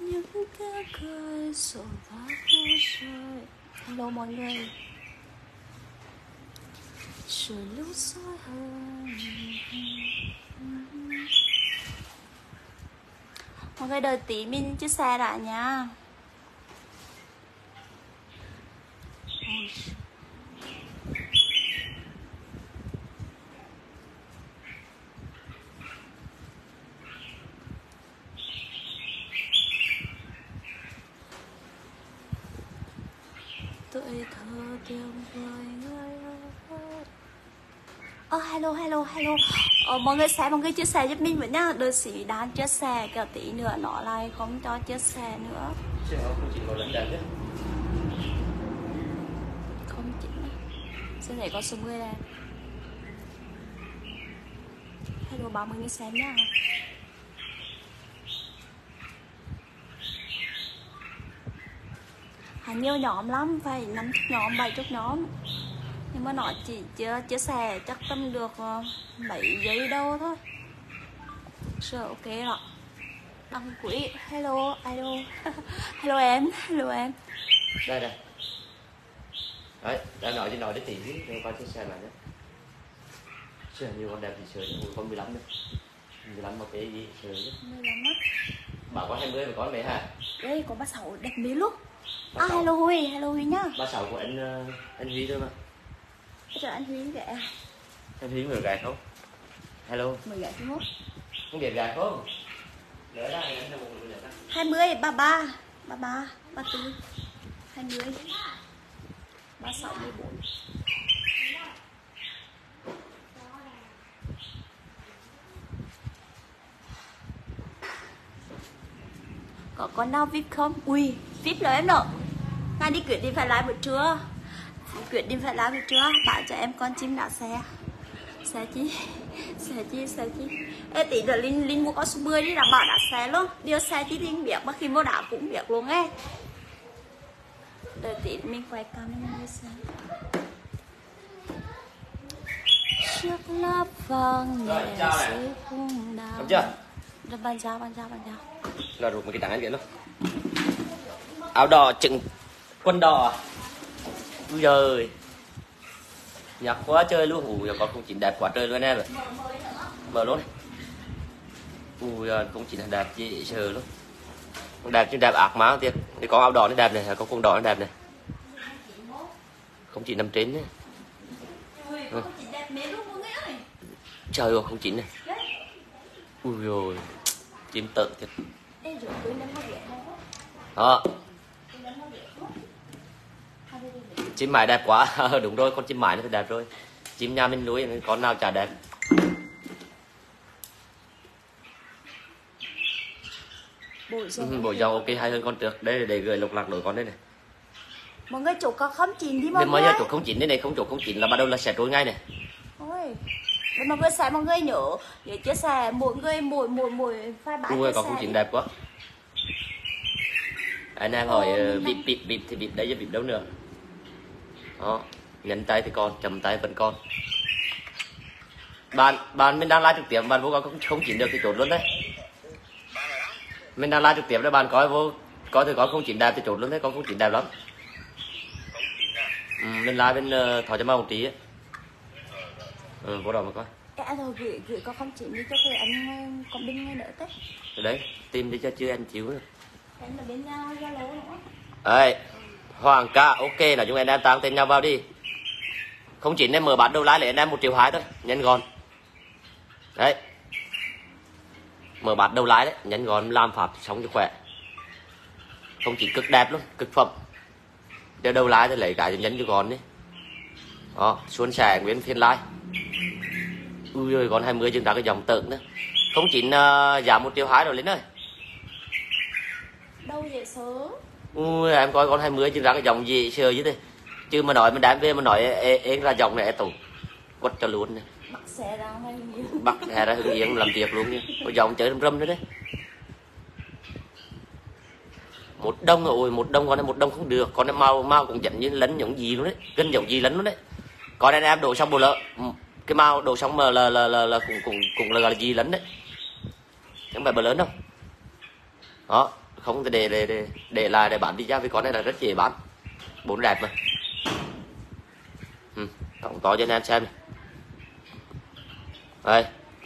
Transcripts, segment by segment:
những cái cười rồi và vui rơi. Hello mọi người. Rồi lúc soi hơn. Mọi người đợi tí mình chia sẻ lại nha. Tuổi thơ tiếng cười người hello. Mọi người xem, mọi người chia sẻ giúp mình với nhá. Đợi sĩ đang chia sẻ kiểu tí nữa nó lại không cho chia sẻ nữa. Không chỉnh. Xin thấy có số 10 này. Hello 30.000 xem nhá. Nhiều nhóm lắm, phải 50 nhóm, 70 nhóm. Nhưng mà nó chỉ chia sẻ chắc tầm được mấy giây đâu thôi. Rồi ok rồi. Đăng quỹ. Hello. Hello em. Đây. Đấy, đã nói cho nói đến tí rồi con chia sẻ lại nhé. Chưa nhiều con đẹp thì sửa con 15 nữa. 15 một cái gì sửa nhé. 15 á. Bảo có 20 mà con mấy hả? Đây có 36 đẹp mỹ lúc. Hello Huy nhá. 36 của anh Huy thôi mà. Trời anh Huy kìa. Anh Huy người gạt không? Hello. Mày gạt không? Không đẹp gạt không? Để ra anh là một người đẹp. 20, 33, 34, 20, 36, 14. Có con nào VIP không? Ui, VIP rồi em nọ. Ngày đi quyết định phải lái buổi trưa. Quyết định phải lái buổi trưa. Bạn cho em con chim đá xe. Xe chi. Ê tí nữa Linh mua con số 10 đi đảm bảo đá xe luôn. Điều xe chi Linh biết mà khi mua đá cũng biết luôn ấy. Đợi tí mình quay camera xem. Trước lớp vàng nhẹ dưới khung đào. Đúng chưa? Rồi bàn giao. Là rụt một cái tảng anh kia luôn. Áo đỏ chừng quần đỏ. Ui giời. Nhạc quá chơi luôn. Ui con không chỉ đẹp quá trời luôn em rồi. Mở luôn. Ui không chỉ là đẹp dễ sợ luôn. Đẹp chứ đẹp ác máទៀត. Thì con áo đỏ nó đẹp này, con quần đỏ nó đẹp này. Không chỉ nằm trên nhé. Trời ơi không chỉnh này. Ui rồi chim tự thiệt. Đó. Chim mải đẹp quá. Đúng rồi, con chim mải nó phải đẹp rồi. Chim nhà mình nuôi con nào chả đẹp. Bộ dầu ok hay hơn con trước. Đây để gửi lục lạc đổi con đây này. Mọi người chỗ có không chỉnh đi mọi người. Bây giờ chỗ không chỉnh đây này, không chỗ không chỉnh là bắt đầu là sẽ trôi ngay này. Ôi. Để mọi người xem, mọi người nhớ để chia sẻ mỗi người mỗi file bài. Ui con không chỉnh đẹp quá. Anh em hỏi bịp thì bịp đấy chứ bịp đâu nữa. Đó, nhấn tay thì còn, chầm tay vẫn còn. Bạn mình đang live trực tiếp, bạn vô không chỉnh được thì chốt luôn đấy. Mình đang live trực tiếp đấy, bạn coi thì có không chỉnh đẹp thì chốt luôn đấy, con không chỉnh đẹp lắm. Mình live bên Thỏ Châm Mau một tí ấy. Vô đó mà coi. Rồi gửi con không chỉnh đi cho cái anh con binh ngay nữa thế. Rồi đấy, tìm đi cho chưa anh chịu nữa. Em là bên Zalo nữa. Đấy, Hoàng ca ok là chúng em tăng tên nhau vào đi. Không chỉnh em mở bán đầu lái lại anh em 1,2 triệu thôi, nhanh gọn. Đấy. Mở bán đầu lái đấy, nhanh gọn làm pháp sống cho khỏe. Không chỉ cực đẹp luôn, cực phẩm. Để đầu lái thì lấy cái nhấn cho gọn đi. Đó, suôn sẻ Nguyễn Thiên Lai. Ui ơi, còn 20 chừng ra cái dòng tượng nữa. Không chỉnh giảm 1,2 triệu rồi lên ơi. Đâu vậy sớ? Ui, em coi con 20 chứ ra cái dòng gì sờ chứ thế. Chứ mà nói mình đem về mà nói em ra dòng này tủ quất cho luôn này. Bắt xe ra hay gì? Bắt xe ra Hưng Yên làm việc luôn nha. Có dòng chơi râm nữa đấy. Một đông rồi, một đông con này một đông không được, con này mau cũng dẫn như lấn những gì luôn đấy, gần giống gì lấn luôn đấy. Còn anh em đổ xong bộ lợ, cái mau đổ xong mà là cũng là gọi là gì lấn đấy. Chẳng phải bờ lớn đâu. Đó, Không thì để lại để bán video, vì con này là rất dễ bán, 4 đẹp mà. Tổng to cho anh em xem này. Đây.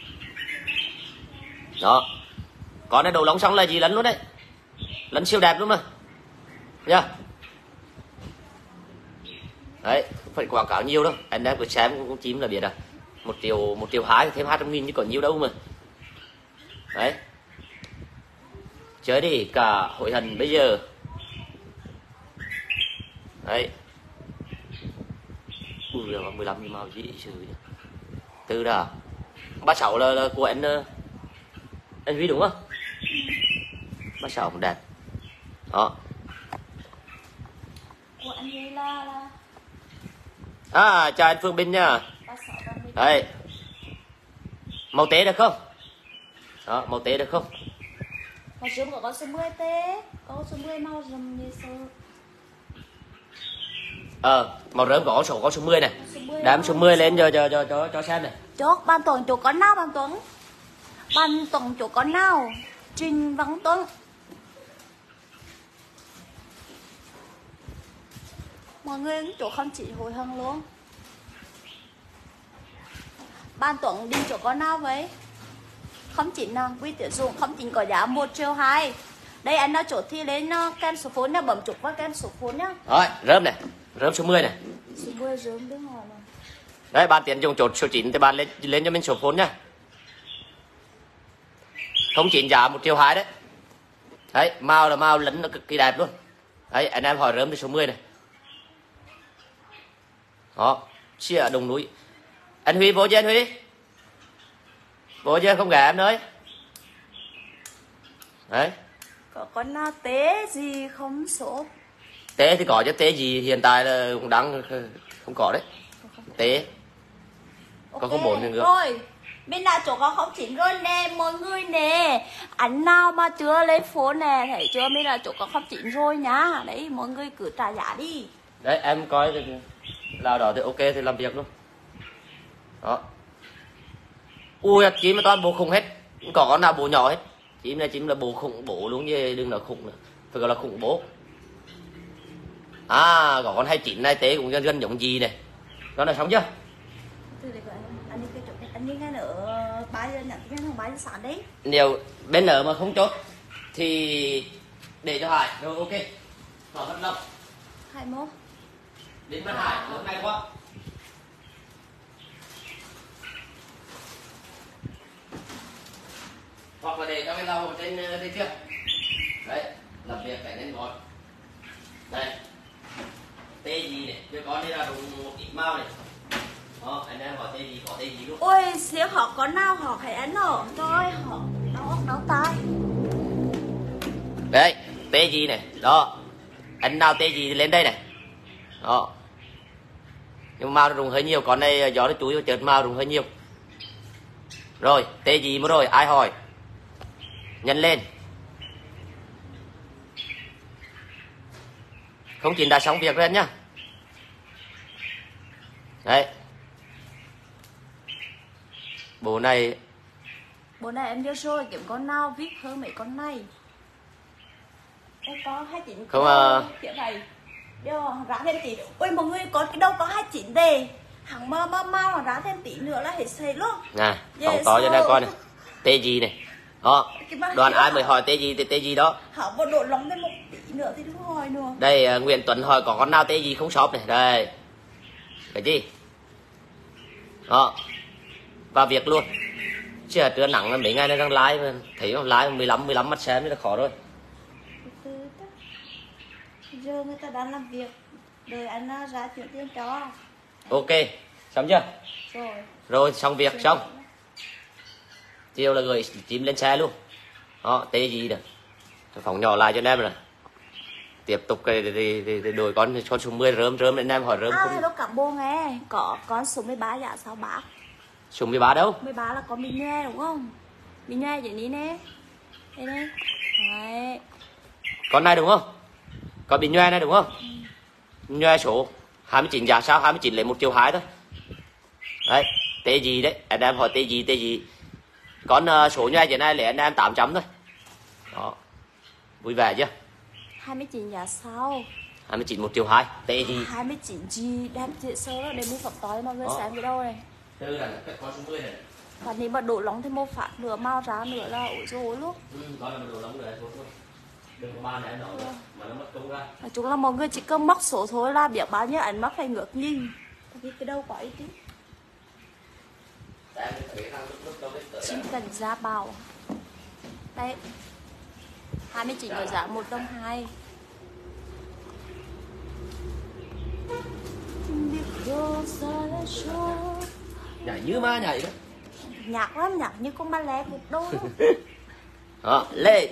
Đó. Con này đầu lông xong là gì lấn luôn đấy. Lấn siêu đẹp luôn mà. Nha. Đấy, không phải quảng cáo nhiều đâu. Anh em cứ xem cũng chím là biết à. 1 triệu 2 thêm 200.000 chứ còn nhiều đâu mà. Đấy. Chơi đi cả hội hình bây giờ. Đấy. Ui, 15 màu gì sự. Từ đó. 36 là của anh Huy đúng không? 36 cũng đẹp. Đó. Của anh Huy là chào anh Phương Bình nha. Đây. Màu tế được không? Đó, màu tế được không? Màu sớm có số 10 tế. Có số 10 màu rầm như sơ. Màu rớm có số 10 này. Đám số 10 lên cho xem này. Chốt ban Tuấn chỗ con nào ban Tuấn? Ban Tuấn chỗ con nào? Trình Văn Tuấn. Mọi người chỗ không chỉ hồi hưng luôn. Ban Tuấn đi chỗ con nào vậy? Không chỉ nào, quy tiểu dụng không chỉ có giá 1 triệu 2. Đây anh nói chỗ thi lên kem số phone nha, bấm trục vào kem số phone nhá. Rồi, rớm này, rớm số 10 này. Số 10 rớm bên ngoài này. Đấy, bạn tiến dùng chốt số 9 thì bạn lên cho mình số phone nhá. Không chỉnh giá 1 triệu 2 đấy. Đấy, màu là màu lấn nó cực kỳ đẹp luôn. Đấy, anh em hỏi rớm thì số 10 này. Đó, chia đồng núi. Anh Huy vô chưa anh Huy? Vô chưa không gà em nói. Đấy. Có con nào tế gì không số? Tế thì có chứ, tế gì hiện tại là cũng đang không có đấy. Tế. Okay. Có 04 nữa. Rồi, bên nào chỗ có 09 rồi nè mọi người nè. Anh nào mà chưa lấy phone nè, thấy chưa, bên là chỗ có 09 rồi nhá. Đấy, mọi người cứ trả giá đi. Đấy, em coi thì nào đó thì ok thì làm việc luôn. Đó. Ui, chim mà toàn bộ khủng hết. Không có con nào bộ nhỏ hết. Chim là bộ khủng bố luôn chứ đừng là khủng nữa. Phải gọi là khủng bố. Có con 29 này tế cũng gần giống gì này. Con này xong chưa? Anh đi ngay nữa 3 giờ nhận tin không 3 giờ sáng đấy. Nếu bên nợ mà không chốt thì để cho Hải. Rồi ok. Thỏa thuận lòng. 21. Đến bên Hải, lúc này quá. Hoặc là để cho cái lau trên đây kia. Đấy, làm việc phải nên gọn. Đây. Tê gì này, cho con đây là dùng một ít mao này. Đó, anh em hỏi tê gì, có tê gì luôn. Ôi, xíu họ có nào họ phải ăn rồi. Rồi, họ đau tay. Đấy, tê gì này, đó. Anh nào tê gì thì lên đây này. Đó. Nhưng mà mao nó rùng hơi nhiều, con này gió nó chúi và chợt mao rùng hơi nhiều. Rồi, tê gì mới rồi, ai hỏi? Nhân lên. Không chỉ đã xong việc rồi anh nhá. Đấy. Bộ này em vô rồi kiếm con nào vip hơn mấy con này. Em có 29 không kiểu này. Điều rã thêm tí. Ôi mọi người có cái đâu có 29 đề. Hằng mau rã thêm tí nữa là hết xây luôn. Nè, phóng to cho này coi này. Tê gì này. Đó. Đoàn ai mới hỏi tê gì thì tê gì đó. Họ một độ lóng thêm một tí nữa thì đúng hỏi nữa. Đây Nguyễn Tuấn hỏi có con nào tê gì không shop này. Đây. Cái gì? Đó. Vào việc luôn. Chứ trưa nắng là mấy ngày nay đang live mà. Thấy không live 15 mắt xem là khó rồi. Giờ người ta đang làm việc. Đợi anh ra chuyển tiền cho. Ok. Xong chưa? Rồi xong việc xong. Chiều là gửi chim lên xe luôn. Đó, tê gì nè. Phóng nhỏ lại cho anh em rồi. Tiếp tục thì đổi con số 10 rớm anh em hỏi rớm không? Hello cảm bô nghe. Có con số 13 dạ sao bác? Số 13 đâu? 13 là con Bình Nhoe đúng không? Bình Nhoe vậy ní nè. Đây đây. Đấy. Con này đúng không? Con Bình Nhoe này đúng không? Nhoe số 29 giá sao? 29 lấy 1 triệu 2 thôi. Đấy, tê gì đấy? Anh em hỏi tê gì? Con số Nhoe vậy này lấy anh em 800 thôi. Đó. Vui vẻ chứ? 29 giá sau. 29 1 triệu 2. Tệ thì 29 gì đẹp dễ sơ đó, để mua phẩm tỏi mọi người xem video này. Từ là cái con số 10 này. Và nếu mà đổ lóng thì mua phát nửa màu ra nữa là ủi dồi luôn. Coi là mình đổ lóng nữa thôi. Đừng có ba này nó mà nó mất công ra. Nói chung là mọi người chỉ cần móc số thôi là biết bao nhiêu ánh mắt phải ngược nhìn. Cái đâu có ý tí. Chim cần giá bào. Đấy. 29 có giá 1 đồng 2. Nhảy dữ mà nhảy đó. Nhạc lắm, nhạc như con ma lé cục đô đó. Đó, lên.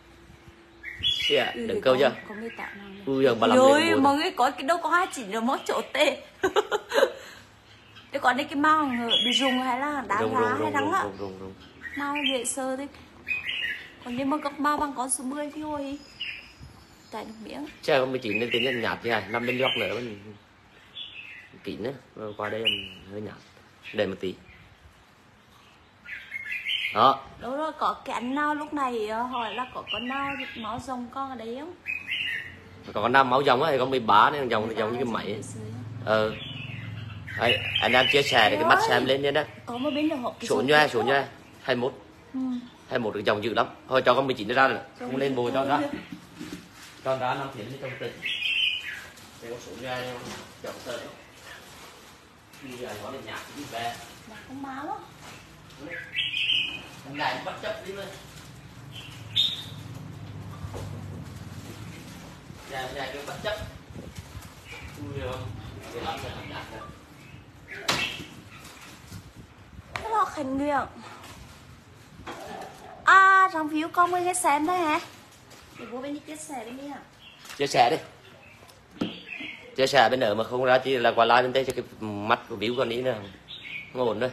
Đừng câu chưa? Có người tạo nào Ui giờ 35 rồi, mọi người có cái đâu có 29 rồi mất chỗ tê. Thế còn đây cái màu bị rung hay là đá lá hay đắng á. Màu dễ sơ thế. Còn nếu mà các màu bằng con số 10 thì thôi. Tại được miếng. Chứ không 19 nên tính nhân nhạt như này, 5 bên góc nữa mình kín á, qua đây hơi nhạt. Để một tí. Đó. Đúng rồi, có cái anh nào lúc này hỏi là có con nào máu rồng con ở đấy không? Còn con nào máu rồng á thì con bị bá nên giống như cái máy. Đấy, anh em chia sẻ để cái mắt xem lên nha đó. Có một bên được hộp số nha 21. 21 cái dòng dữ lắm. Thôi cho con 19 ra rồi. Không lên bồi cho ra. Cho ra 5 tiếng đi trong tỉnh. Đây có số nha chọn sợ. Bây giờ có được nhạc đi về. Nhạc không máu á. Thằng này bắt chấp đi lên. Nhà cái bắt chấp. Ui giời. Cái lắm rồi làm nhạc rồi. Cái lo khánh nguyện. À, trong view con mới hết xem đấy hả? Để bố bên đi chia sẻ với đi hả? Chia sẻ đi. Chia sẻ bên nữa mà không ra chỉ là qua like bên đây cho cái mắt của view con ý nữa. Không ổn thôi.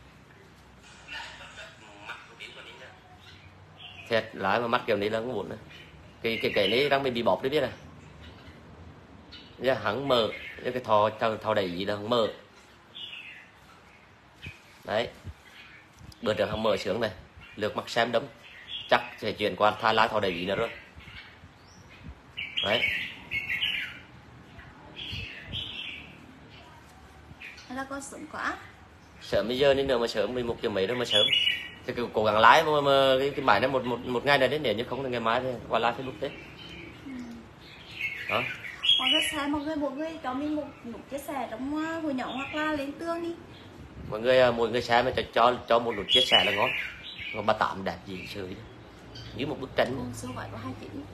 Thiệt lái mà mắt kiểu này là không ổn nữa. Cái này đang bị bóp đấy biết này. Hắn mở cái thò đẩy gì là hắn mở. Đấy. Bữa trước hắn mở sướng này. Lượt mắt xem đấm. Chắc sẽ chuyển qua thay lái thò đẩy gì nữa rồi. Đấy. Hay là con sớm quá? Sớm bây giờ nên nữa mà sớm 11 giờ mấy đâu mà sớm. Thì cố gắng lái mà cái bài này một ngày này đến để, nhưng không là ngày mai thì qua lái Facebook thế. Đó. Mọi người xem, mọi người cho mình một nút chia sẻ trong hồi nhỏ hoặc là lên tương đi. Mỗi người xem mà cho một nút chia sẻ là ngon. Còn 38 đẹp gì trời. Như một bức tranh. Số gọi có 29.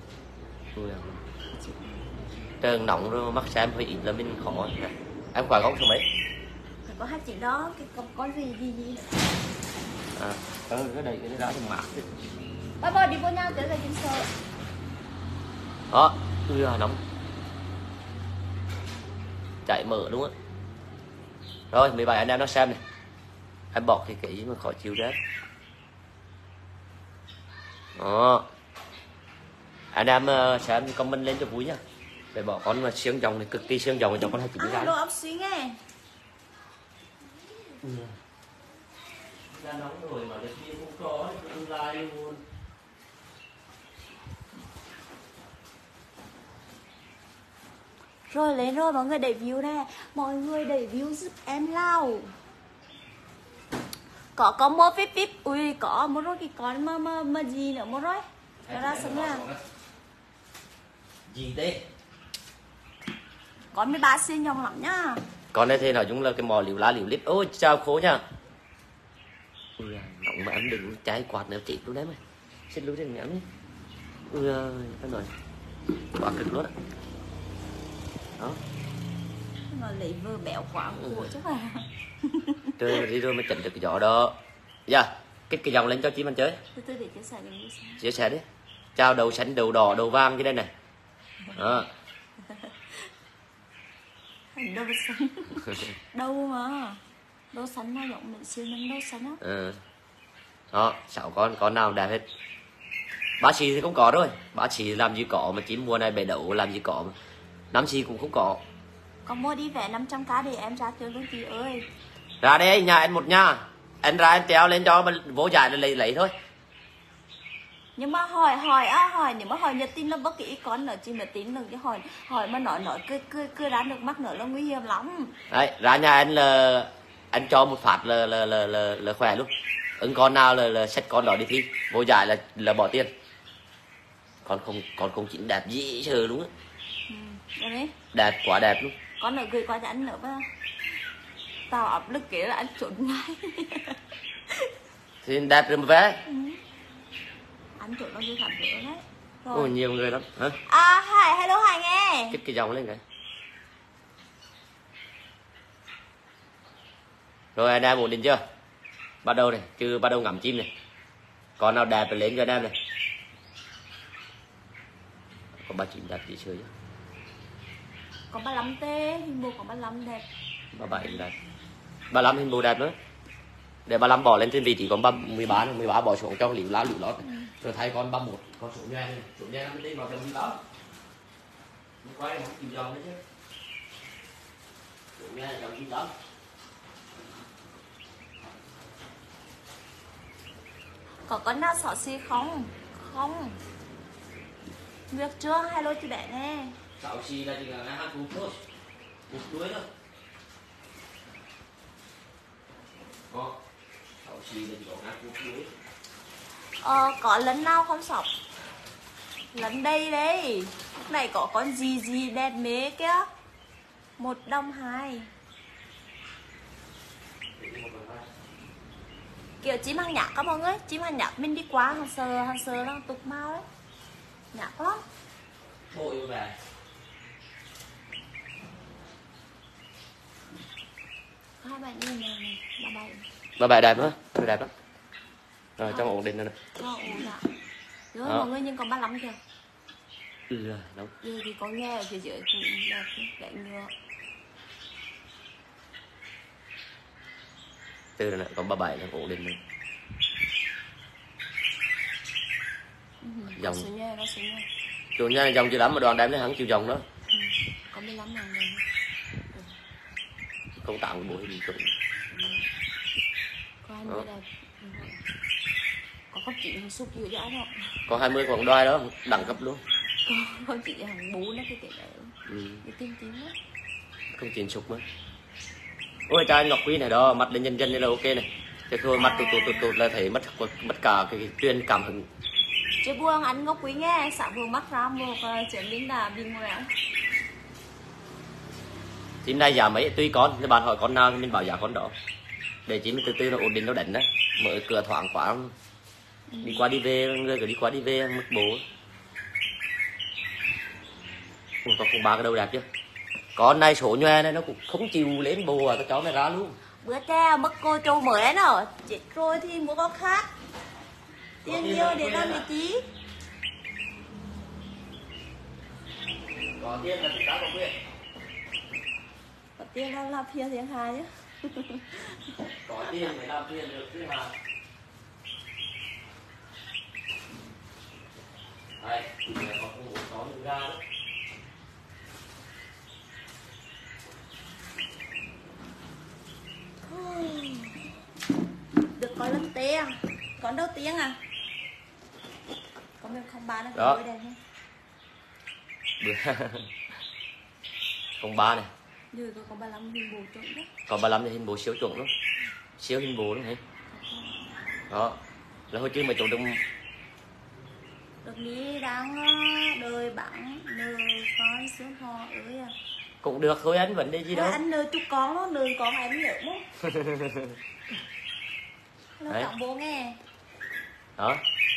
Trời nóng rồi mắc xem hơi ít là mình khó. Em khỏe không số mấy? Phải có 29 đó, cái con gì nữa. À, cái này cái đó thì mát chứ. Bye đi vô nhau tới là chính sợ. Đó, nóng. Chạy mở đúng không? Rồi, 17 anh em nó xem này. Em bỏ cái mà khó chịu đấy. Đó. Anh em xem comment lên cho vui nhá. Để bỏ con mà xương dòng này cực kỳ xương dòng cho con 29 cái. Đồ ốc suy nghe. Ra nóng rồi mà được kia cũng có tương lai luôn. Rồi lên rồi mọi người đẩy view nè. Mọi người đẩy view giúp em lao. Có mua vip vip. Ui có một rồi cái con mà gì nữa một rồi. Nó ra sống là Gì thế? con 13 xuyên nhông lắm nhá. Con này thì nói chung là cái mò liều lá liều lít. Ôi chào khổ nha. Ui nóng mà em đừng cháy quạt nữa chết luôn đấy mày. Xin lỗi đừng nhắm đi. Ui ơi em nói quá cực luôn á. Đó. Nó lấy vơ béo quá của chắc là. Trời đi rồi mà chỉnh được cái giỏ đó. Dạ, cái dòng lên cho chim anh chơi. Từ từ để chia sẻ cho mình. Chia sẻ đi. Chào đầu xanh, đầu đỏ, đầu vàng cái đây này. Đó. Đâu xanh. Đâu mà. Đâu xanh nó giống mình xuyên mình đâu xanh á. Ừ. Đó, 6 con nào đẹp hết. Bá xì thì không có rồi. Bá xì làm gì có mà chim mùa này bể đậu làm gì có mà. 5 xì cũng không có. Con mua đi vẽ 500k để em ra chơi luôn chị ơi. Ra đây nhà anh một nhà. Anh ra anh treo lên cho mà vô giải là lấy thôi. Nhưng mà hỏi nếu mà hỏi nhật tin là bất kỳ con nữa chỉ mà tin được chứ hỏi mà nói cười ra nước mắt nữa là nguy hiểm lắm. Đấy, ra nhà anh là anh cho một phát là khỏe luôn. Ứng con nào là xách con đó đi thi, vô giải là bỏ tiền. Con không chỉnh đẹp dễ sợ đúng á. Đấy. Đẹp quá đẹp luôn. Con nữa gửi qua cho anh nữa mà. Tao áp lực kia là anh trốn ngay. Thì đẹp rồi mà vé. Anh trốn nó gửi khám nữa đấy. Rồi. Ôi nhiều người lắm hả? À hello Hải nghe. Kích cái dòng lên cái. Rồi anh em ổn định chưa? Bắt đầu này, chứ bắt đầu ngắm chim này. Con nào đẹp thì lên cho anh em này. Có 39 đẹp tí chơi chứ. Có 35T, hình bộ có 35 đẹp. 37 đẹp. 35 hình bộ đẹp nữa. Để 35 bỏ lên trên vị trí còn 13 bỏ xuống trong liễu lót. Rồi thay con 31, con số nha này. Số nha nó mới tên vào trong đi đó. Nó quay này không chịu dòng đấy chứ. Số nha là trong đi đó. Có con nào xỏ xì không? Không. Việc chưa? Hello chị bé nghe. Xỏ xì là chỉ là 2 phút thôi. Một đuối thôi. Xỏ xì là chỉ có 2 phút đuối. Có lần nào không sọc? Lần đây đấy. Lúc này có con gì đẹp mế kia. 1 đồng 2. Kiểu chim hàng nhạc các mọi người. Chim hàng nhạc mình đi qua hàng sờ đang tục mau đấy. Nhạc lắm. Thôi về. Hai bạn nhìn này, 37. 37 đẹp nữa, đẹp lắm. Rồi trong ổn định rồi này. Ổn ạ. Rồi mọi người nhưng còn 35 kìa. Đúng. Giờ thì có nghe ở phía dưới cũng đẹp, đẹp ngựa. Từ này còn 37 là ổn định rồi. Dòng. Có số nha. Chủ nhà dòng chưa lắm mà đoàn đem nó hắn chịu dòng đó. Có 15 ngàn đồng. Không tặng bộ hình chuẩn. Có 20 đẹp. Có cấp chị hàng súp dưới giải không? Có 20 còn đoai đó, đẳng cấp luôn. Có chị hàng bú nó cái kiểu đấy. Cái tím đó. Không chỉnh sụp nữa. Ôi trai Ngọc Quý này đó, mặt lên nhân dân này là ok này. Thế thôi mặt tụt là thấy mất cả cái truyền cảm hứng. Chứ buông anh Ngọc Quý nghe, xã vừa mắc ra một chuyện lính là bình nguyện. Chim này giá mấy tùy con, nếu bạn hỏi con nào thì mình bảo giá con đó. Để chim từ từ nó ổn định nó đánh đấy. Mở cửa thoáng quá. Đi qua đi về, người cứ đi qua đi về mất bố. Ủa, con không ba cái đâu đẹp chứ. Con này số nhòe này nó cũng không chịu lên bồ à, cái chó này ra luôn. Bữa tre mất cô trâu mới ấy nào, chết rồi thì mua con khác. Tiền nhiều để làm cái chí. Có tiền là thì có quyền. Có tiền là làm phiền thiệt hại chứ. Có tiền mới làm phiền được chứ mà. Đây, có không có được ra đấy. Được có lần tiền. Còn đâu tiền à? Có mình không bán Đó. Bữa đẹp Còn 3 này. Rồi có 35 hình bồ chuẩn đấy. Còn 35 thì hình bố siêu chuẩn luôn. Siêu hình bố luôn hả? Đó. Là hồi trước mà chồng đông. Được lý đang đời bắn nờ con xuống ho ơi à. Cũng được thôi anh, vấn đề gì đâu. Anh nờ chục con đó, nờ con em nhớ mốt. Nó Đấy. tặng bố nghe. Đó.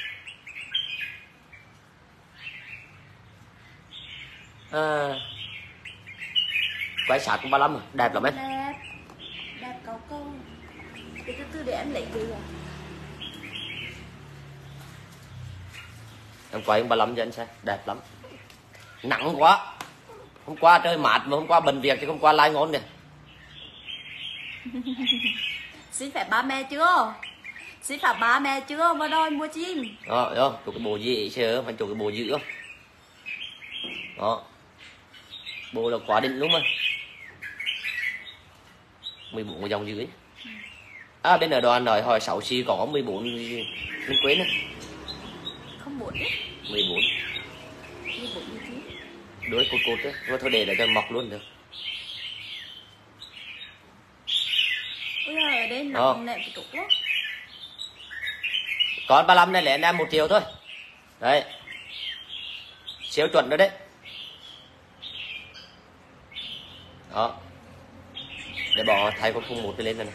Quay sát con 35 rồi, đẹp lắm em. Đẹp. Đẹp cầu câu. Để từ từ để em lấy cái rồi. Em quay con 35 cho anh xem, đẹp lắm. Nặng quá. Hôm qua trời mát mà hôm qua bệnh việc thì hôm qua lai ngon nè. Xin phép ba mẹ chưa? Xin phép ba mẹ chưa mà đòi mua chim. Đó, đó, chụp cái bộ gì chứ, phải chụp cái bộ dữ không? Đó. Bộ là quá đỉnh đúng không? 14 cái dòng dưới. À bên ở đoàn đòi hỏi 6 xì có 14 mình quên đấy. Không 14 đấy. 14. 14 19. Đuôi cột cột đấy, thôi để cho mọc luôn được. Ôi giời, ở đây nặng nè cái trục đó. Con 35 này lấy anh em 1 triệu thôi. Đấy. Siêu chuẩn rồi đấy. Đó. Để bỏ thay con 01 lên này.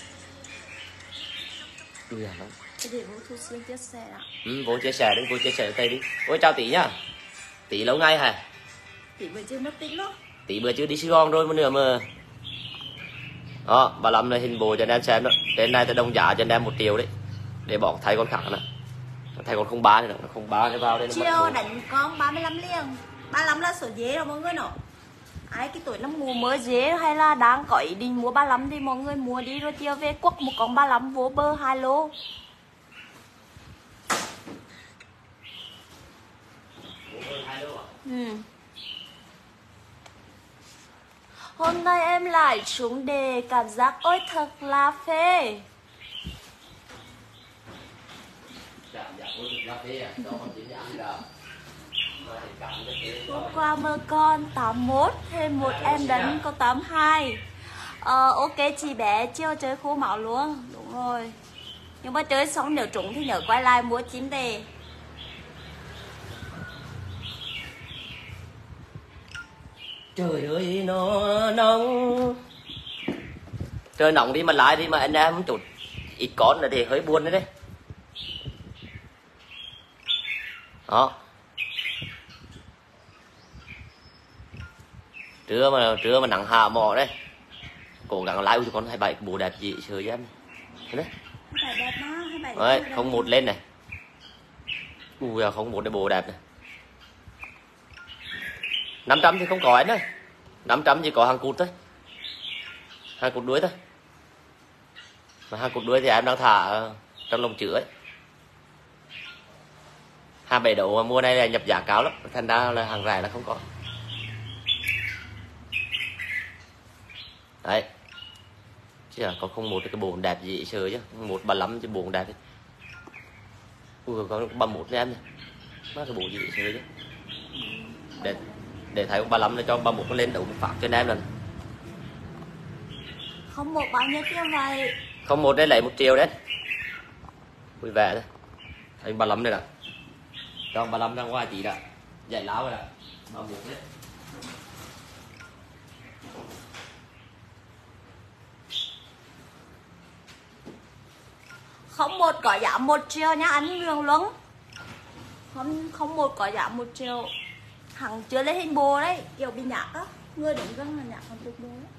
Ui à nó. Để vô thu xuyên chia sẻ ạ. Vô chia sẻ đi, vô chia sẻ tay đi. Ôi chào Tỷ nhá. Tỷ lâu ngày hả? Tỷ vừa chưa mất tích đó. Tỷ bữa chưa đi Sài Gòn rồi mà nữa mà. Đó, 35 này hình bộ cho anh em xem đó. Đến nay tôi đồng giá cho anh em 1 triệu đấy. Để bỏ thay con khác nè. Thay con 03 này nữa, 03 này vào đây nó chiêu đánh con 35 liền. 35 là số dế rồi mọi người nọ. Ai cái tuổi năm mùa mới dế hay là đang có ý định mua 35 thì mọi người mua đi rồi chiều về quất một con 35 vô bơ 2 lô. Hôm nay em lại xuống đề cảm giác ôi thật là phê. Hôm qua mơ con 81 thêm một em đánh có 82. Ok chị bé chiêu chơi khô máu luôn. Đúng rồi. Nhưng mà chơi xong nếu trúng thì nhớ quay lại mua 9 đề. Trời ơi nó nóng. Trời nóng đi mà lại đi mà anh em chút ít con là thì hơi buồn đấy. Đó. Trưa mà nắng hạ mò đấy. Cố gắng lái cho con 27 cái bộ đẹp gì chơi với em. Đấy. 27 đẹp mà, 27. Đấy, 01 lên này. Ui à, 01 cái bộ đẹp này. 500 thì không có anh ơi. 500 chỉ có hàng cụt thôi. Hàng cụt đuôi thôi. Mà hàng cụt đuôi thì em đang thả trong lồng chứa ấy. 27 độ mà mua này là nhập giá cao lắm. Thành ra là hàng rẻ là không có. Đấy. Chứ là có 01 cái bộ đẹp gì chơi chứ. 135 chứ bộ đẹp ấy. Ui có 31 với em này. Má cái bộ gì chơi chứ. Để thấy 35 là cho 31 nó lên đủ một phát cho anh em lần. 01 bao nhiêu tiền vậy? 01 đây lấy 1 triệu đấy. Vui vẻ thôi. Thấy 35 đây nè. Cho 35 ra ngoài tí đã. Giải láo rồi nè. 31 đấy. Không một có giá 1 triệu nha anh Lương Luân. Không một có giá 1 triệu. Hằng chưa lấy hình bồ đấy, kiểu bị nhạc á. Người đứng gần là nhạc không được bồ đấy.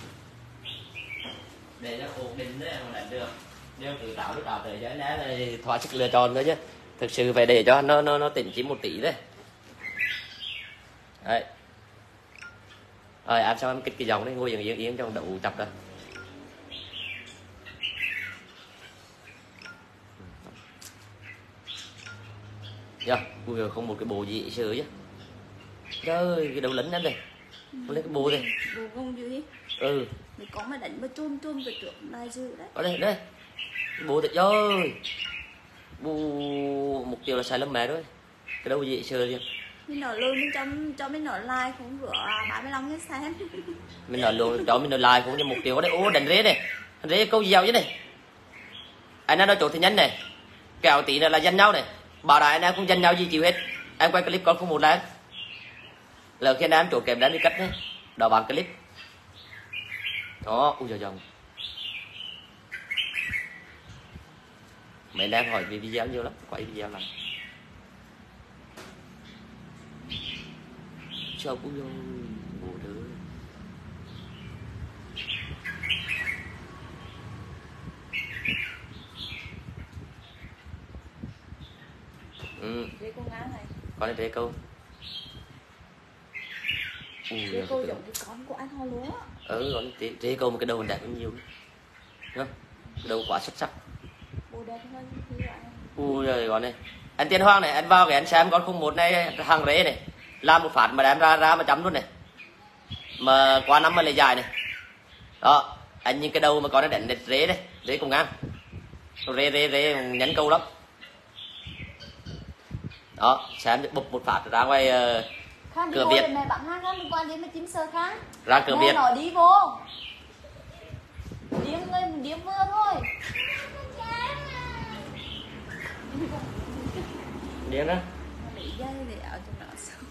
Để cho ổn định đấy mà đánh được. Nếu tự tạo lúc nào tới cho anh này thỏa sức lựa chọn thôi chứ. Thực sự phải để cho nó tỉnh chỉ một tí đấy. Đấy. Rồi em sao em kích cái dòng đấy, ngồi yên trong đậu chập rồi. Dạ, bây giờ không một cái bộ gì sửa chứ. Trời ơi, cái đầu lính em đây. Lấy cái bộ đây. Bộ không dữ. Ừ. Mày có mà đánh mà chôm về trước này dữ đấy. Ở đây, đây. Cái bộ thật rồi. Bộ mục tiêu là sai lắm mẹ rồi. Cái đâu gì sửa chứ. Mình nói luôn mình cho mình nói like không vừa 35 cái xem. Mình nói luôn cho mình nói like cũng cho mục tiêu ở đây. Ô đánh rế này. Đánh rế câu giàu chứ này. Anh nói chỗ thì nhanh này. Kẹo tí nữa là danh nhau này. Bảo đại anh em không danh nhau gì chịu hết. Em quay clip con không một like. Là khi anh em chỗ kèm đánh đi cách đấy. Đó bằng clip. Đó, ui giời giời. Mấy anh em hỏi về video nhiều lắm, quay video làm. Chào cũng vô bộ đứa. Rê cô ngán này. Con này rê câu. Rê câu giống cái con của anh Ho Lúa. Con rê câu một cái đầu mình đẹp hơn nhiều. Đúng không? Cái đầu quá xuất sắc. Bộ đẹp hơn thì anh. Ui giời con này. Anh Tiên Hoàng này, anh vào cái anh xem con 01 này hàng rế này. Làm một phát mà đem ra mà chấm luôn này. Mà qua năm mà lại dài này. Đó, anh nhìn cái đầu mà con nó đánh rế đây, rế cùng ngang. Rế nhấn câu lắm. Đó, xem bục một phát ra ngoài Khang đi cửa vô Việt. để mẹ bạn Khang không liên quan đến 19 sơ Khang. Ra cửa Mẹ Việt. nói đi vô. Điếm người điếm vừa thôi. Điên đó. Lấy dây để áo cho nó xong.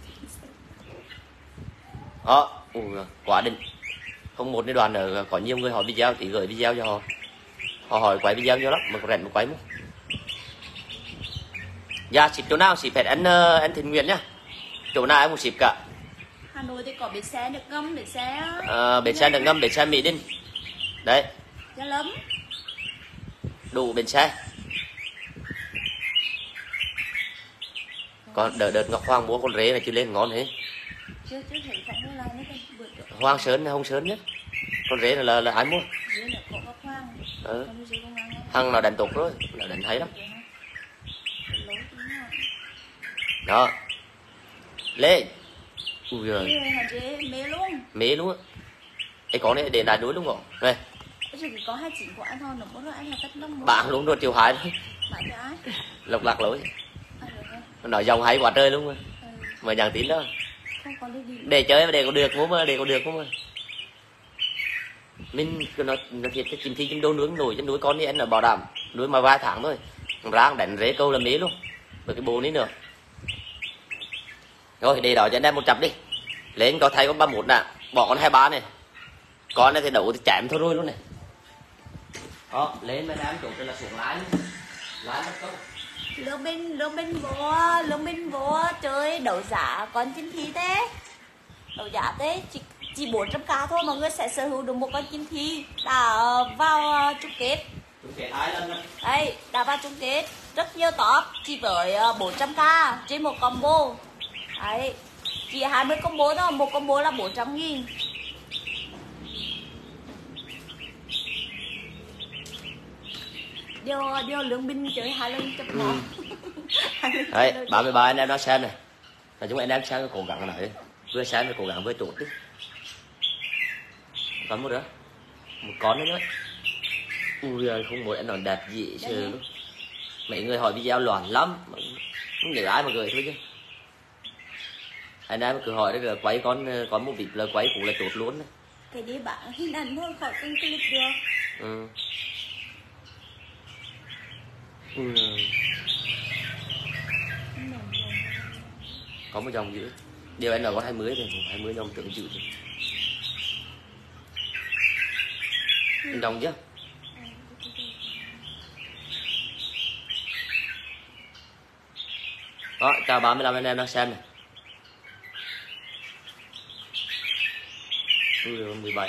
Đó, quá đỉnh. Không một cái đoàn nữa, có nhiều người hỏi video thì gửi video cho họ. Họ hỏi quay video nhiều lắm, mà có rảnh mà quay mà. Dạ, ship chỗ nào ship hết anh Thiện Nguyện nhá. Chỗ nào em cũng ship cả. Hà Nội thì có bến xe được ngâm để xe. Bến xe được ngâm, bến xe Mỹ Đình. Đấy, Giá lắm. đủ bến xe. Còn đợt Ngọc Hoàng mua con rế này chứ lên ngon thế. Chưa thấy phải mua lại nữa thôi. Vượt được. Hoàng Sơn hay Hồng Sơn nhé. Con rế là ai mua? Dưới là có Ngọc Hoàng. Ừ. Còn dưới công an không? Hằng nó đánh tục rồi, nó đánh hay lắm. Lối tí nào. Đó. Lên. Ui giời, Ê, hả chị? Mê luôn. mế luôn á. Cái con này để đài núi đúng không? Đây, Bây giờ chỉ có 29 của anh thôi, nó có rồi anh là tất lắm. bạn luôn rồi, triệu hai thôi. Bạn cho ai? Lộc lạc lối. À, được rồi. Nó nói dòng hay quá trời luôn mà. Ừ. Mà nhắn tin đó. Không có đi đi. Để chơi mà để có được không mà, để có được không mà. Mình nó thiệt cái chim thi chim đâu nướng nổi trên núi con đi anh là bảo đảm nuôi mà vài tháng thôi. Rang đánh rễ câu là mế luôn. Với cái bồ ní nữa. Rồi để đó cho anh em 100 đi. Lên có thấy con 31 nè, bỏ con 23 này. Con này thì đấu thì chém thôi rồi luôn này. Đó, lên bên em chỗ là xuống lái. Lái mất câu. Lương bên vô chơi đấu giá con chim thi thế. Đấu giá thế chỉ 400k thôi, mọi người sẽ sở hữu được một con chim thi đã vào chung kết. Chung kết 2 lần rồi. Đây, đã vào chung kết rất nhiều top chỉ với 400k trên một combo. Đấy, chỉ 20 combo thôi, một combo là 400.000. Điều lương binh chơi 2 lần chụp nó. Đấy, 33 anh em nó xem này. Là chúng anh em xem cố gắng này. Vừa xem thì cố gắng vừa chốt đi. Còn một nữa. Một con nữa nữa. Ui ơi, không muốn anh nó đẹp gì chứ luôn. Mấy người hỏi video loạn lắm. Không nhớ ai mà gửi thôi chứ. Anh em cứ hỏi đó là quay con một vịt là quay cũng là chốt luôn đấy. Cái đi bạn hình ảnh thôi khỏi kênh clip được. Ừ. Có một dòng dữ. Điều anh là có 20 thì 20 dòng tưởng chịu thì. Đồng chứ. Đó, chào 35 anh em đang xem này. 17.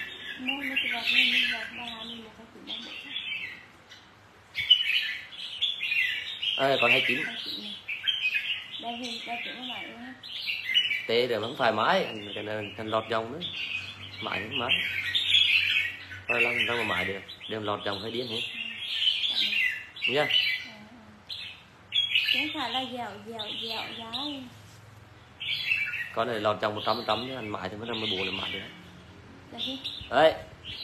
Còn 29. Tê rồi vẫn phải mái, thành lọt dòng nữa. Mãi nữa mái. Thôi lăng mà mãi được, đừng lọt dòng hơi điên hết. Nha. Cũng phải là dẻo dái. Con này lọt dòng 100% chứ anh mãi thì mới buồn là mãi được. Đấy.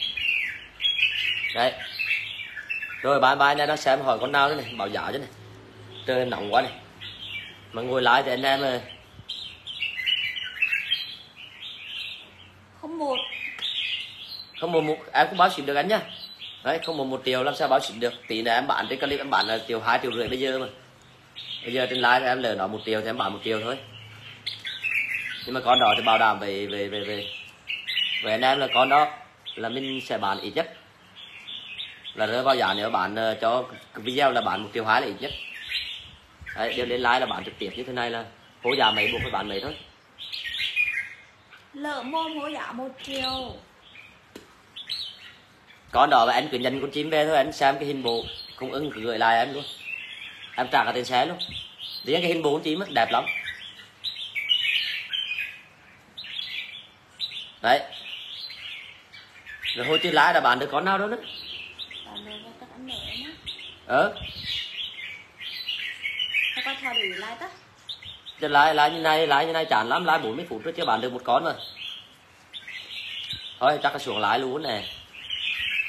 Đấy. Rồi bye bye anh em đang xem hỏi con nào nữa này, bảo giá chứ này. Trời nóng quá này. Mà ngồi lái thì anh em ơi. 01. Không một em cũng báo ship được anh nhá. Đấy, không một triệu làm sao báo ship được. Tí nữa em bán trên clip em bán là 1,2 triệu bây giờ mà. Bây giờ trên live thì em lỡ nó 1 triệu thì em bán 1 triệu thôi. Nhưng mà con đó thì bảo đảm về anh em là con đó là mình sẽ bán ít nhất. Là rơi vào giá nếu bán cho video là bán 1,2 triệu là ít nhất. Đấy, điều lên live là bán trực tiếp như thế này là hố giá mấy buộc phải bán mấy thôi. Lỡ mồm hố giá 1 triệu. Con đó và anh cứ nhận con chim về thôi, anh xem cái hình bộ không ưng cứ gửi lại em luôn. Em trả cả tiền xe luôn. Riêng cái hình bộ con chim á, đẹp lắm. Đấy. Rồi hồi chưa lái đã bán được con nào đó đấy. Có thò đuổi lại ta. Chứ lái như này chán lắm, lái 40 phút rồi chưa bán được một con mà. Thôi chắc là xuống lái luôn nè.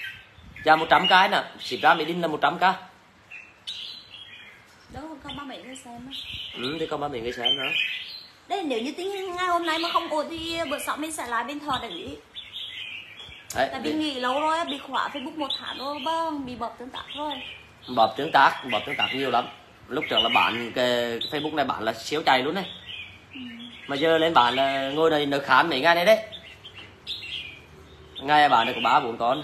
Giá 100 cái nè, ship ra Mỹ Đình là 100k. Đâu không 37 người xem á. Thì có 30 người xem nữa. Đây nếu như tính ngày hôm nay mà không ổn thì bữa sau mình sẽ lại bên Thọ để ý. Đấy, Tại vì nghỉ lâu rồi, bị khóa Facebook 1 tháng rồi, vâng, bị bọc tương tác rồi. bọt tương tác nhiều lắm. Lúc trước là bạn cái Facebook này bạn là siêu chạy luôn đấy. Mà giờ lên bạn là ngồi đây nó khám mấy ngày này đấy. Ngày bạn này có 3-4 con.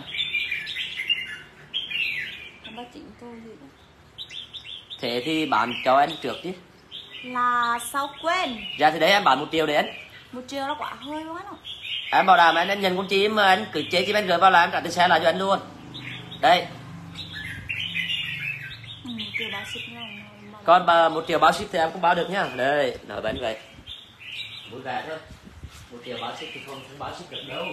Bà chính tôi gì đó. Thế thì bạn cho anh trước chứ. Là sao quên. Dạ thì đấy em bán 1 triệu đấy anh. 1 triệu nó quá hơi quá rồi. Em bảo đảm anh nhận con chim mà anh cứ chế chim anh gửi vào là em trả tiền xe lại cho anh luôn. Đây. 1 triệu bao ship nhau. Còn 1 triệu báo ship thì em cũng báo được nhá. Đây, nói với anh vậy. Vui vẻ thôi. 1 triệu báo ship thì không báo ship được đâu.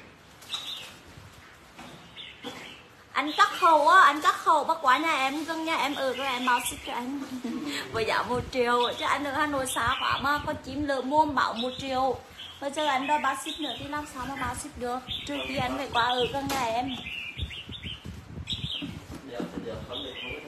Anh cắt khẩu á, anh cắt khẩu bắt quá nhà em, gần nhà em ở rồi em báo ship cho anh. Với giá 1 triệu, chứ anh ở Hà Nội xa quá mà có chim lỡ mồm bảo 1 triệu. Bây giờ anh đòi báo ship nữa thì làm sao mà báo ship được. Trừ khi anh phải qua ở gần nhà em. Được, không được, không được.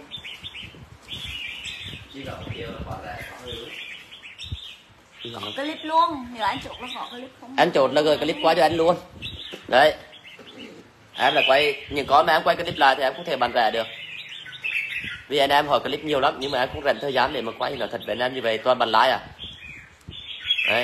Chỉ cần 1 triệu là khoảng lại khoảng người. Clip luôn, nếu anh chốt là họ clip không. Anh chốt là gửi clip qua cho anh luôn. Đấy. Em là quay những con mà em quay clip lại thì em không thể bán rẻ được. Vì anh em hỏi clip nhiều lắm nhưng mà em không rảnh thời gian để mà quay, nói thật với anh em như vậy toàn bán like à. Đấy.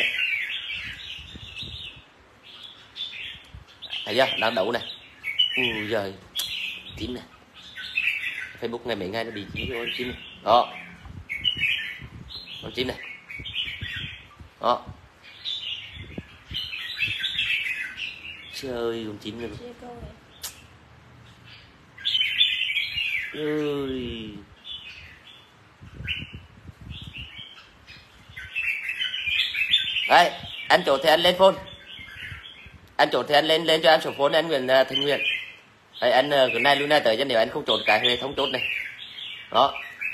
Thấy chưa? Đang đấu này. Ui giời. Tím này. Facebook ngày mấy ngày nó bị tím rồi chim này. Đó. Con chim này. Đó. Trời ơi, con chim này. Ơi. Đấy, anh chốt thì anh lên phone. Anh chốt thì anh lên cho em số phone anh Nguyễn Thành Nguyễn. Đấy, anh cái này luôn này tới cho nếu anh không chốt cái hệ thống chốt này. Đó.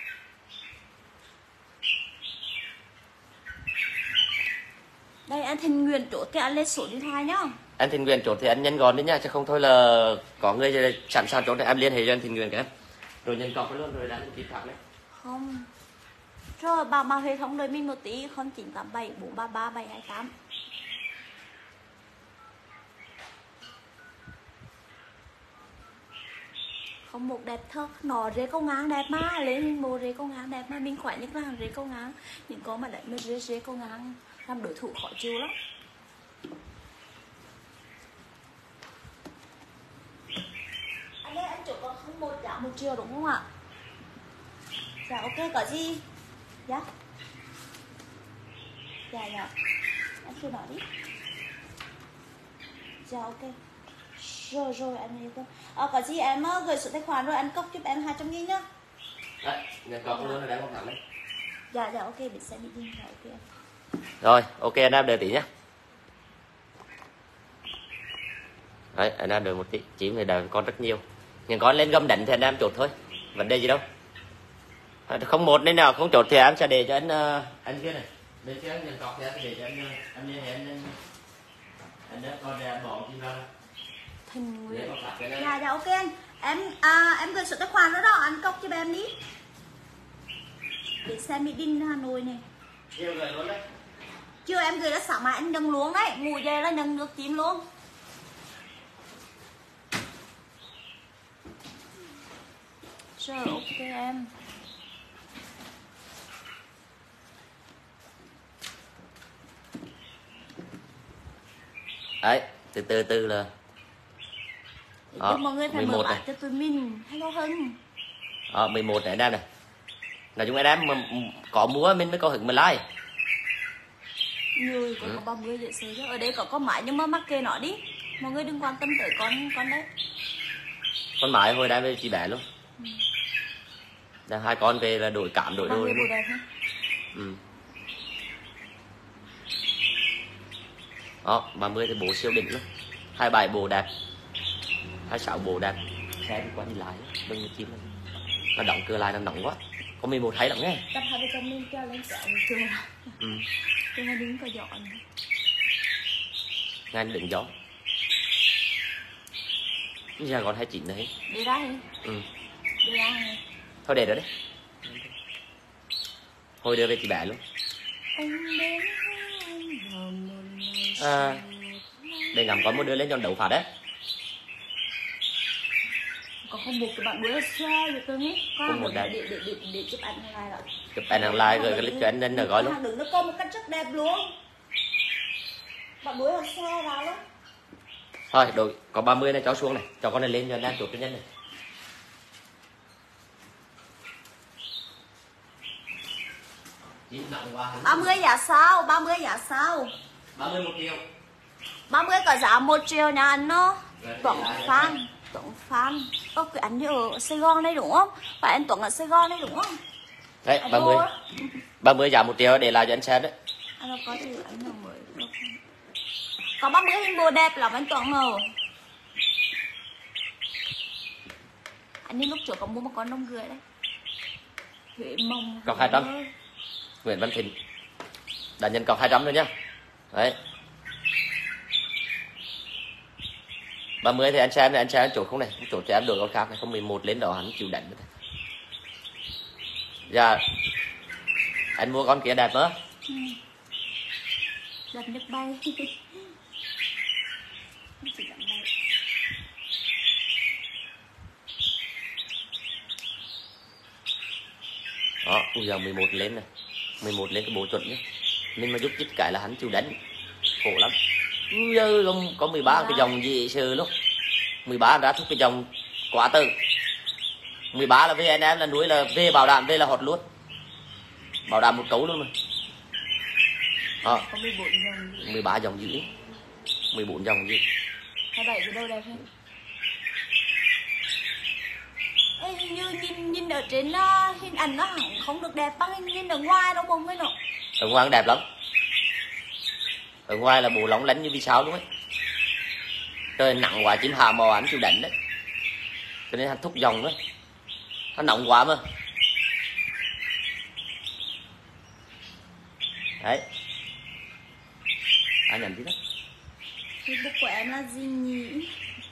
Đây anh Thành Nguyễn chốt thì anh lên số điện thoại nhá. Anh Thành Nguyễn chốt thì anh nhanh gọn đi nha, chứ không thôi là có người sẵn sàng chốt thì em liên hệ cho anh Thành Nguyễn cái em. Rồi nhân cọc luôn rồi đánh kịp khác đấy. Không. Rồi bảo hệ thống đời mình một tí 0987 433 728. Không một đẹp thật, nó rễ công ngán đẹp mà, lên bộ rễ công ngán đẹp mà, mình khỏe nhất là rễ công ngán. Những con mà đánh med rễ công ngán làm đối thủ khó chịu lắm. Anh ơi, anh chốt vào 01 giá 1 triệu đúng không ạ? Dạ ok, có gì? Dạ. Dạ. Anh cứ nói đi. Dạ ok. Rồi anh yên tâm. Có gì em gửi số tài khoản rồi anh cốc giúp em 200.000 nhá. Đấy, nhân cọc luôn rồi đánh con thẳng đấy. Dạ ok, bị sẽ bị điên. Dạ ok. Rồi, ok anh em đợi tí nhé. Đấy, anh em đợi một tí. Chim này đợi con rất nhiều. Nhưng con lên gầm đánh thì anh em chốt thôi. Vấn đề gì đâu. Không một nên nào không chốt thì em sẽ để cho anh kia này. Bên kia nhân cọc thì em sẽ để cho anh liên hệ anh đã con để bỏ chim ra. Thành Nguyễn. Dạ ok anh. Em gửi số tài khoản đó đó, anh cốc cho em đi. Để xem meeting Đinh Hà Nội này. Chưa gửi luôn đấy. Chưa, em gửi đã sáng mai anh nhận luôn đấy, ngủ về là nhận được chim luôn. Rồi ok em. Đấy, từ từ là Đó, mọi người phải mở bát cho tụi mình. Hello Hưng. 11 này anh em này. Nói chung anh em mà có mua mình mới có hứng mà like. Người có 30 dễ xế chứ. Ở đây có con mái nhưng mà mắc kệ nó đi. Mọi người đừng quan tâm tới con đấy. Con mái hồi đang chị bé luôn. Đang 2 con về là đổi cảm đổi đôi. Đó, 30 thì bố siêu đỉnh luôn. 27 bố đẹp. 26 bố đẹp. Xe đi qua đi lại, đừng chim lên. Nó đóng cửa lại nó nóng quá. Có 11 thấy lắm nghe. Tập hai vợ chồng mình treo lên kéo chưa. Cho nó đứng có gió nữa. Ngay đừng gió. Giờ còn 29 đấy. Đi ra đi. Đi ra. Thôi để đó đấy. Hồi đưa về chị bé luôn. Để ngắm con một đứa lên cho đấu phạt đấy. Còn không buộc cái bạn đuối xe được cơ nhé. Cùng một để chụp ảnh hàng lại rồi. Chụp ảnh hàng lại rồi cái clip cho anh lên rồi gói luôn. Đừng nó có một cách rất đẹp luôn. Bạn đuối là xe ra luôn. Thôi đội có 30 này cho xuống này, cho con này lên cho anh đang chụp cái nhân này. Nặng quá. 30 giá sao? 30 giá sao? 30 1 triệu. 30 có giá 1 triệu nha anh nó. Tuấn Phan. Ơ cái anh ở Sài Gòn đây đúng không? Phải anh Tuấn ở Sài Gòn đây đúng không? Đấy, 30 giá 1 triệu để lại cho anh xem đấy. Anh đâu có thì anh nào mới. Có 30 hình bồ đẹp lắm anh Tuấn ngờ. Anh đi lúc trước có mua một con nông gửi đấy. Huệ Mông. Cọc 200. Nguyễn Văn Thịnh đã nhận cọc 200 rồi nhá. Đấy. 30 thì anh xem chỗ không này, chỗ cho em đổi con khác này, không 11 lên đó hắn chịu đánh nữa. Dạ. Anh mua con kia đẹp nữa. Giật nước bay. Đó, bây giờ 11 lên này. 11 lên cái bộ chuẩn nhé. Nên mà giúp chích cái là hắn chịu đánh. Khổ lắm. Giờ có 13 cái dòng gì sơ lúc. 13 ra thúc cái dòng quá tử. 13 là về anh em là núi là về bảo đảm về là hot luôn. Bảo đảm một cấu luôn mà. Đó. 13 dòng dữ. 14 dòng dữ. 27 cái đâu đẹp hơn. Ê, hình như nhìn ở trên hình ảnh nó hẳn không được đẹp bằng nhìn ở ngoài đâu không biết đâu. Ở ngoài đẹp lắm. Ở ngoài là bộ lóng lánh như vì sao luôn ấy. Trời nặng quá chim hạ mò anh chịu đánh đấy. Cho nên anh thúc dòng đấy. Nó nặng quá mà. Đấy. Anh nhận gì đó. Facebook của em là gì nhỉ?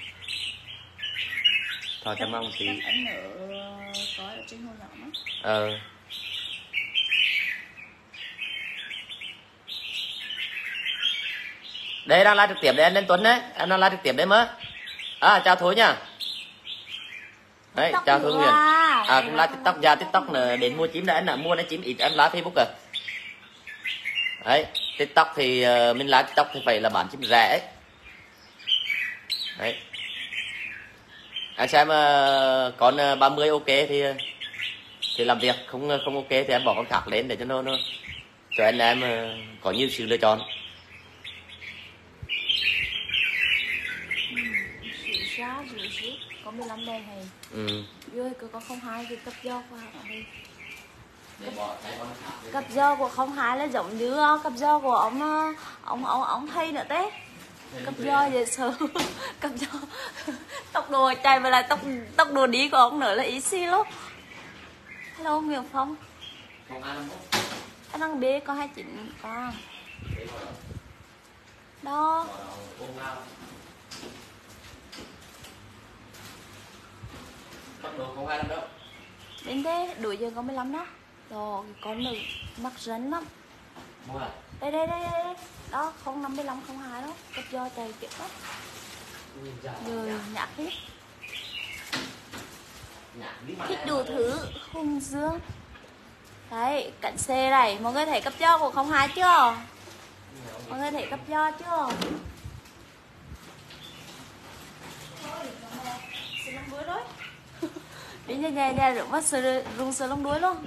Thôi cho mong tí. Em ở có ở trên hồ nhỏ đó. Đây đang live trực tiếp đấy anh lên Tuấn đấy. Em đang live trực tiếp đấy mà. Chào Thối nha. Đấy, chào Thối Nguyễn. Cũng live TikTok ra TikTok là đến mua chím đấy, anh là mua đấy chím ít em live Facebook rồi. Đấy, TikTok thì mình live TikTok thì phải là bán chím rẻ ấy. Đấy. Anh xem còn 30 ok thì làm việc, không ok thì em bỏ con khác lên để cho nó cho anh em có nhiều sự lựa chọn. Có 15 đây hay. Dưới cứ có 02 thì cấp do qua đây. Cấp do của 02 là giống như cấp do của ông thay nữa thế. Cấp do về sơ. Cấp do tốc độ chạy và lại tốc độ đi của ông nữa là ý xí lắm. Hello Nguyễn Phong. Anh đang bế có 29 con. Đó. Tốc độ không 25 đâu. Đến thế, đuổi giờ có 15 đó. Rồi, con nữ mắc rắn lắm. Đây. Đó, 055, 02 đó. Cấp do chạy kiểu đó. Rồi, nhạc hết. Thích đủ thứ, hung dương. Đấy, cạnh C này. Mọi người thấy cấp do của 02 chưa? Mọi người thấy cấp do chưa? Xin lắm bữa rồi. Đi nhà rửa mắt rung sờ lông đuối luôn.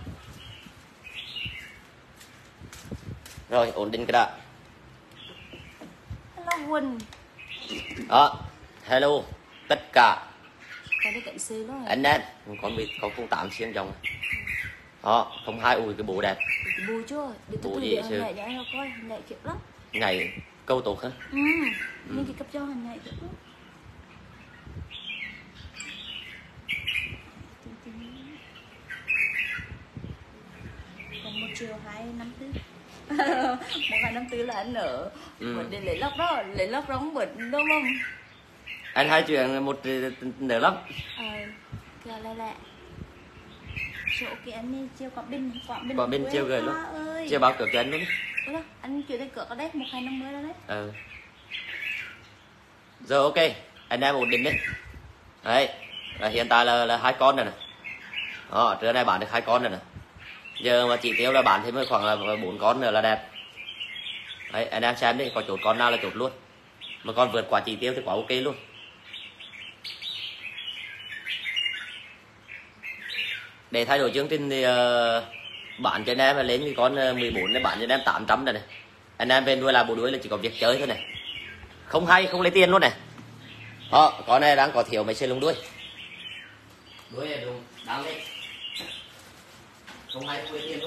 Rồi ổn định cái đã. Hello Quỳnh. Đó, hello tất cả Có đi cạnh C luôn. anh em con vịt có 08 xiên dòng. Đó, 02 ui cái bộ đẹp. Cái bù chưa? Để Bù tôi gì tự chứ? nhảy cho anh coi, nhảy kiểu lắm. Ngày câu tốt hả? Nhưng cái cấp cho hành nhảy kiểu lắm. Còn 1.254.000. 1.254 là anh ở bữa để lấy lốc đó không bữa đúng không? Anh hai chuyện một nửa lắm. Kìa lẹ. Rồi ok anh đi chiều Quảng Bình chiều gửi luôn. ơi. Chiều báo cược cho anh luôn. Ủa, anh chuyển tiền cược ở đấy 1250 đó đấy. Rồi ok, anh em ổn định đấy. Đấy, hiện tại là 2 con này nè. Đó, trưa nay bán được 2 con này nè. Giờ mà chỉ tiêu là bán thêm khoảng là 4 con nữa là đẹp. Đấy, anh em xem đi, có chốt con nào là chốt luôn. Mà con vượt quá chỉ tiêu thì quá ok luôn. Để thay đổi chương trình thì bán cho anh em lên cái con 14 này, bán cho anh em 800 này này. Anh em về nuôi là bộ đuôi là chỉ có việc chơi thôi này. Không hay, không lấy tiền luôn này. Đó, con này đang có thiếu mấy xe lông đuôi. Đuôi này đúng, đang lên. Không hay, không lấy tiền luôn.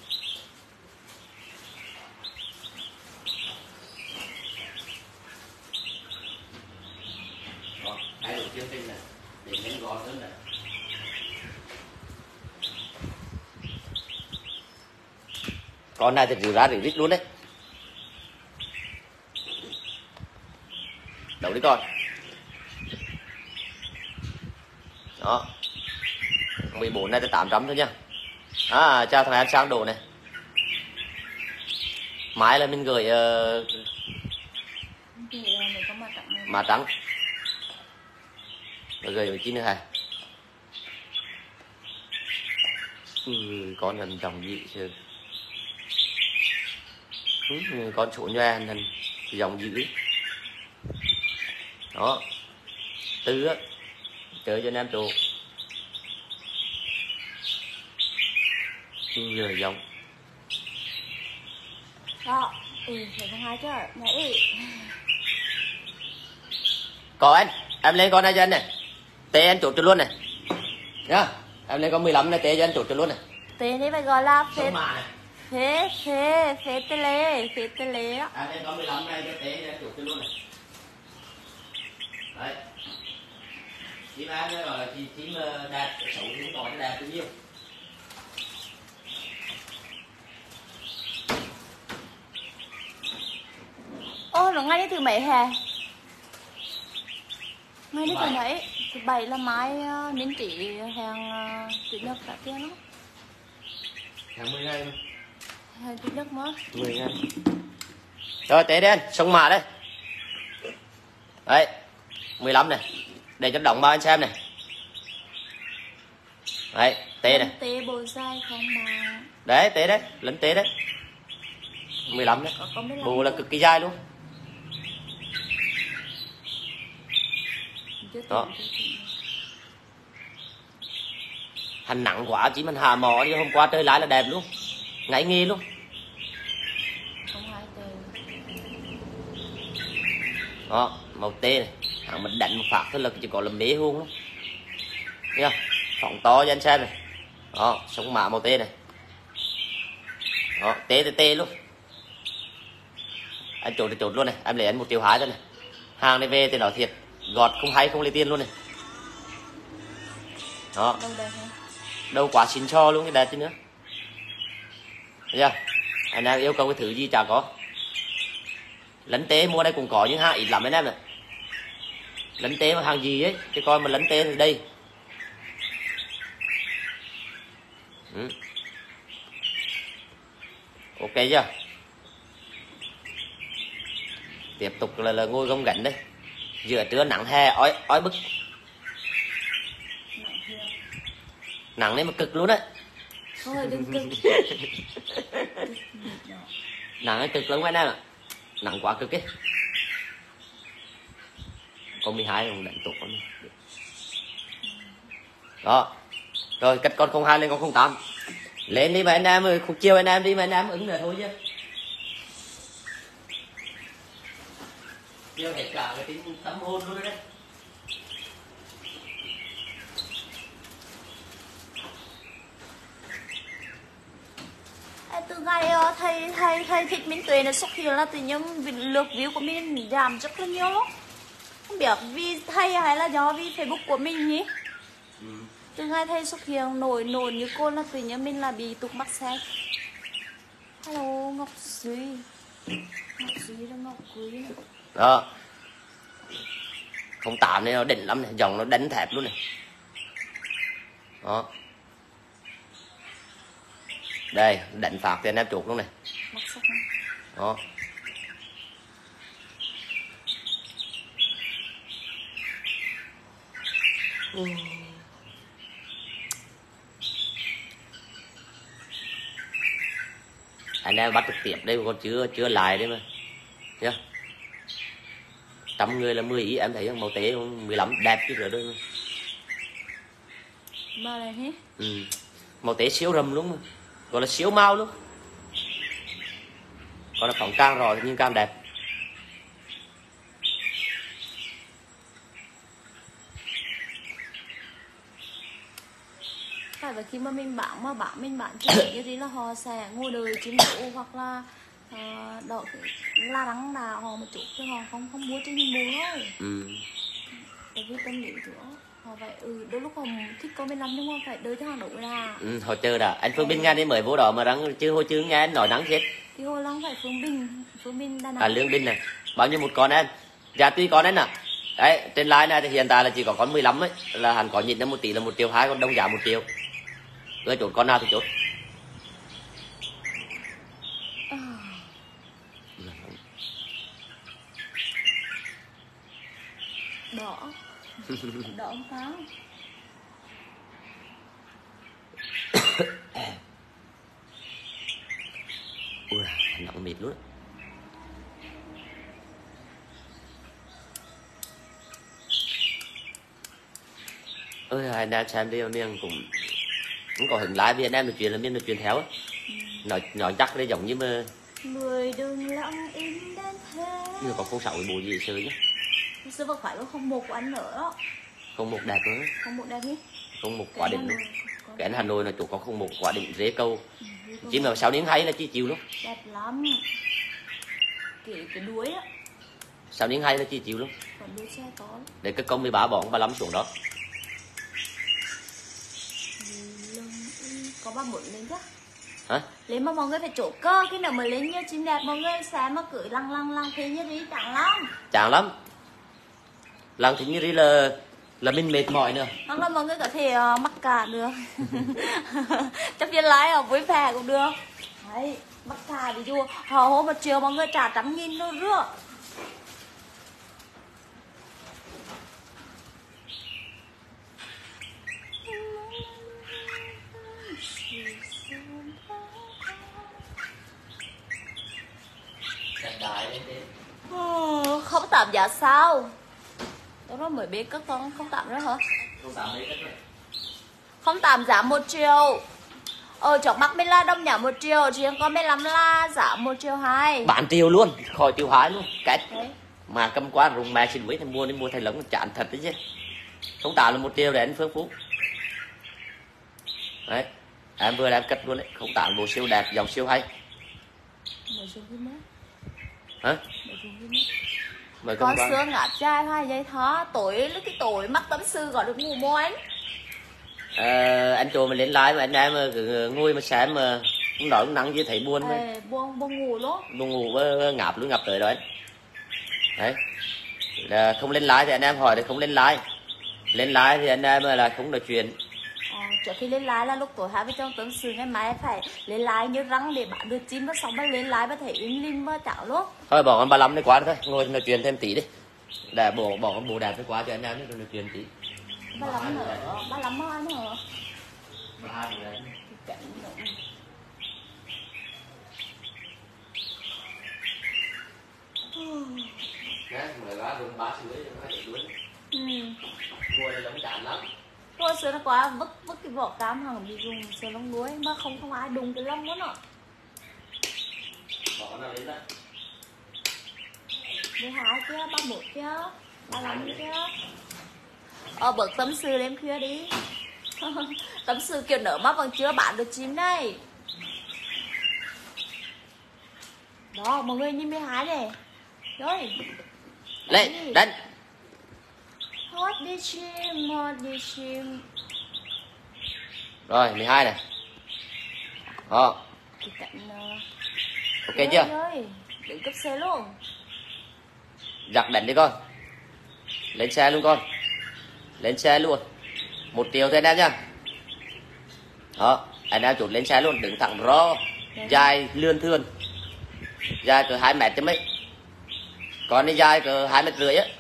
Đó, thay đổi chương trình này, để nhanh gọn hơn này. Con này thì rửa ra rửa rít luôn đấy. Đậu đi con. Đó, 14 này tới 800 thôi nha. Chào thằng em sang đồ này. Mai là mình gửi má trắng. Rồi gửi với chi nữa hả? Con hình dòng dị chứ. Con chỗ nha hình dòng dị. Đó. Tư á. Chơi cho anh em chỗ. Rồi dòng. Đó, phải không hai chứ, nhảy. Có anh, em lên con này cho anh này. Tê anh chốt cho luôn này. Nhá, em lên con 15 này, tê cho anh chốt cho luôn này. Tê đấy phải gọi là phê tê lê đó. Em lên con 15 này cho tê cho anh chốt cho luôn này. Đấy. Chim em nó gọi là chim đẹp, xấu thì không có đẹp bao nhiêu. Ô, nó ngay thứ mấy hè? Ngay thứ mấy? Thứ 7 là mai nên chỉ hàng chủ nhật đã kia nó. Hàng 10 ngày. Hàng chủ nhật mà. 10 ngày. Rồi tế đi anh, sông mạ đây. Đấy, 15 này. Để cho động bao anh xem này. Đấy, tế này. Tế bồ dai không mà. Đấy, tế đấy, lấn tế đấy. 15 đấy. Bồ là cực kỳ dai luôn. Đó. Hành nặng quá chỉ mình hà mò đi, hôm qua chơi lái là đẹp luôn. Ngấy nghi luôn. Đó, màu tê này. Hẳn mình đánh một phát thôi là chỉ có làm mế hôn luôn. Thấy không? Phỏng to cho anh xem này. Đó, sống mạ màu tê này. Đó, tê luôn. Anh chốt luôn này, em lấy anh 1,2 triệu thôi này. Hàng này về thì nói thiệt, gọt không hay không lấy tiền luôn này. Đó. Đâu quá xinh cho luôn cái đẹp chứ nữa. Thấy chưa? Anh em yêu cầu cái thứ gì chả có. Lấn tế mua đây cũng có nhưng ít lắm anh em này. Lấn tế mà hàng gì ấy, chứ coi mà lấn tế thì đây. Ok chưa? Tiếp tục là ngồi gông gánh đây. Giữa trưa nắng hè ói bức. Nắng đấy mà cực luôn đấy. Thôi đừng cực. Nắng ấy cực lắm anh em ạ. Nắng quá cực ấy. Con 12 cũng đánh tốt lắm. Đó. Rồi cắt con 02 lên con 08. Lên đi mà anh em ơi, khúc chiều anh em đi mà anh em ứng là thôi chứ. Chiều hết cả cái tính tâm hồn luôn đấy. Từ ngày thầy Thích Minh Tuệ nó xuất hiện là tự nhiên lượt view của mình giảm rất là nhiều. Không biết vì thầy hay là do vì Facebook của mình nhỉ? Từ ngày thầy xuất hiện nổi như cô là tự nhiên mình là bị tụt mắc xe. Hello Ngọc Duy. Ngọc Duy là Ngọc Quý này. Đó. 08 này nó đỉnh lắm này, dòng nó đánh thẹp luôn này. Đó. Đây, đánh phạt thì anh em chụp luôn này. Mặc sắc này. Đó. Anh em bắt trực tiếp đây còn chưa lại đấy mà. Nhá. Trăm người là 10 ý, em thấy màu tế 15 đẹp chứ rồi đây mà. Mà này hết. Màu tế siêu rầm luôn mà. Gọi là siêu mau luôn. Còn là phỏng càng rồi nhưng càng đẹp. Tại vì khi mà mình bán mình bán chỉ như thế là họ sẽ ngồi đời chiến đấu hoặc là đợi la đắng là họ một chút chứ họ không mua trên mình mua thôi. Tại vì tâm lý của họ vậy đôi lúc họ thích có bên nhưng mà phải đợi cho họ đủ là. Họ chờ đã. Anh Phương Bình nghe đi mới vô đó mà đang chưa hồi chứ nghe anh nói nắng chết. Thì hồi lắng phải Phương Bình Đà Nẵng. À Lương Bình này. Bao nhiêu một con em? Dạ tuy con em nè. Đấy, trên live này thì hiện tại là chỉ có con 15 ấy, là hắn có nhìn ra 1 tỷ là 1 triệu, 2 con đông giá 1 triệu. Rồi chốt con nào thì chốt. Đỏ. Đỏ không pháo. Ui, nặng mệt luôn. Ơi anh em xem đi miếng cũng có hình lái với anh em nói chuyện là miếng nói chuyện theo ấy. Nói chắc đấy giống như mà Người đừng lặng im đến thế. nhưng mà có 06 cái bộ gì chơi nhá. Sư vật phải có 01 của anh nữa đó. 01 đẹp nữa. 01 đẹp nhỉ? 01 quả đỉnh luôn. Cái anh Hà Nội là chủ có 01 quả đỉnh dễ câu. Chỉ mà 6 miếng hay là chỉ chịu luôn. Đẹp lắm. Cái đuối á. 6 miếng hay là chỉ chịu luôn. Còn đuôi xe có. Để cái công 13 bọn 35 xuống đó. Có 31 lên chứ? Hả? Lên mà mọi người phải chỗ cơ, khi nào mà lên như xinh đẹp mọi người xem mà cười lăng thì như thế chẳng lắm. Chẳng lắm. Lăng thì như thế là mình mệt mỏi nữa. Hoặc là mọi người có thể mắc cả được. Chấp viên lái ở vui vẻ cũng được. Đấy, mắc cả ví dụ họ hôm 1 triệu mọi người trả 100.000 luôn rửa. Không tạm giá sao? Đó mới biết các con không tạm nữa hả? Không tạm giá 1 triệu. Chọc mắc bên là đông nhà 1 triệu, riêng con bên làm là giá 1 triệu 2. Bán triệu luôn, khỏi triệu 2 luôn. Cách. Mà cầm quá rùng mẹ xin quý thì mua thay lống chán thật đấy chứ. Không tạm là 1 triệu để anh Phương Phú. Đấy. Em vừa đem cất luôn đấy, không tạm bộ siêu đẹp, dòng siêu hay. Hả? Có xương ngạp trai hai giây thó tuổi lúc cái tuổi mắc tấm sư gọi được ngủ môi anh. Anh chồ mình lên live mà anh em cứ ngồi mà xem mà không nói không nắng chứ thấy buồn đấy. Buồn ngủ luôn. Buồn ngủ với ngạp luôn ngập tới đó anh. Đấy. Là không lên live thì anh em hỏi thì không lên live. Lên live thì anh em là không nói chuyện. Trước khi lên live là lúc tối 2 trong tấm sư ngày mai phải lên live như răng để bạn được chim và xong mới lên live và thấy im lim và chảo luôn. Thôi bỏ con 35 này quá thôi, ngồi nói chuyện thêm tí đi. Để bỏ con bộ đẹp nó quá cho anh em nói chuyện tí. 35 nữa, 35 nữa anh hả? 32 nữa. Đấy, người gái dùng 3 sưởi nó để đuối. Mua đây lắm chán lắm. Thôi sữa nó quá vứt cái vỏ cam hàng bị dùng sữa lông đuối mà không ai đụng cái lông đó nọ. Bỏ nó lên đấy. 12 kia, 31 kia, 35 kia. Bớt tấm sư lên khuya đi. Tấm sư kiểu nở mắt còn chưa bán được chim đây. Đó, mọi người nhìn 12 này. Rồi. Lên, đánh. Hot đi chim. Rồi, 12 này. Đó. Ok chưa? Rồi, đừng cấp xe luôn. Giặc đánh đi con. Lên xe luôn con. Lên xe luôn. 1 triệu thôi anh em nhá. Đó, Anh em chốt lên xe luôn, đứng thẳng ro, dài lươn thươn, dài cỡ 2 mét chứ mấy, còn đi dài cỡ 2,5 mét á.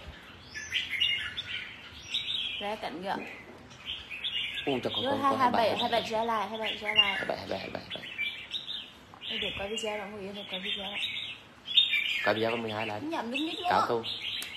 Ra cạnh kìa. Cho con Rồi 27 ra lại, 27. Để coi video là ngồi yên coi video. Coi video con 12 lại. Nhầm nhúc nhích luôn. Cáo câu.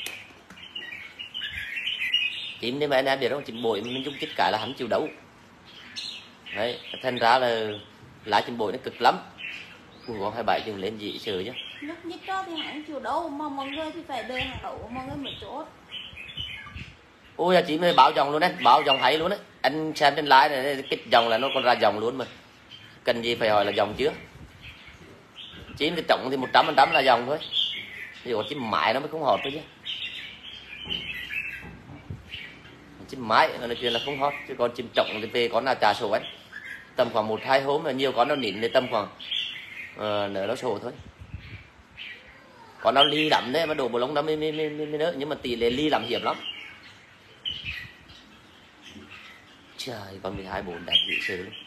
Chim nếu mà anh em biết không, chim bội mình dung chích cái là hắn chịu đấu. Đấy, thành ra là lá chim bội nó cực lắm. Con 27 chừng lên dị sờ chứ. Nhúc nhích đó thì hắn chịu đấu, mà mọi người thì phải đời hàng đấu, mọi người mới chốt. Ôi là chim này báo dòng luôn đấy, báo dòng hay luôn đấy. Anh xem trên lái này, cái dòng là nó còn ra dòng luôn mà. Cần gì phải hỏi là dòng chưa. Chim thì trọng thì 100% là dòng thôi. Ví dụ chim mái nó mới không hót thôi chứ. Chim mái là chuyện là không hót, chứ còn chim trọng thì về con là trà sổ ấy. Tầm khoảng 1-2 hôm là nhiều con nó nịn thì tầm khoảng nở nó sổ thôi. Còn nó ly lắm đấy mà đổ bộ lông nó mới nở, nhưng mà tỷ lệ ly lắm hiểm lắm. Trời, con 12 4 đẹp dữ sự luôn.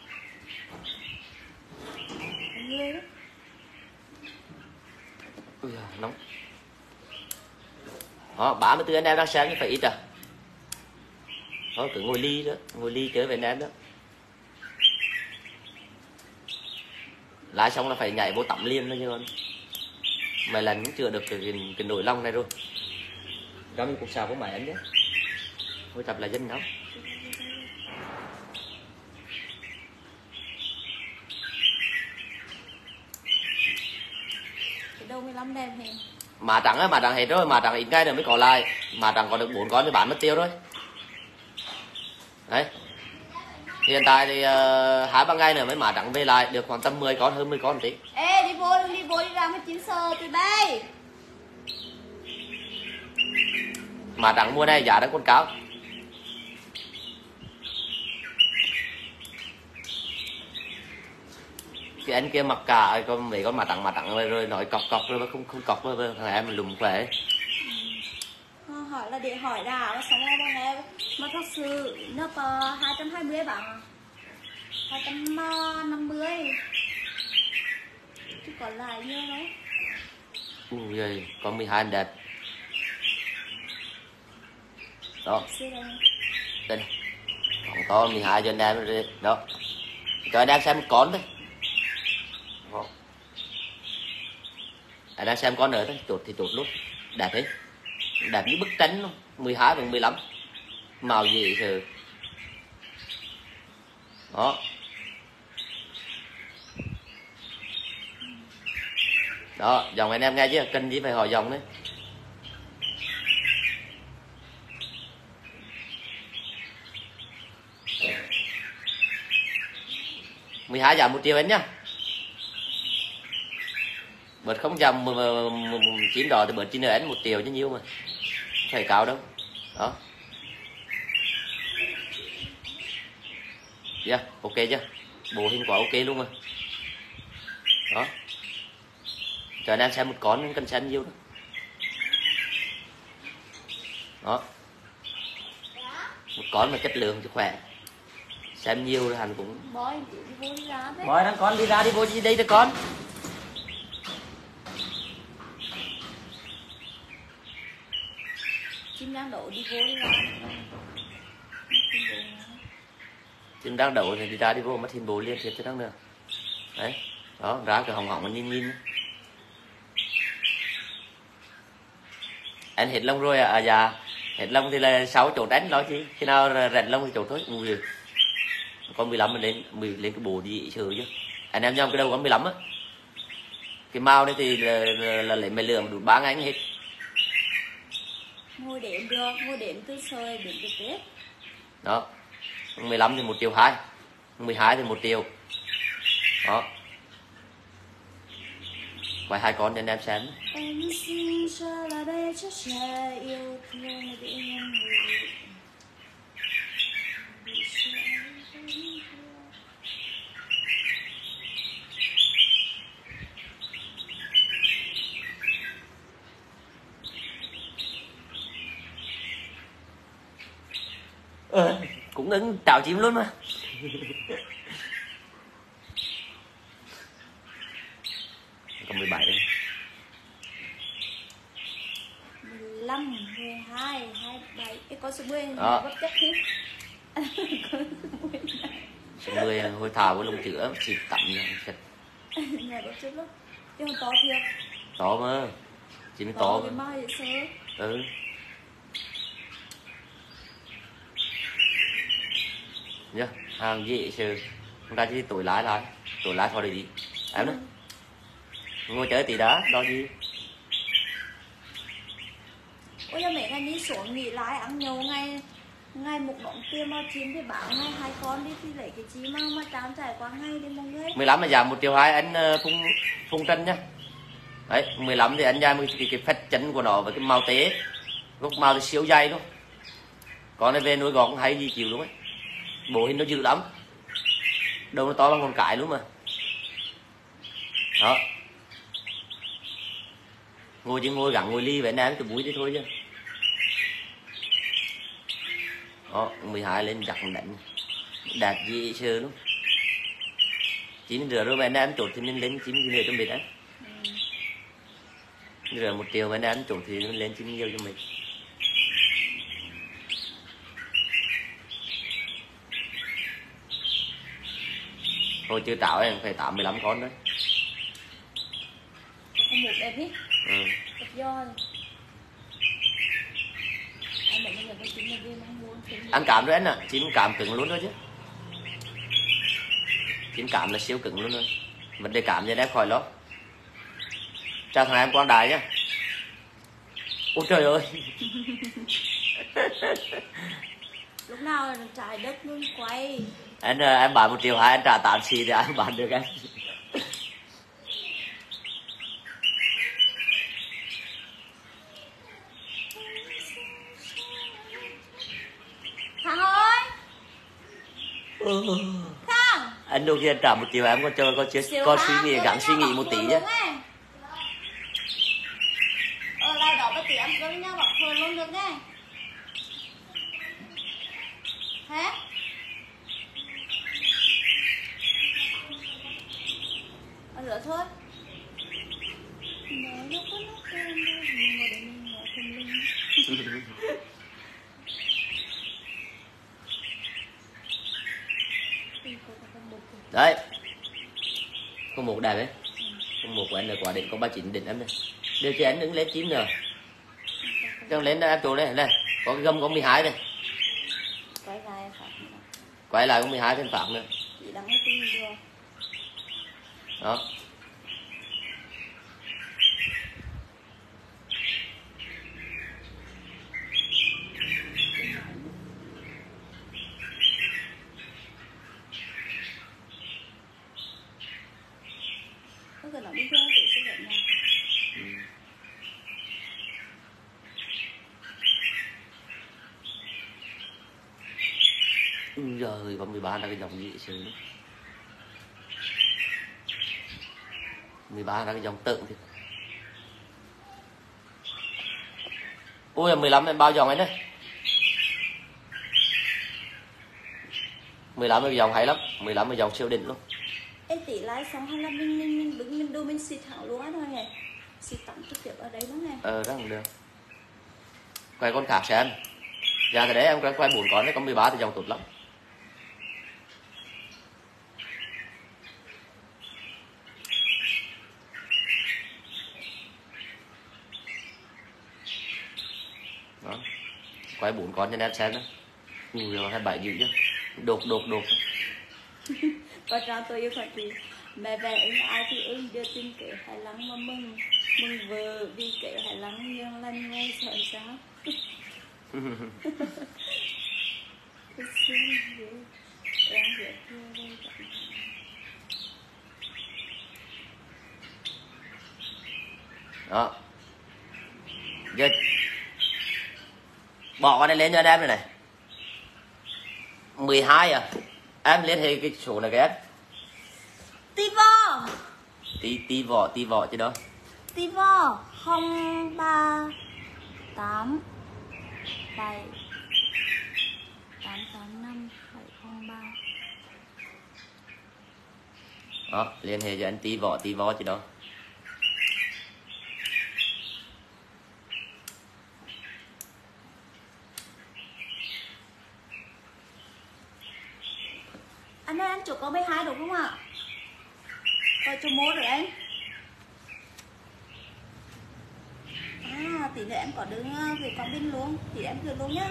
Ui, nóng. Đó, 34 anh em đang sáng như phải ít à. Đó, cứ ngồi ly đó, ngồi ly chơi với anh em đó. Lái xong là phải nhảy vô tắm liền thôi chứ con. Mày lần cũng chưa được cái nồi long này rồi. Gắm cuộc xào của mày anh nhé. Thôi tập là dân đó. Cái đâu 15 đẹp hề. Mà trắng á, mà trắng hết rồi, mà trắng ít ngày nữa mới có lại. Mà trắng còn được 4 con thì bán mất tiêu rồi. Đấy. Hiện tại thì 2-3 ngày nữa mới mà trắng về lại được khoảng tầm 10 con, hơn 10 con tí. Ê, đi vô đi ra mới 9 giờ từ đây. Mà trắng mua này giá đang còn cao. Cái anh kia mặc cả con mấy con mà trắng rồi nói cọc rồi không cọc rồi thằng em lùm khỏe. Hỏi là để hỏi đà nó sống bao ngày mà thật sự nó có 220 bằng 250 chứ còn lại như nó. Ui giời, con 12 đẹp. Đó. Đây này. Còn con 12 cho anh em đó. Cho anh em xem một con thôi. Đó. Anh đang xem con nữa thôi, chốt thì chốt luôn. Đẹp đấy. Đẹp như bức tranh luôn. 12 và 15. Màu gì sự. Đó. Đó, dòng anh em nghe chứ, kênh gì phải hỏi dòng đấy. $12 giảm 1 triệu anh nhá. Bớt không giảm 9 đỏ thì bớt 9 anh 1 triệu chứ nhiêu mà. Phải cao đâu. Đó. Yeah, ok chưa? Bộ hình quá ok luôn mà. Đó. Cho anh em xem một con cần xem nhiêu đó. Đó. Một con mà chất lượng cho khỏe. Xem nhiều rồi hắn cũng. Bói đi vô đi ra đấy. Bói đang con đi ra đi vô gì đây cho con. Chim đang đổ đi vô đi ra. Chim đang đậu thì đi ra đi vô mất hình bố liên thiệt chứ đang nữa. Đấy. Đó, ra cái hỏng hỏng mà nhìn. Anh hết lông rồi à? À dạ. Hết lông thì là 6 chỗ đánh đó chứ. Khi nào rảnh lông thì chỗ thôi. Ui giời. Con 15 mình lên cái bộ gì chờ chứ. Anh em nhầm cái đầu con 15 á. Cái màu này thì là lấy mày lừa mà đủ 3 ngày hết. Ngồi đếm được, ngồi đếm từ sơi đến được Tết. Đó. 15 thì 1,2 triệu. 12 thì 1 triệu. Đó. Quay 2 con cho anh em xem. Em xin trở lại đây cho trẻ yêu thương để em người. Cũng đứng chào chim luôn mà. có 17 đấy. 15, 12, 27. Cái con số 10 Đó. bắp chất hết. Số 10 hồi thảo với lông chữa xịt tắm thật. Mẹ bắp chất lắm. Chứ không to thiệt. To mà. Chỉ mới to. To cái mai vậy sơ. Ừ. Nhá, hàng dễ sơ. Chúng ta chỉ tuổi lái lại. Tuổi lái thôi để gì. Em đó. Ngồi chơi tí đó, đó gì. Ôi mẹ ngày đi xuống nghỉ lái ăn nhiều ngày một đống tiền mà chiếm thì bảo ngày 2 con đi thì lấy cái chi mà trám trải qua ngày đi mọi người. 15 là giảm 1,2 triệu anh Phung Trân nhá. Đấy, 15 thì anh ra cái phách chân của nó với cái màu tế. Gốc màu thì siêu dày luôn. Con này về nuôi gọn hay gì chịu luôn ấy. Bộ hình nó dữ lắm. Đầu nó to bằng con cái luôn mà. Đó. Ngồi chứ ngồi gắn ngồi ly với anh em cái búi thế thôi chứ. Đó, 12 lên giặt đánh. Đạt dễ sơ luôn. 9 rửa rồi mà anh em chốt thì mình lên 9 rửa cho mình đấy. Rửa 1 triệu mà anh em chốt thì mình lên 9 nhiều cho mình. Thôi chưa trảo em phải 85 con đấy. Con một đẹp đi. Ừ. Đẹp do này. Anh mẹ mình có chính là đi mong muốn. Ăn cám rồi anh à, chín cám cứng luôn thôi chứ. Chín cám là siêu cứng luôn rồi. Vấn đề cám cho em khỏi lo. Chào thằng em Quang Đại nhá. Ôi trời ơi. Lúc nào trái đất luôn quay. Anh em bán 1,2 triệu anh trả 8 xì thì anh bán được anh. Thằng ơi. Thằng. Anh đâu kia trả 1 triệu em có suy nghĩ gắng suy nghĩ một tí chứ. Lại đó bắt tí ăn cơm nha, bọc phơi luôn được nghe. Hả? Ăn rửa thôi. Nó có nó cơm đâu, mình ngồi để mình ngồi không linh. Đấy. Con một đẹp ấy. Con một của anh là quả định, con 39 định em đây. Điều cho anh đứng lên 9 rồi. Cho lên đây chỗ đây này. Có cái gâm có 12 đây. Quay lại phải. Quay lại có 12 thêm phạm nữa. Chị đăng cái tin được. Đó. Có cần nó đi theo tự sẽ nhận nhau. Rồi con 13 là cái dòng gì sự nữa. 13 là cái dòng tượng thì. Ôi 15 em bao dòng ấy đấy. 15 cái dòng hay lắm, 15 cái dòng siêu đỉnh luôn. Em tỷ lái xong hay là mình đứng mình đu mình xịt thẳng luôn thôi này. Xịt tắm trực tiếp ở đây luôn này. Đó không được. Quay con khác xem. Dạ thì đấy em quay 4 con đấy, con 13 thì dòng tốt lắm. Đó. Quay 4 con cho em xem đó. Rồi 27 dữ chứ. Đột. Và ra tôi yêu phải chị. Mẹ về ứng ai thì ứng đưa tin kể hài lắng mà mừng vợ vì kể hài lắng nhưng lần ngay sợ sao. Đó. Giờ bỏ con này lên cho anh em này này. 12 à. Em liên hệ cái số này cái em. Tí vò. Tí vỏ chứ đó. Tí vò 038 7 885 703. Đó, liên hệ cho anh tí vỏ chứ đó. Anh ơi, anh chụp có 12 đúng không ạ? Rồi chụp 1 rồi anh. À, tí nữa em có đứng gửi quảng bình luôn. Tí em gửi luôn nhá.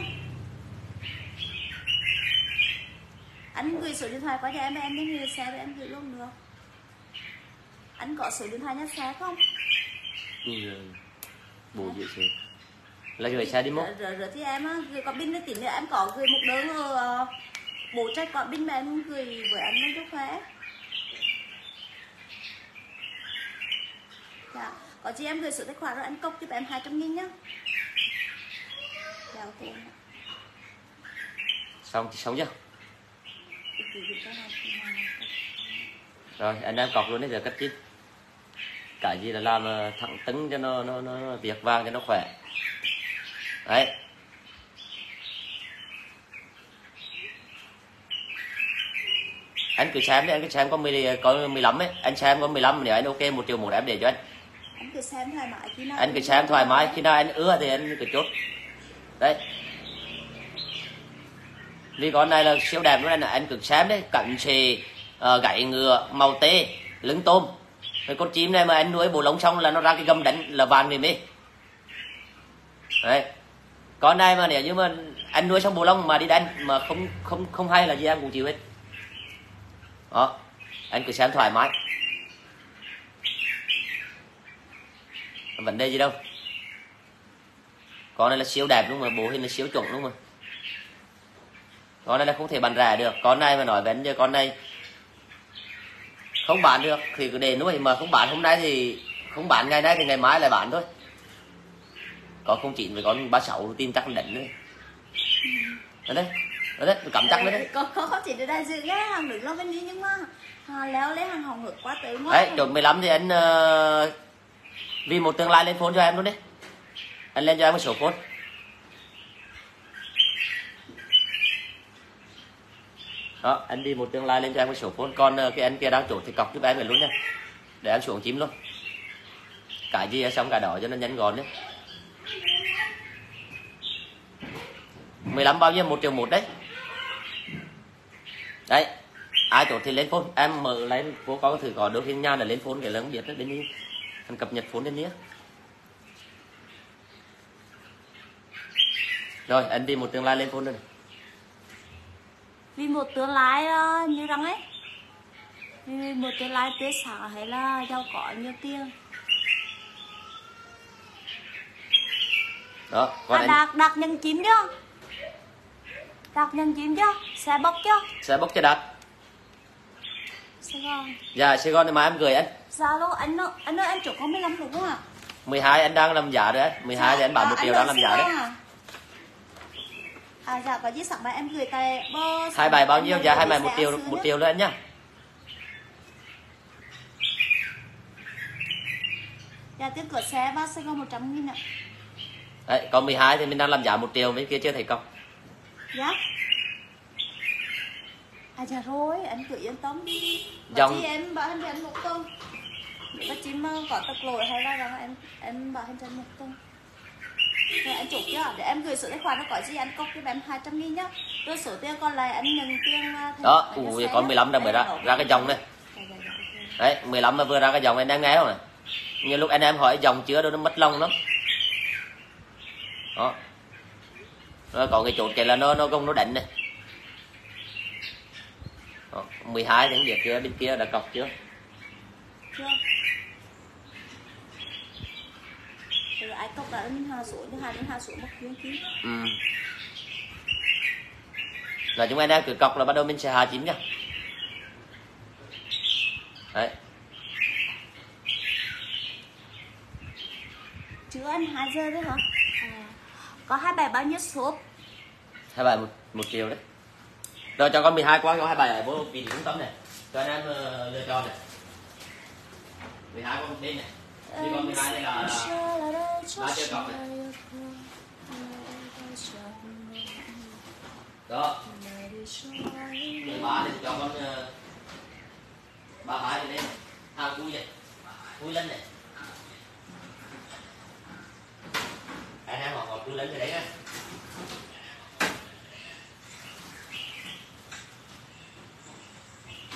Anh gửi số điện thoại qua cho em đi gửi xe em gửi luôn được. Anh có số điện thoại nhá xe không? Bù dễ sự là gửi xe đi mốt. Rồi thì em gửi quảng bình tí nữa em có gửi một đơn ở bố trách quảng bình mà em gửi với anh luôn cho khỏe. Dạ, có chị em gửi số tài khoản rồi anh cốc giúp em 200.000 nhá. Dạ ok. Xong chưa? Rồi anh em cọc luôn đấy, giờ cắt chip. Cái gì là làm thẳng tấn cho nó việc vang cho nó khỏe. Đấy. Anh cứ xem đấy, anh cứ xem có 15 ấy, anh xem có 15 nếu anh ok 1 triệu 1 em để cho anh. Anh cứ xem thoải mái khi nào. Anh cứ xem thoải mái, khi nào anh ưa thì anh cứ chốt. Đấy. Vì con này là siêu đẹp luôn anh cứ xem đấy, cạnh xì, gãy ngựa, màu tê, lưng tôm. Rồi con chim này mà anh nuôi bộ lông xong là nó ra cái gầm đánh là vàng liền đi. Đấy. Con này mà nếu như mà anh nuôi xong bộ lông mà đi đánh mà không hay là gì em cũng chịu hết. Đó. Anh cứ xem thoải mái. Vấn đề gì đâu. Con này là siêu đẹp luôn mà, bộ hình là siêu chuẩn luôn mà. Con này là không thể bán rẻ được. Con này mà nói vấn đề con này không bán được thì cứ để nuôi, mà không bán hôm nay thì không bán ngày nay thì ngày mai lại bán thôi. Con 09 với con 36 tin chắc đánh nữa. Đấy, cắm chắc đấy. Có chỉ được đại dự ghé hàng đứng lo bên đi nhưng mà léo lấy hàng hồng ngược quá tới mất. Đấy, chốt 15 thì anh vì một tương lai lên phone cho em luôn đấy. Anh lên cho em một số phone. Đó, anh đi một tương lai lên cho em một số phone. Còn cái anh kia đang chốt thì cọc giúp em về luôn nha. Để em xuống chím luôn. Cái gì xong cả đó cho nó nhanh gọn đấy. 15 bao nhiêu? 1 triệu 1 đấy. Đấy. Ai chốt thì lên phone. Em mở lên phố có thử có đôi khi nhà là lên phone cái là không biết đó. Đến đi anh cập nhật phone đến nhé. Rồi anh đi một tương lai lên phone rồi này. Vì một tương lai như rằng ấy, vì một tương lai tươi sáng hay là giàu có nhiều tiền. Đó, còn đặt nhân chim chưa? Đặt nhân chim chưa? Xe bốc chưa? Xe bốc chưa đặt. Sài Gòn. Dạ Sài Gòn thì mà em gửi anh. Zalo anh ơi anh chụp có 15 đúng không ạ? 12 anh đang làm giá đấy. 12 thì anh bảo 1 triệu đang làm giá đấy. Dạ có gì sẵn bài em gửi tại bơ. 2 bài bao nhiêu? Giá 2 bài 1 triệu nữa anh nhá. Dạ tiền cửa xe vào Sài Gòn 100.000 ạ. Đấy, còn 12 thì mình đang làm giá 1 triệu, mấy kia chưa thấy cọc. Dạ. Dạ rồi, anh cứ yên tâm đi. Dòng... Chị em bảo anh cho anh 1 tuần. Nếu mà chim có tật lỗi hay là rằng em bảo anh cho anh 1 tuần. Rồi anh chụp chưa? Để em gửi số tài khoản nó có gì anh cọc cho em 200.000 nhá. Rồi số tiền còn lại anh nhận tiền. Đó, con 15 đang mới ra cái dòng này. Đấy, 15 mà vừa ra cái dòng anh đang nghe không này. Nhiều lúc anh em hỏi dòng chưa đâu nó mất lòng lắm. Đó. Rồi còn cái chốt cái là nó gông nó đánh này. Đó, 12 thì biết chưa, bên kia đã cọc chưa? Chưa. Rồi ai cọc đã mình hạ xuống, hai đến hạ xuống một chuyến kia. Rồi chúng anh em cứ cọc là bắt đầu mình sẽ hạ chím nhá. Đấy. Chứ anh 2 giờ đấy hả? Có 2 bài bao nhiêu số? 2 bài 1 triệu đấy. Rồi cho con 12 qua cho 2 bài ở vô vị trí trung tâm này. Cho anh em lựa chọn này. 12 con bên này. Đi con 12 này là 3 triệu cọc này. Đó. 13 thì cho con 32 này lên. Hàng cui này. Cui lên này. Anh em họ cui lên cái đấy nha.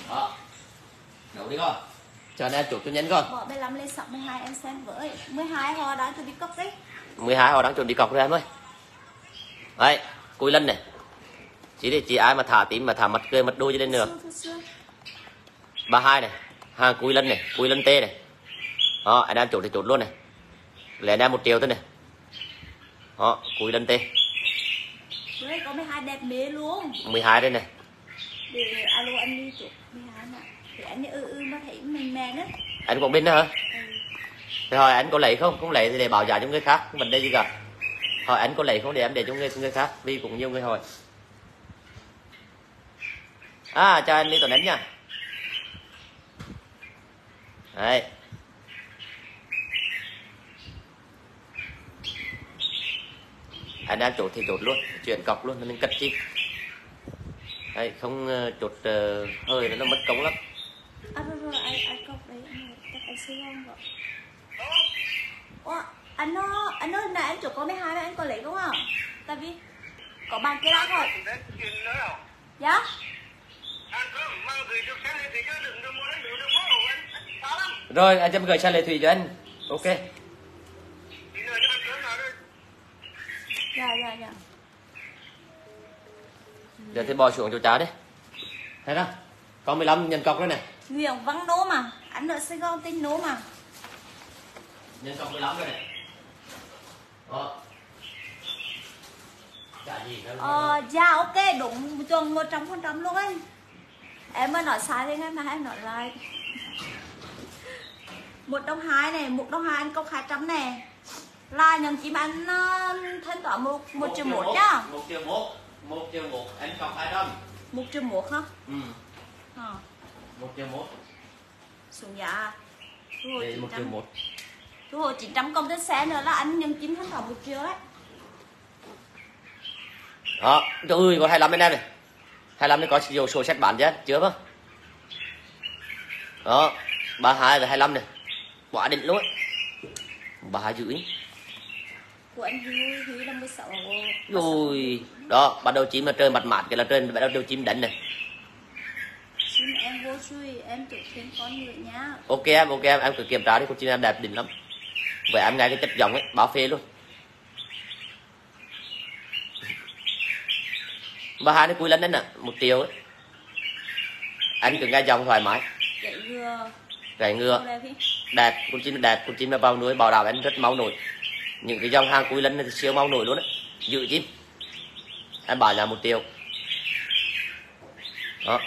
Đó. Nấu đi con. Cho nên chụp cho nhấn con. Bỏ 15 lên 62 em xem với. 12 họ đang chuẩn bị cốc đấy. 12 họ đang chuẩn bị cọc rồi em ơi. Đấy, cùi lân này. Chỉ ai mà thả tím mà thả mặt cười mặt đuôi cho lên nữa. 32 này, hàng cùi lân này, cùi lân tê này. Đó, anh em chốt thì chốt luôn này. Lấy anh em 1 triệu thôi này. Đó, cùi lân tê. Đấy, có 12 đẹp mê luôn. 12 đây này. Để alo anh đi chụp 12 nè. Thì anh nó thấy mình mèn á. Anh cũng biết nữa hả? Ừ. Thì hỏi anh có lấy không? Không lấy thì để bảo giá cho người khác, không vấn đề gì cả. Hỏi anh có lấy không để em để cho người khác, vì cũng nhiều người hỏi. À, cho anh đi tổ nén nha. Đấy. Anh đang chốt thì chốt luôn, chuyển cọc luôn, nên cất chi. Đấy, không chốt hơi nó mất công lắm. À rồi anh cọc đấy, anh sẽ không vậy. Ủa, anh nói nãy anh chụp có 12 anh có lấy đúng không? Tại vì có bàn kia đã rồi. Dạ? Rồi, anh sẽ gửi sang Lệ Thủy cho anh. Ok. Dạ. Giờ thì bỏ xuống cho cháu đi. Thấy đó. Có 15 nhân cọc đó này. Nguyện vắng nố mà. Anh ở Sài Gòn tính nố mà. Nhân cọc 15 rồi này. Đó. Chả gì đâu. Dạ ok, đúng chuẩn 100% luôn ấy. Em mới nói sai đấy mà em nói lại. 1 đồng 2 này, 1 đồng 2 anh cọc 200 nè. Là nhận chim anh thanh toán 1 triệu 1 nhá. 1 triệu 1. 1 triệu 1 anh cọc 200. 1 triệu 1 hả? Ừ. 1 triệu 1. Xuống giá. Đây 1 triệu 1. Thu hồi 900 công trên xe nữa là anh nhân chim thanh toán 1 triệu đấy. Đó, trời ơi có 25 bên em này. 25 này có nhiều sổ sách bán chứ, chưa không? Đó, 32 và 25 này. Quá đỉnh luôn. 32 dữ ý. Của anh Huy là 16. Rồi, đó, bắt đầu chim là trời mặt mát cái là trời bắt đầu chim đánh này. Chim em vô suy, em chụp thêm con người nhá. Ok em cứ kiểm tra đi, con chim em đẹp đỉnh lắm. Vậy em nghe cái chất giọng ấy, báo phê luôn. 32 này cùi lên đấy nè, 1 triệu ấy. Anh cứ nghe giọng thoải mái. Gãy ngựa. Đẹp, con chim là vào nuôi bảo đảm anh rất mau nổi. Những cái dòng hàng cùi lân này thì siêu mau nổi luôn đấy. Giữ chim. Em bảo là 1 triệu. Đó.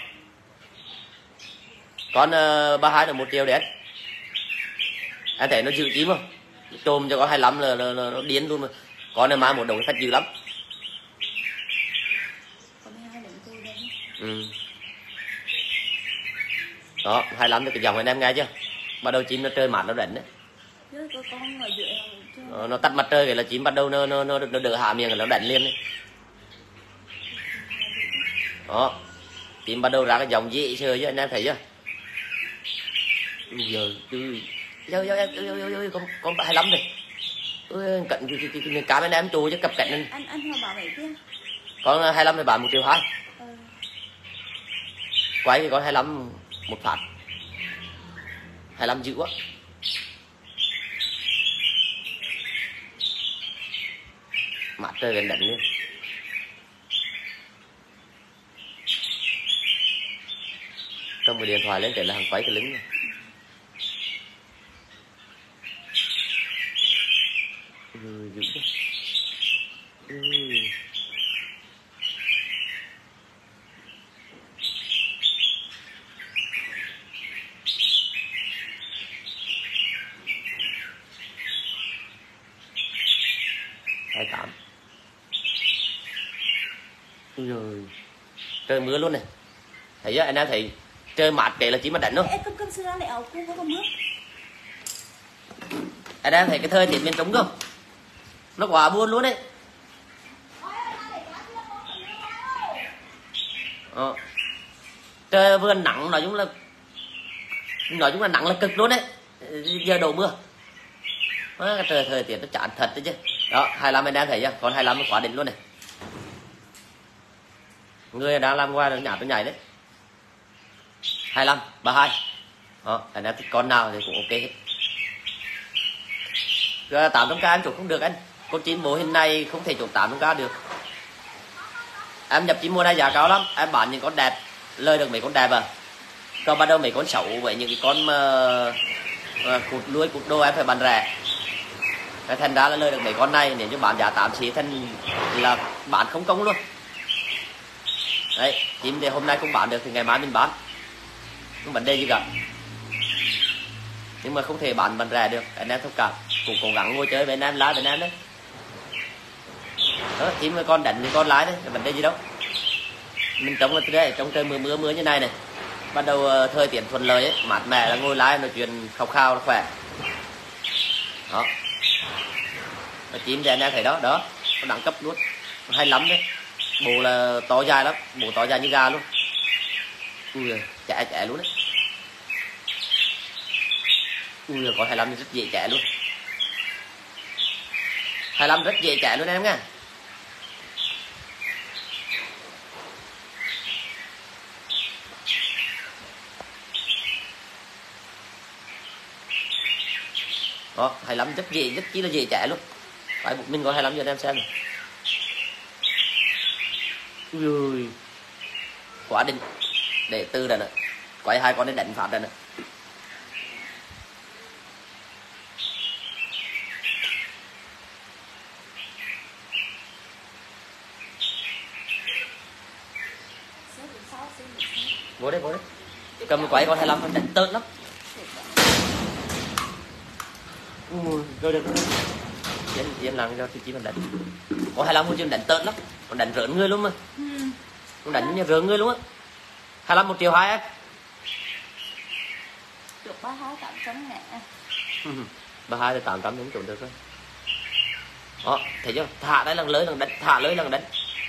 Con 32 là 1 triệu đấy anh. Anh thấy nó giữ chim không? Trôm cho có 25 là nó điên luôn mà. Con này mang một đồng khách dữ lắm. Ừ. Đó, 25 thì cái dòng anh em nghe chưa? Bắt đầu chim nó trời mát nó đánh đấy. Nó tắt mặt trời cái là chim bắt đầu nó đỡ hạ miệng nó đánh liền đấy. Đó. Chim bắt đầu ra cái dòng dễ chơi chứ anh em thấy chưa? Giờ con 25 này. Cận cái cá bên em trù chứ cặp cạnh anh bảo vậy kia. Con 25 thì bán 1 triệu 2. Quay thì có 25 một phát. 25 dữ quá. Mặt trời gần đánh luôn. Cầm cái điện thoại lên cái là hàng quay cái lưng này. Dữ quá. Rồi. Trời mưa luôn này. Thấy chưa? Anh em thấy trời mát kể là chỉ mà đánh thôi. Anh em thấy cái thời tiết miền Trung không? Nó quá buồn luôn đấy. Trời vừa nắng nói chung là nắng là cực luôn đấy. Giờ đổ mưa. Trời thời tiết nó chán thật đấy chứ. Đó, 25 anh em thấy chưa? Còn 25 nó quá đỉnh luôn này. Người đang làm ngoài là nhả tôi nhảy đấy. 25, 32. Đó, anh em thích con nào thì cũng ok hết. Rồi 800k em chụp không được anh. Con chim mô hình này không thể chụp 800k được. Em nhập chim mô này giá cao lắm. Em bán những con đẹp, lời được mấy con đẹp à. Còn bắt đầu mấy con xấu với những cái con mà cụt lưới cụt đô em phải bán rẻ. Cái thành ra là lời được mấy con này nếu như bán giá 8 xí thành là bán không công luôn. Đấy, chim thì hôm nay không bán được thì ngày mai mình bán, không vấn đề gì cả. Nhưng mà không thể bán rẻ được, anh em thông cảm. Cũng cố gắng ngồi chơi với anh em, lái với anh em đấy. Đó, chim với con đánh thì con lái đấy, vấn đề gì đâu. Mình trông là đây, trong trời mưa như này này, bắt đầu thời tiết thuận lợi ấy, mát mẻ là ngồi lái nói chuyện khao khao là khỏe. Đó, và chim thì anh em thấy đó, đó, nó đẳng cấp luôn, 25 đấy. Bộ là to dài lắm, bộ to dài như gà luôn. Ui giời, trẻ luôn đấy. Ui giời, có 25 rất dễ trẻ luôn. 25 rất dễ trẻ luôn em nha. Đó, 25 rất dễ, rất chỉ là dễ trẻ luôn. Phải một mình có 25 cho anh em xem này. Ui, quá đỉnh. Để tư rồi nè, quay hai con đến đánh phạt rồi nè. Vô đấy, cầm quay con 25 con đánh tớn lắm. Rồi được, yên lặng cho thì chỉ mình đánh. Có 25 con chim đánh tớn lắm, còn đánh rợn người luôn mà. Con đánh như rợn người luôn á. 25 1 triệu 2 á. Được 32 800 nè. 32 thì 800 cũng trộn được rồi. Đó, thấy chưa? Thả đấy lần lưới lần đánh, thả lưới lần đánh.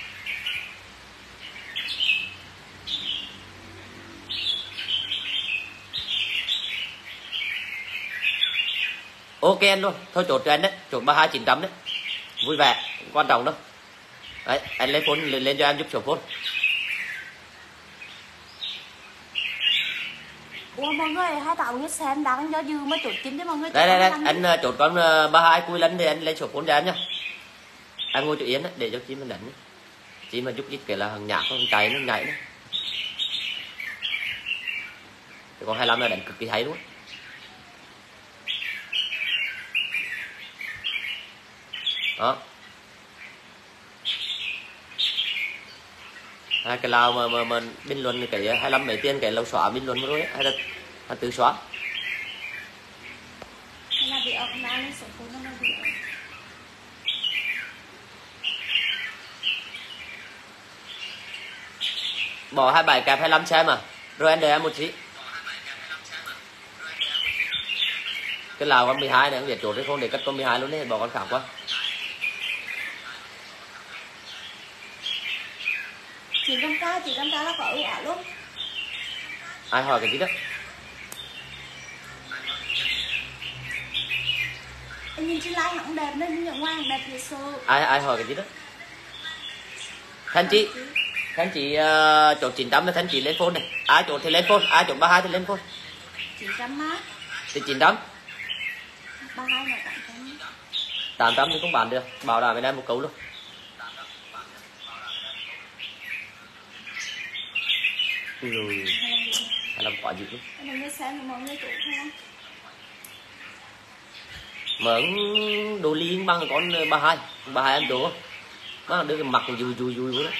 Ok anh luôn, thôi chốt cho anh đấy, chốt 32 900 đấy. Vui vẻ, quan trọng đâu. Đấy, anh lấy phone lên cho em giúp số phone. Ủa mọi người, hai tạo biết xem đăng cho dư mới chốt chính cho mọi người. Đây, anh chốt con 32 cùi lân thì anh lấy số phone cho em nhá. Em ngồi chỗ Yến đấy, để cho chim mình đánh. Chim mà giúp ít cái là thằng nhạc con chạy nó nhảy đấy. Còn 25 là đánh cực kỳ hay luôn. Đó. Hai cái lao mà bình luận cái 25 mấy tiền cái lâu xóa bình luận rồi ấy, hay là tự xóa. Hay là bị ổng nào lên số phone nó bị ổng. Bỏ 27 kẹp 25 xem à. Rồi anh đợi em một tí. Cái lào con 12 này không biết chốt cái phone để cất con 12 luôn đấy, bỏ con khác quá. Chị Lâm Ca là có ưu ả luôn. Ai hỏi cái gì đó? Anh nhìn trên like hẳn đẹp nên nhận ngoài đẹp thì sơ. Ai hỏi cái gì đó? Thanh chị chốt 900 là thanh chị lên phone này. Ai chốt thì lên phone, ai chốt 32 thì lên phone. 900 má. Thì 900. 32 là 800. 800 thì không bán được, bảo đảm với em một câu luôn. Rồi. 25 quả dữ luôn. Mọi người xem mọi người chốt không? Mở đồ liên bằng con 32 em chỗ. Nó đưa cái mặt dùi luôn đấy.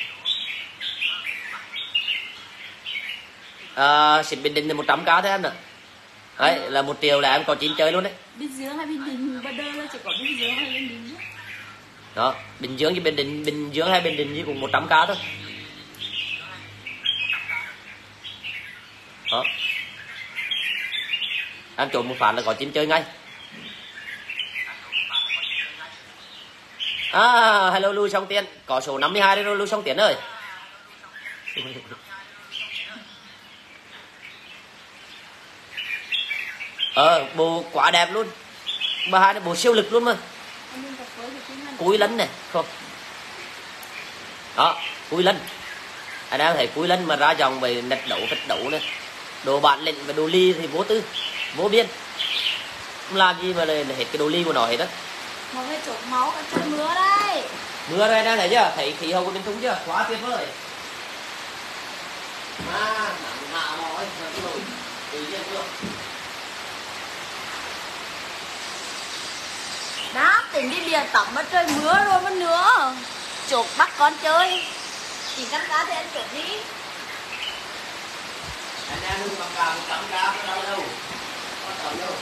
Xịt Bình Định thì 100k thế em nè. Đấy là 1 triệu là em có 9 chơi luôn đấy. Bình Dương hay Bình Định, bây giờ là chỉ có Bình Dương hay Bình Định. Đó, Bình Dương với Bình Dương hay Bình Định chỉ cũng 100k thôi. Đó. Em trộn một phát là có 9 chơi ngay. Hello Lưu Song Tiến, có số 52 đấy Lưu Song Tiến ơi. Bộ quá đẹp luôn. 32 này bộ siêu lực luôn mà. Cúi lân này, không. Đó, cúi lân. Anh em thấy cúi lân mà ra dòng về nạch đấu này. Đồ bản lệnh và đồ ly thì vô tư, vô biên. Không làm gì mà hết cái đồ ly của nó hết á. Nó phải trộn máu cả trời mưa đây. Mưa đây đang thấy chưa? Thấy khí hậu của bên Trung chưa? Quá tuyệt vời. Nắng hạ mỏi, cái nồi tự nhiên luôn. Đó, tỉnh đi bìa tắm mà trời mưa rồi mà nữa. Chột bắt con chơi. Chỉ cắt cá thì anh chột đi. Anh em đừng bằng cả 100 cá đâu đâu. Con tầm đâu.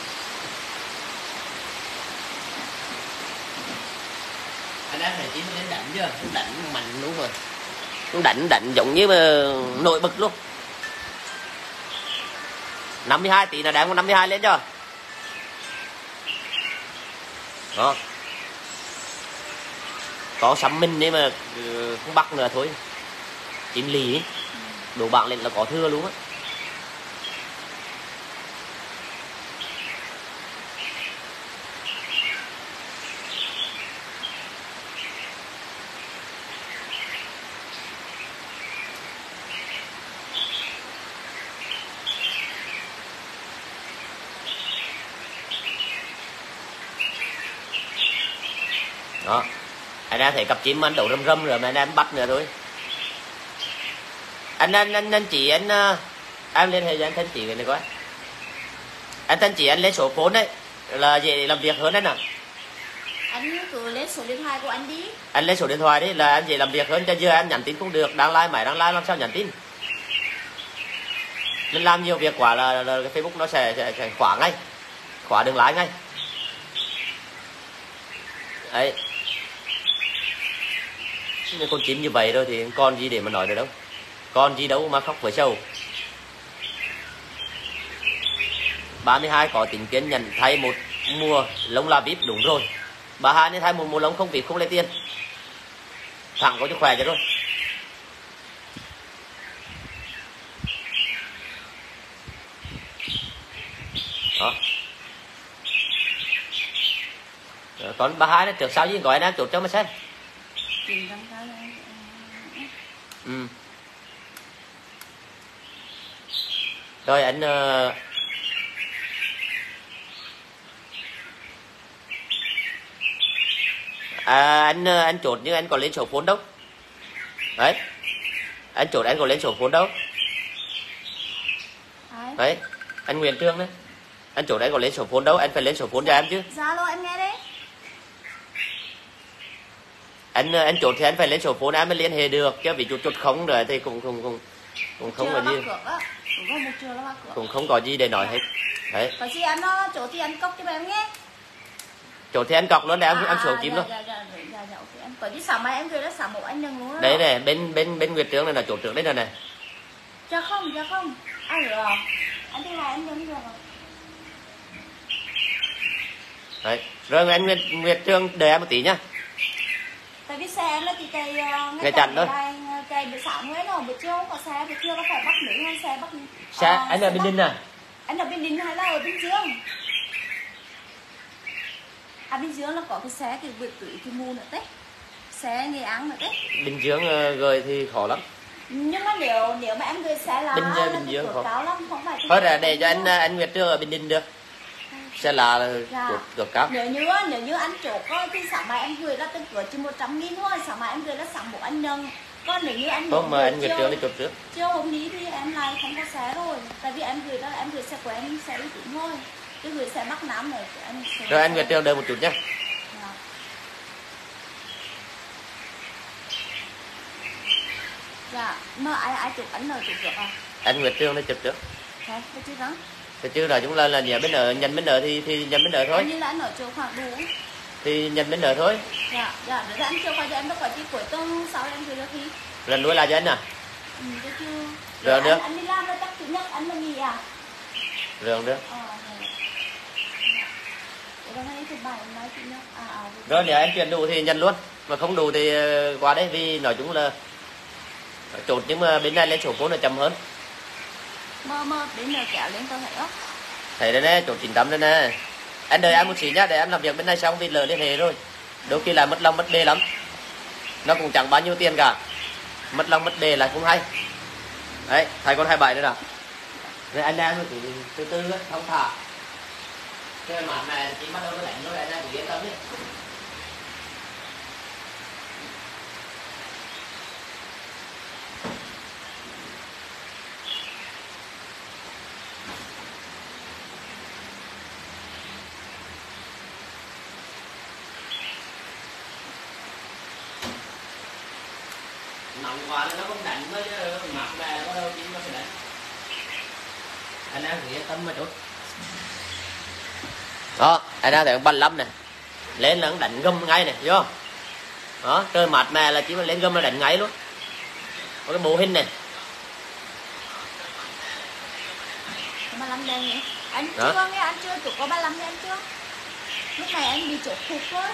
Anh em thấy chỉ đến đánh chưa? Nó đánh mạnh đúng rồi. Nó đánh giống như mà nổi bật luôn. 52 tí là đang có 52 lên chưa? Đó. Có sắm mình nhưng mà không bắt nữa thôi. Chim lì ấy. Đồ bạc lên là có thưa luôn á. Đó. Anh em thấy cặp chim anh đậu râm râm rồi mà anh em bắt nữa thôi. Anh chỉ em liên hệ với anh Thanh Chỉ này coi. Anh Thanh Chỉ anh lấy số phone đấy là dễ làm việc hơn đấy nè. Anh cứ lấy số điện thoại của anh đi. Anh lấy số điện thoại đấy là anh dễ làm việc hơn, cho giờ anh nhắn tin không được, đang like máy đang like làm sao nhắn tin. Nên làm nhiều việc quá là cái Facebook nó sẽ khóa ngay, khóa đường lái ngay. Đấy. Nhưng con chim như vậy rồi thì con gì để mà nói được đâu. Con gì đâu mà khóc với sầu. 32 có tính kiên nhẫn thay một mùa lông là VIP đúng rồi. 32 nên thay một mùa lông không VIP không lấy tiền. Thẳng có cho khỏe cho rồi. Đó. Còn 32 nó trước sau gì gọi anh em chốt cho mà xem. Ừ. Rồi anh anh chốt nhưng anh còn lên số phone đâu. Đấy. Anh chốt anh còn lên số phone đâu. Đấy. Anh Nguyễn Trương đấy. Anh chốt anh còn lên số phone đâu, anh phải lên số phone cho em chứ. Zalo em nghe đấy. Anh chốt thì anh phải lên số phone em mới liên hệ được, chứ ví dụ chốt không rồi thì cũng không có gì. Cũng không có gì để nói hết. Đấy. Có gì anh nó chốt thì anh cốc cho em nghe. Chốt thì anh cọc luôn để em số chim luôn. Có gì sáng mai em gửi nó sáng một anh đừng luôn. Đấy này, bên Nguyệt Trương này là chốt trước đấy rồi này. Dạ không. Anh được rồi. Anh thứ hai anh nhấn được rồi. Đấy. Rồi anh Nguyệt Trương đợi em một tí nhá. Tại vì xe em là thì cây ngày chặn thôi. Cây buổi sáng mới rồi, buổi trưa không có xe, buổi trưa nó phải bắt nữ hơn xe bắt. Xe anh ở Bình Định à? Anh ở Bình Định hay là ở Bình Dương? À Bình Dương là có cái xe cái vượt tưới cái mù nữa đấy. Xe Nghệ An nữa đấy. Bình Dương gửi thì khó lắm. Nhưng mà nếu mà em gửi xe là Bình Dương khó cao lắm, không phải. Thôi là để cho anh Nguyệt Trương ở Bình Định được. Sẽ là cược cao. Nếu như anh chốt thì sáng mai em gửi là tên cửa chỉ 100.000 thôi, sáng mai em gửi là sáng bộ anh nâng. Còn nếu như anh không mà anh Nguyệt Trương đi chốt trước. Chưa hôm ní thì em lại không có xe rồi, tại vì em gửi đó là em gửi xe của em xe uy tín thôi, chứ gửi xe Bắc Nam rồi anh. Rồi anh Nguyệt Trương đợi một chút nhé. Dạ, mà ai chụp ảnh nào chụp được à? Anh Nguyệt Trương đi chụp trước. Thế chứ đó. Thế chứ là chúng là nhà bên nợ, nhận bên nợ thì nhận bên nợ thôi. Như là anh ở chỗ khoảng đủ. Thì nhận bên nợ thôi. Dạ, để anh cho qua cho em nó quả chi cuối tuần sau em gửi ra thì. Lần đuổi là cho anh à? Được chưa? Rồi được. Anh đi làm rồi chắc chủ nhật anh là nghỉ à? Rồi được. Rồi nếu anh chuyển đủ thì nhận luôn, mà không đủ thì qua đấy, vì nói chung là chốt nhưng mà bên này lên số phone là chậm hơn. Mơ đến giờ kéo lên tôi thấy đó. Thấy đây nè, chốt 900 đây nè. Anh đợi em một xí nhá, để em làm việc bên này xong vì lỡ liên hệ rồi. Đôi khi là mất lòng mất đề lắm. Nó cũng chẳng bao nhiêu tiền cả. Mất lòng mất đề là cũng hay. Đấy, thấy con 27 nữa nào. Rồi anh em cũng từ từ thông thả. Cái mặt này chỉ bắt đầu nó đánh nó lại anh em cũng yên tâm đi. Nóng quá nó không đánh nó chứ mặt này bắt đầu chính nó phải đánh. Anh em cũng yên tâm mà chút. Đó, anh em thấy 35 này. Lên là đánh gầm ngay này, vô. Đó, trời mặt mè là chỉ mà lên gầm là đánh ngay luôn. Có cái bộ hình này. 35 đen nhỉ? Anh chưa nghe, anh chưa chụp có 35 đen chưa? Lúc này anh bị chụp khục thôi.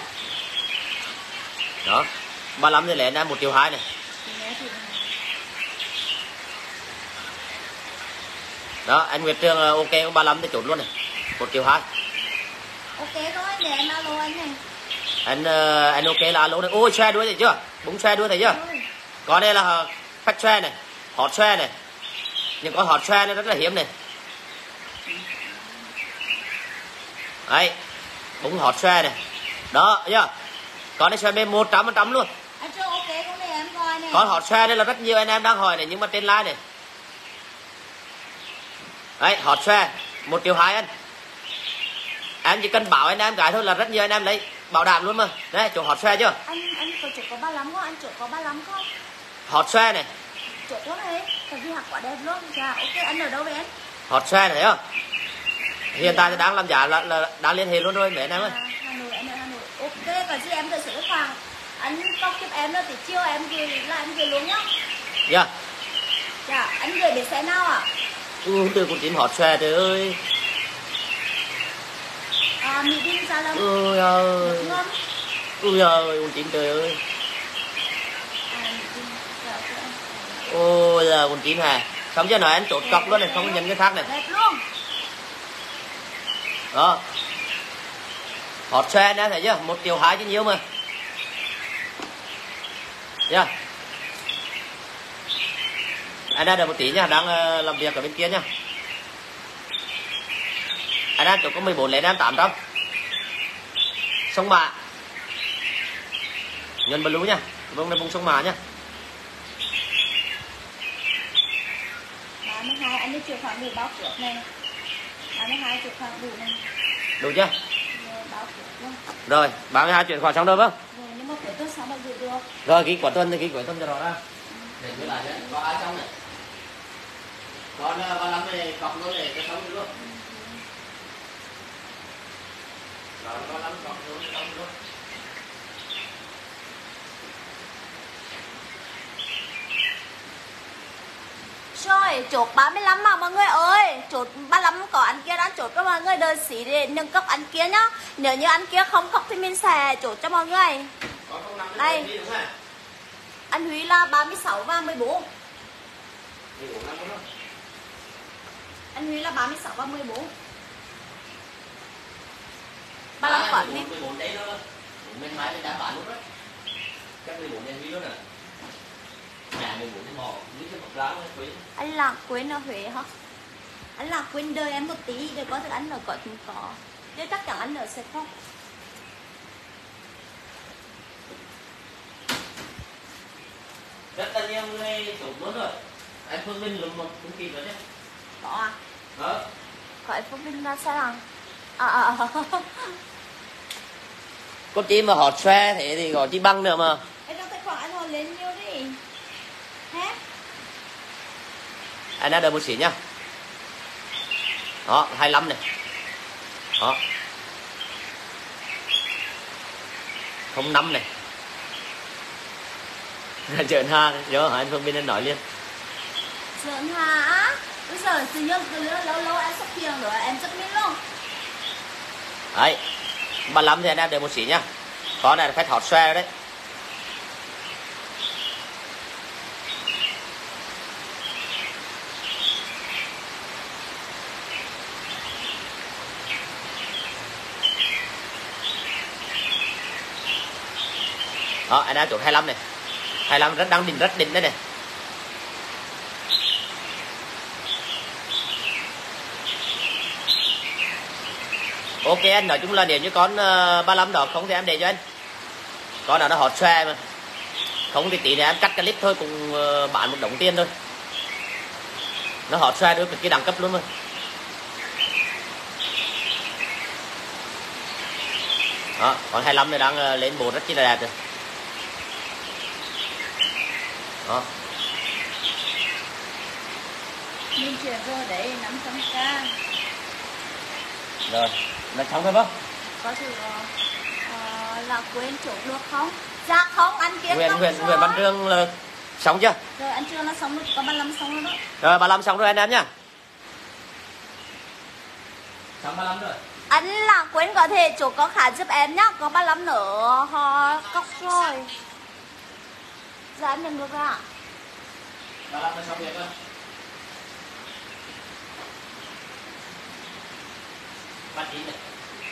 Đó, 35 thì lấy anh em 1,2 triệu này. Đó, anh Nguyệt Trường ok 35 thì chốt luôn này. 1,2 triệu. Ok thôi, để em alo anh này. Anh ok là alo này. Ôi xe đuôi thấy chưa? Búng xe đuôi thấy chưa? Có đây là patch xe này, hot xe này. Nhưng có hot xe này rất là hiếm này. Đấy, búng hot xe này. Đó, thấy chưa? Có đây xe B 100% luôn. Anh chưa ok cũng để em coi này. Có hot xe đây là rất nhiều anh em đang hỏi này, nhưng mà trên live này. Đấy, hot xe 1,2 triệu anh. Em chỉ cần bảo anh em cái thôi là rất nhiều anh em lấy bảo đảm luôn mà. Đấy, chỗ hot xe chưa? Anh có chụp có 35 không? Anh chụp có 35 không? Hot xe này. Chụp luôn đấy. Tại vì hạt quả đẹp luôn. Dạ, ok anh ở đâu vậy anh? Hot xe này thấy không? Hiện tại thì đang làm giá là đang liên hệ luôn rồi mấy anh em ơi. Hà Nội, anh ở Hà Nội. Ok, còn gì em đợi số khách hàng. Anh cọc giúp em là thì chiều em gửi là em gửi luôn nhá. Dạ. Dạ, anh gửi để xe nào ạ? Từ con tím hot xe trời ơi. Mỹ Đình Gia Lâm. Ôi ơi. Ngâm. Ôi ơi, con tím trời ơi. Mỹ Đình. Dạ, ok anh. Ôi là con tím hả? Xong chưa nói anh chốt cọc luôn này, không nhận cái khác này. Đẹp luôn. Đó. Hot xe nè thấy chưa? 1,2 triệu chứ nhiều mà. Nha. Anh đã đợi một tí nha, đang làm việc ở bên kia nha. Anh đang chốt có 14 lấy em 800. Sông Mã. Nhân blue nha. Vùng này vùng sông Mã nha. 32 anh đi chuyển khoản đủ báo trước này. 32 chuyển khoản đủ này. Đủ chưa? Báo trước luôn. Rồi, 32 chuyển khoản xong rồi không? Rồi, nhưng mà cuối tuần sao mà gửi được? Rồi, ký cuối tuần thì ký cuối tuần cho rõ ra. Để với lại nhé, có ai trong này. Còn 35 này cọc luôn này, cho xong luôn. Rồi, 35 cọc luôn, xong luôn. Rồi, chốt 35 mà mọi người ơi. Chốt 35 có anh kia đang chốt cho mọi người đợi xí để nâng cấp anh kia nhá. Nếu như anh kia không cấp thì mình sẽ chốt cho mọi người. Đây. Anh Huy là 36 và 14. Anh Huy là 36 và 14. 35 quả đi. 14 đấy đó. Mình máy đã bán luôn đó. Chắc 14 đen Huy luôn à. Nhà 14 cái mỏ, dưới cái bọc lá nó quý. Anh Lạc Quyên ở Huế hả? Anh Lạc Quyên đợi em một tí để có thể anh ở có cũng có. Chứ chắc chắn anh ở sẽ không. Rất là nhiều người chủ muốn rồi. Anh Phương Minh lùm một cũng kịp rồi chứ. Có à? Đó. Có em Phương Minh ra sao rằng? Con chim mà hot xe thế thì gọi chi băng nữa mà. Em trong tài khoản anh hồi lên nhiều đi. Hết. Anh đã đợi một xí nhá. Đó, 25 này. Đó. 05 này. Trợn ha, nhớ hả anh Phương Minh anh nói liền. Trợn hả? Bây giờ tự nhiên lâu lâu em sắp tiền rồi em rất miễn luôn. Đấy. 35 thì anh em đợi một xí nhá. Có này là khách hot xe đấy. Đó, anh đã chốt 25 này. 25 rất đang đỉnh, rất đỉnh đấy này. Ok anh, nói chung là nếu như con 35 đó không thì em để cho anh. Con nào nó hot share mà. Không thì tí nữa em cắt clip thôi, cùng bán một đống tiền thôi. Nó hot share được cái đẳng cấp luôn mà. Đó, con 25 này đang lên bộ rất là đẹp rồi. Đó. Mình chuyển rồi đấy 500k. Rồi, là xong rồi không? Có thử là quên chỗ được không? Dạ không, anh kia Nguyễn Văn Trương là xong chưa? Rồi anh Trương là xong rồi, có 35 xong rồi đó. Rồi 35 xong rồi anh em nhá. Xong 35 rồi. Anh là quên có thể chỗ có khả giúp em nhá, có 35 nữa họ cọc rồi. Dạ em nhận được rồi ạ. 35 là xong việc rồi. Bắt chín này.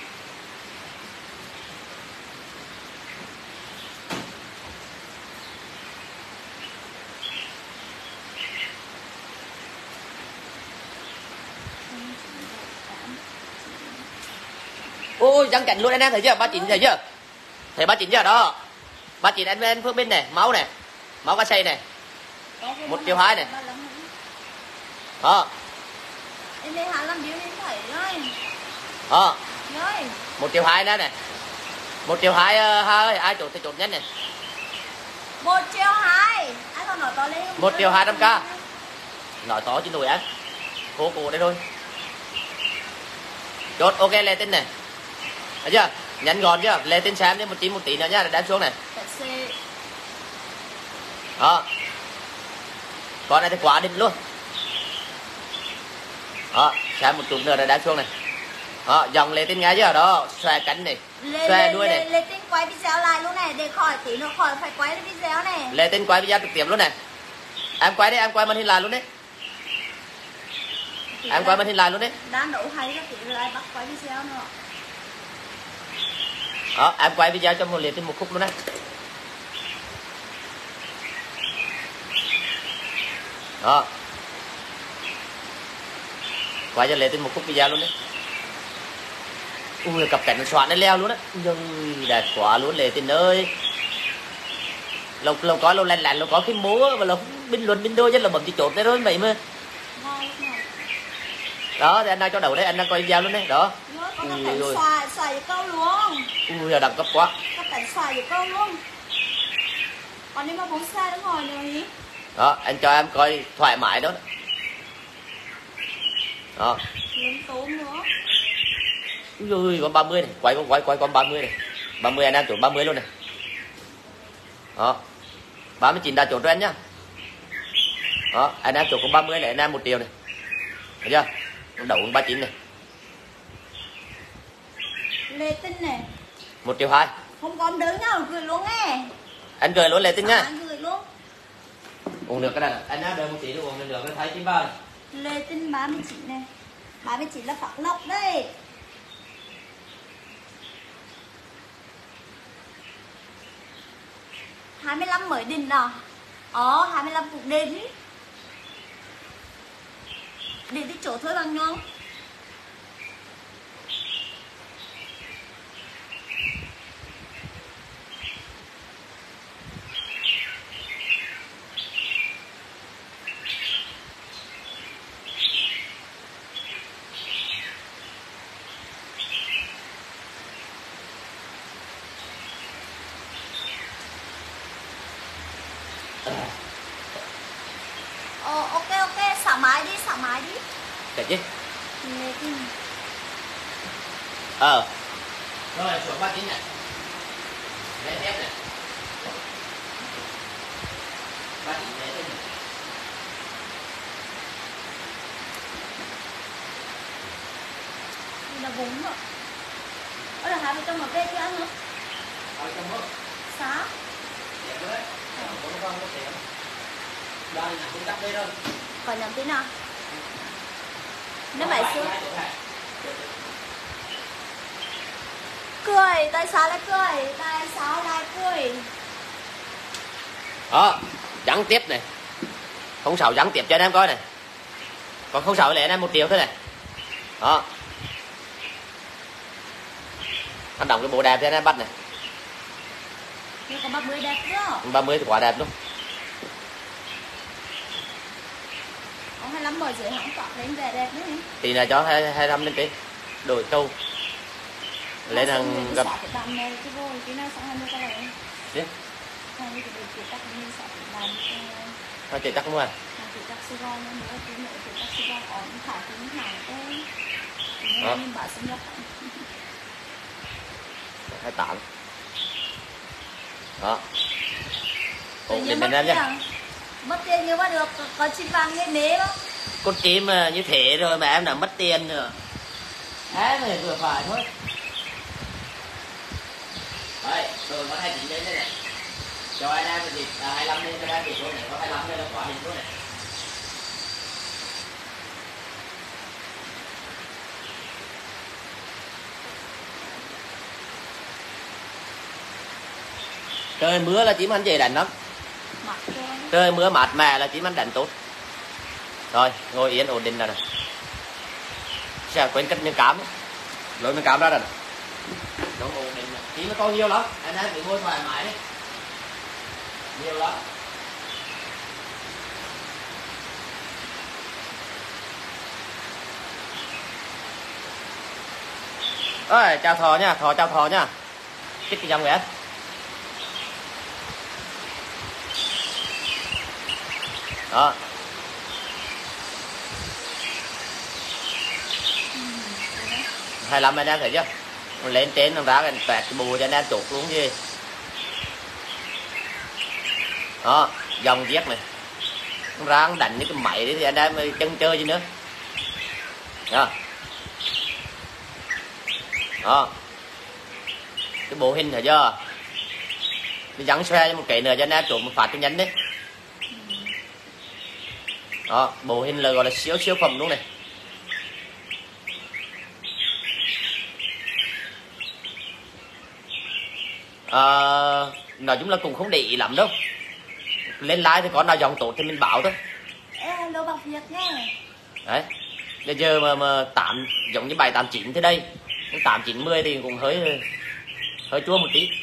Ôi răng cảnh luôn anh em thấy chưa? 39 thấy chưa? Thấy 39 chưa đó? 39 anh Phương Minh này, máu này. Máu cá xây này. 1.2 này. Đó. Em đây hả làm biểu em thấy rồi. Đó. Rồi. 1.2 nữa này. 1.2 ai chốt thì chốt nhất này. 1.2. Anh còn nói to lên. 1.200k. Nói to chứ nổi anh. Khô cổ đây thôi. Chốt ok lên tin này. Thấy chưa? Nhắn gọn chưa? Lên tin xem đi một tí nữa nhá, đem xuống này. Đó. Con này thì quá đỉnh luôn. Đó, xem một chút nữa là đem xuống này. Đó, dòng lên tin ngay chưa? Đó, xòe cánh này, xòe đuôi này. Lên tin quay video lại luôn này, để khỏi tí nữa khỏi phải quay video này. Lên tin quay video trực tiếp luôn này. Em quay đi, em quay màn hình lại luôn đấy. Em quay màn hình lại luôn đấy. Đang nấu hay các tí lại bắt quay video nữa. Đó, em quay video cho một liền tin một khúc luôn đấy. Đó. Quay cho lên tin một khúc video luôn đấy. Ui cặp cảnh soạn nó leo luôn đấy. Ui đẹp quá luôn Lê Tin ơi. Lâu có lâu lành lâu có cái múa và lâu bình luận bình đôi rất là bấm chỉ chốt đấy thôi vậy mà. Đó thì anh đang cho đầu đấy, anh đang coi video luôn đấy. Đó. Ui xài câu luôn. Ui là đẳng cấp quá. Cặp cảnh xài câu luôn. Còn nếu mà muốn xa đứng ngồi nữa ý. Đó, anh cho em coi thoải mái đó. Đó. Lớn tốn nữa. Ui con 30 này, quay con 30 này. 30 anh em chốt 30 luôn này. Đó. 39 đã chốt cho anh nhá. Đó, anh em chốt con 30 này, anh em 1 triệu này. Thấy chưa? Đậu con 39 này. Lê Tinh này. 1.2 triệu. Không còn đứng nhau gửi luôn nghe. Anh gửi luôn Lê Tinh nhá. Anh gửi luôn. Uống được cái này, anh em đợi một tí nữa uống được cái thấy chín bao này. Lê Tinh 39 này. 39 là phạt lọc đây. Hai mươi 25 mới đỉnh à? 25 cũng đỉnh. Đỉnh thì chỗ thôi bằng nhau. Ok, xả máy đi. Được chứ? Lê Tinh. Rồi, xuống 39 này. Lên tiếp này. 39 lên tiếp này. Đây là bún rồi. Ơ là 200 một cây chứ ăn nữa. 200 mất. Xá. Đẹp đấy. Không có tiền. Đây là cũng đắp đây thôi. Còn nhầm tí nào? Nếu vậy xưa. Cười, tại sao lại cười? Đó, dắn tiếp này. 06 dắn tiếp cho anh em coi này. Còn 06 lại anh em 1 triệu thôi này. Đó. Anh đóng cái bộ đẹp cho anh em bắt này. Nhưng còn 30 đẹp nữa. 30 thì quá đẹp luôn. Có 25 bờ dưới hỏng tọt lên về đẹp nữa. Tí là cho 25 lên trên. Đổi câu. Lên hàng gặp. Cái bàn này chứ vô cái nào xong 20 cái này. Chứ? Hay cái điều chỉ tắc mình sợ bàn. Thôi chị tắc mua à? Chỉ tắc Sài Gòn nữa, tí nữa chỉ tắc Sài Gòn ổn thả tính hàng tới. Nhưng bà sinh nhập. 28. Đó. Ổn định bên em nhé. Mất tiền nhưng mà được, có chim vàng lên đế không? Con chim như thế rồi mà em đã mất tiền nữa. Thế này vừa phải thôi. Đây, rồi có 29 đến đây này. Cho anh em thì 25 lên cho em thì số này có 25 đây là quả hình số này. Trời mưa là chim anh dễ đánh lắm. Trời mưa mát mẻ là chim anh đánh tốt. Rồi, ngồi yên ổn định rồi này. Sẽ quên cất miếng cám. Lôi miếng cám ra rồi này. Đúng ổn định này. Chim nó to nhiều lắm. Anh em cứ ngồi thoải mái đi. Nhiều lắm. Ơi, chào thò nha, chào thò nha. Chích cái dòng vậy. Đó. Hay lắm anh em thấy chưa? Lên trên nó ra cái tẹt cái bù cho anh em chụp luôn gì. Đó, dòng giết này. Nó ra nó đánh những cái máy đấy thì anh em chân chơi chứ nữa. Đó. Đó. Cái bộ hình thấy chưa? Nó dắn xe cho một cái nữa cho anh em chụp một phát cho nhanh đấy. Đó, bộ hình là gọi là siêu phẩm luôn này. Nói chung là cũng không để ý lắm đâu. Lên like thì có nào dòng tốt thì mình bảo thôi. Hello bạc Việt nha. Đấy. Bây giờ mà 8 giống như 7 8 9 thế đây. 8 9 10 thì cũng hơi chua một tí.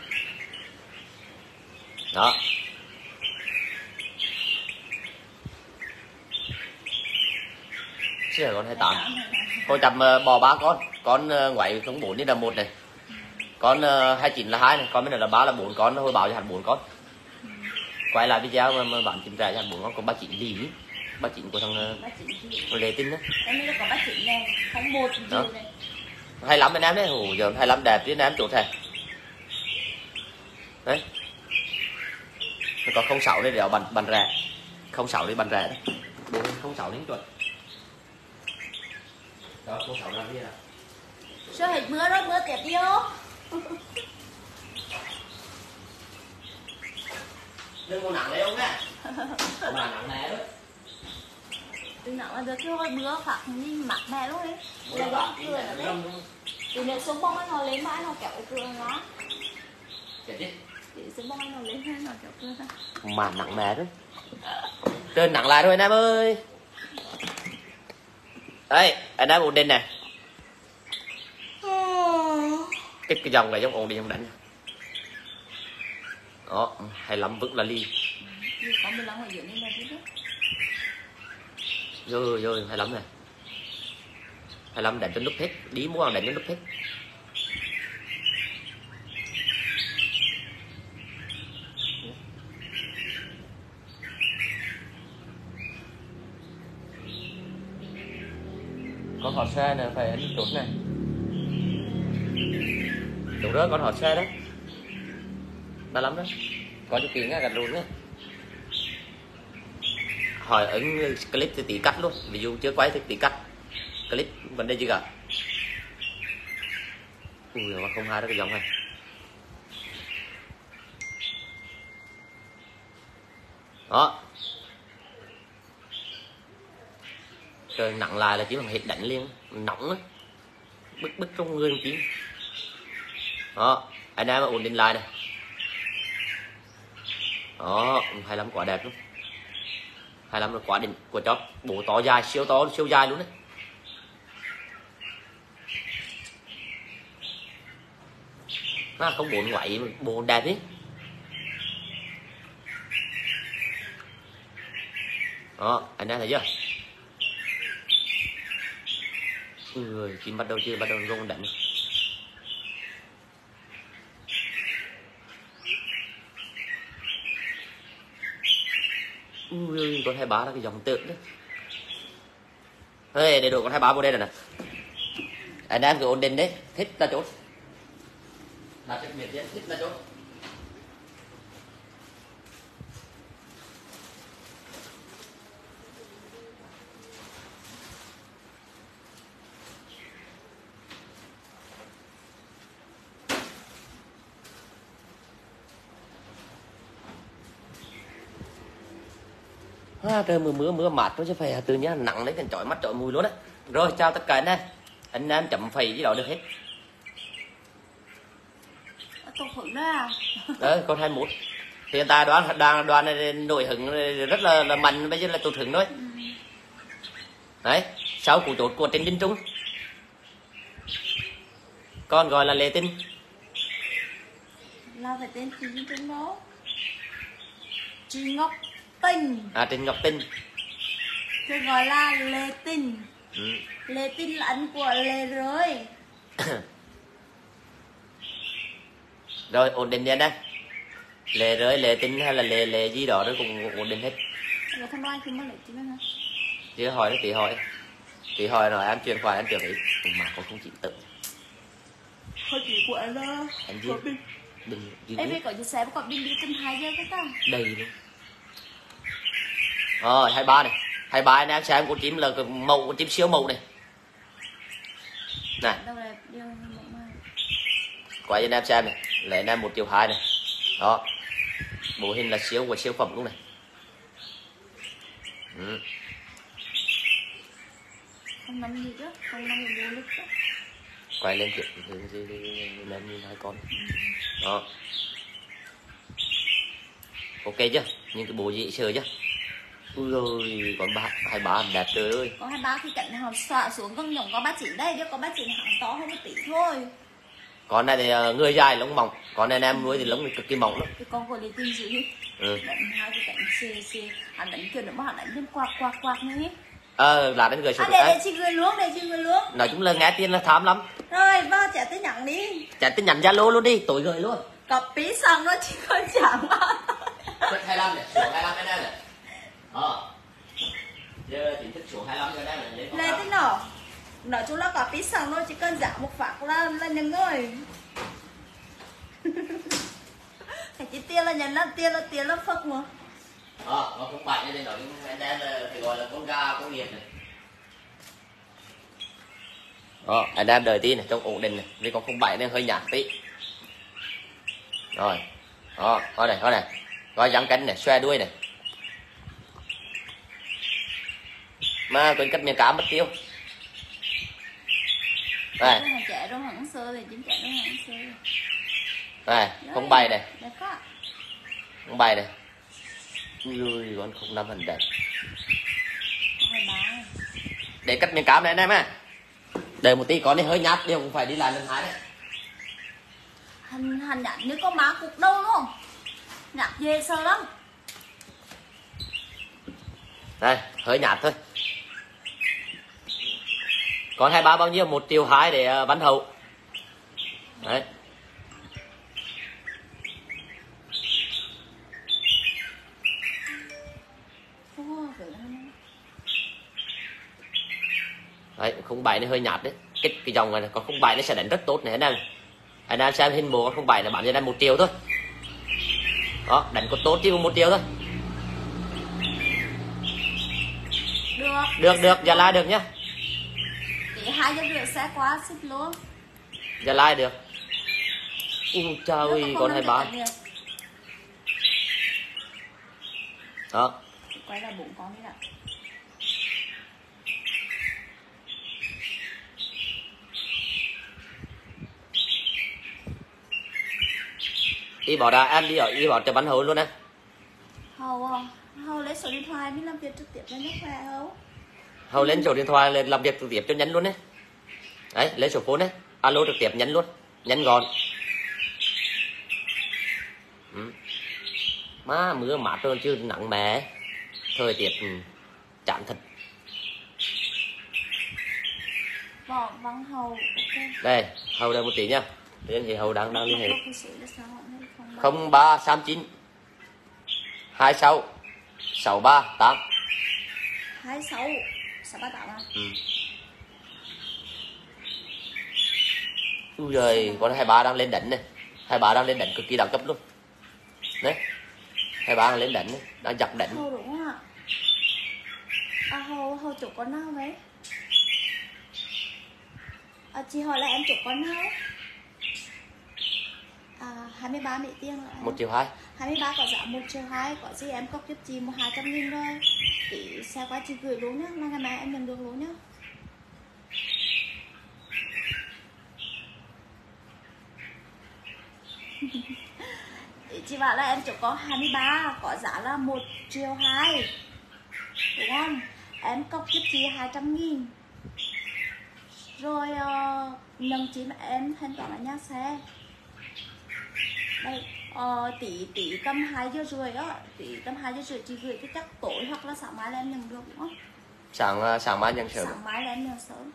Đó. Chứ là con 28. Thôi chậm bò 3 con ngoại không 4 đi là 1 này. Con 29 là 2 này, con bên này là 3 là 4 con, hồi bảo cho hẳn 4 con. Quay lại video mà bạn chim rẻ cho hẳn 4 con, còn 39 gì nhỉ? 39 của thằng Lê Tinh đó. Em nghĩ là có 39 này, không 1 gì này. 25 bên em đấy, ồ giờ 25 đẹp chứ em chốt này. Đấy. Còn 06 đây để bàn rẻ. 06 đây bàn rẻ đấy. 06 đến chuẩn. Đó, 06 làm gì nào? Sao hết mưa đó, mưa tiếp vô. Đừng có nặng đấy ông nha. Ông là nặng nè đấy. Đừng nặng là được thôi, mưa phạt nhìn mặt mẹ luôn đấy. Mưa phạt nhìn mẹ đấy. Từ nếu xuống bông nó lên mãi nó kéo cửa nó. Chết đi. Để xuống bông nó lên nó kéo cửa ra. Mà nặng mẹ đấy. Trên nặng lại rồi anh em ơi. Đấy, anh em ổn định nè. Cái dòng này giống ổn định không đánh. Đó, 25 vững là ly. Có 15 ở dưới này là biết. Rồi, 25 này. 25 đánh cho núp hết, đi mua hàng đánh cho núp hết. Con họ xe này phải đi chốt này. Đúng rồi, con họ xe đó. Đã lắm đó. Có cho tiền gạt luôn đó. Hỏi ứng clip thì tí cắt luôn. Ví dụ chưa quay thì tí cắt. Clip vấn đề gì cả. Ui mà không hai đó cái dòng này. Đó. Trời nặng lại là chỉ bằng hết đánh liền. Nóng á. Bức trong người một tí. Đó. Anh em ổn định lại này. Đó. 25 quả đẹp luôn. 25 là quả đỉnh của chó. Bộ to dài, siêu dài luôn đấy. Không bốn ngoại bộ đẹp ý. Đó, anh em thấy chưa? Ui, chim bắt đầu chưa, bắt đầu rung đánh. Ui, con 23 là cái dòng tượng đấy. Ê, để đồ con 23 vô đây rồi nè. Anh em cứ ổn định đấy, thích là chốt. Là trực biệt thích là chốt. Trời mưa mát nó chứ phải từ nhá nặng lấy thành chói mắt chói mùi luôn đấy. Rồi chào tất cả anh em chấm phẩy với đó được hết. Tôi hứng đó à? Đấy con 21 hiện tại đoàn này nổi hứng rất là mạnh, bây giờ là tụt hứng thôi. Đấy sau cú chốt của Trịnh Vinh Trung, con gọi là Lê Tinh, là phải tên Trịnh Vinh Trung đó. Trịnh Ngọc Tinh. Trịnh Ngọc Tinh Tôi gọi là Lê Tinh. Ừ. Lê Tinh là anh của Lê Rơi. Rồi ổn định nha đây. Lê Rơi, Lê Tinh hay là Lê gì đó nó cũng ổn định hết. Là thằng đoan khi mà lấy chứ hả? Chứ hỏi nó tí hỏi rồi em truyền khoản em truyền ý mà con không chịu tự. Thôi chị của anh đó. Anh gì? Đừng em biết có chiếc xe có pin đi trên 2 giờ cái ta. Đầy luôn. Rồi 23 này. 23 anh em xem con chim là màu, con chim siêu màu này. Này. Đâu là điều mẫu mà. Quay cho anh em xem này, lấy anh em 1,2 triệu này. Đó. Bộ hình là siêu và siêu phẩm luôn này. Ừ. Không nằm gì chứ, không nằm gì lúc đó. Quay lên kiểu lên như hai con. Đó. Ok chưa? Nhưng cái bộ gì sờ chứ? Ui ơi, còn 23 đẹp trời ơi. Có 23 thì cạnh họ xóa xuống con nhộng có 39 đây, chứ có 39 hẳn to hơn một tí thôi. Con này thì người dài lông mỏng, con này em nuôi thì lông cực kỳ mỏng lắm. Cái con của Lê Tinh dữ. Đánh hai cái cạnh xê, hắn đánh kiểu nữa mà hắn đánh lên quạt nữa. Là đến người số để chị gửi luôn. Nói chung là nghe tiền là tham lắm. Rồi, vào trả tin nhắn đi. Trả tin nhắn Zalo luôn đi, tối gửi luôn. Copy xong rồi chị còn trả mà. Số 25 này, số 25 cái này này. Giờ chính thức số 25 cái này này. Lê Tinh nọ. Nói chung là copy xong rồi chỉ cần giảm một phát là nhận rồi. Phải chỉ tiền là nhận là tiền là phật mà. Nó không bạch nên nói anh em là phải gọi là con gà con nghiệt này. Anh em đợi tí này, trong ổn định này, vì con không bạch nên hơi nhạt tí. Rồi. Coi này. Coi giăng cánh này, xoe đuôi này. Mà quên cắt miếng cá mất tiêu. Đây. Chạy đâu hẳn sơ thì chính chạy đâu hẳn sơ. Này, không bay này. Không bay này. Ui, con không năm hình đẹp. Để cắt miếng cám này anh em à. Đợi một tí, con này hơi nhát, điều cũng phải đi lại lần 2 đấy. Hành nhạt như có má cục đâu đúng không? Nhạt dê sơ lắm. Đây, hơi nhạt thôi. Còn 23 bao nhiêu? 1,2 triệu để bắn hậu. Đấy. Đấy, không bảy nó hơi nhạt đấy. Cái dòng này còn không bảy nó sẽ đánh rất tốt này anh em xem hình bộ không bảy là bán cho em 1 triệu thôi. Đó, đánh có tốt chứ 1 triệu thôi. Được, Gia Lai được nhá. Chỉ 2 giờ rưỡi sẽ qua ship luôn. Gia Lai được. Trời ơi, con 23. Đó. Quay là 4 con đi ạ. Y bảo ra em đi bảo cho bắn hậu luôn á. Hầu lấy số điện thoại đi làm việc trực tiếp với nước khỏe Hầu. Hầu lên số điện thoại lên làm việc trực tiếp cho nhắn luôn đấy. Đấy, lấy số phone đấy. Alo trực tiếp nhắn luôn. Nhắn gọn. Má mưa mát rồi chứ nặng mẹ. Thời tiết chán thật. Võ Văn Hầu. Okay. Đây, Hầu đây một tí nhá. Liên hệ Hầu đang liên hệ. 03 0339 26 638 26 638 à? Ui giời, con 23 đang lên đỉnh này. 23 đang lên đỉnh cực kỳ đẳng cấp luôn. Đấy. 23 đang lên đỉnh này, đang giật đỉnh. Hầu đúng không ạ? À Hầu chụp con nào đấy? À, chị hỏi là em chụp con nào? À 23 Mỹ Tiên rồi. 1 triệu 2. 23 có giá 1 triệu 2, có gì em cọc giúp chị 200.000 rồi. Chị xe qua chị gửi luôn nhá, là ngày mai em nhận được luôn nhá. Chị bảo là em chụp có 23, có giá là 1 triệu 2. Đúng không? Em cọc giúp chị 200.000. Rồi nhận chị mà em thanh toán ở nhà xe. Đây, tí tầm 2 giờ rưỡi á, tí tầm 2 giờ rưỡi chị gửi cái chắc tối hoặc là sáng mai là em nhận được đúng không? Sáng mai nhận sớm. Sáng mai là em nhận sớm.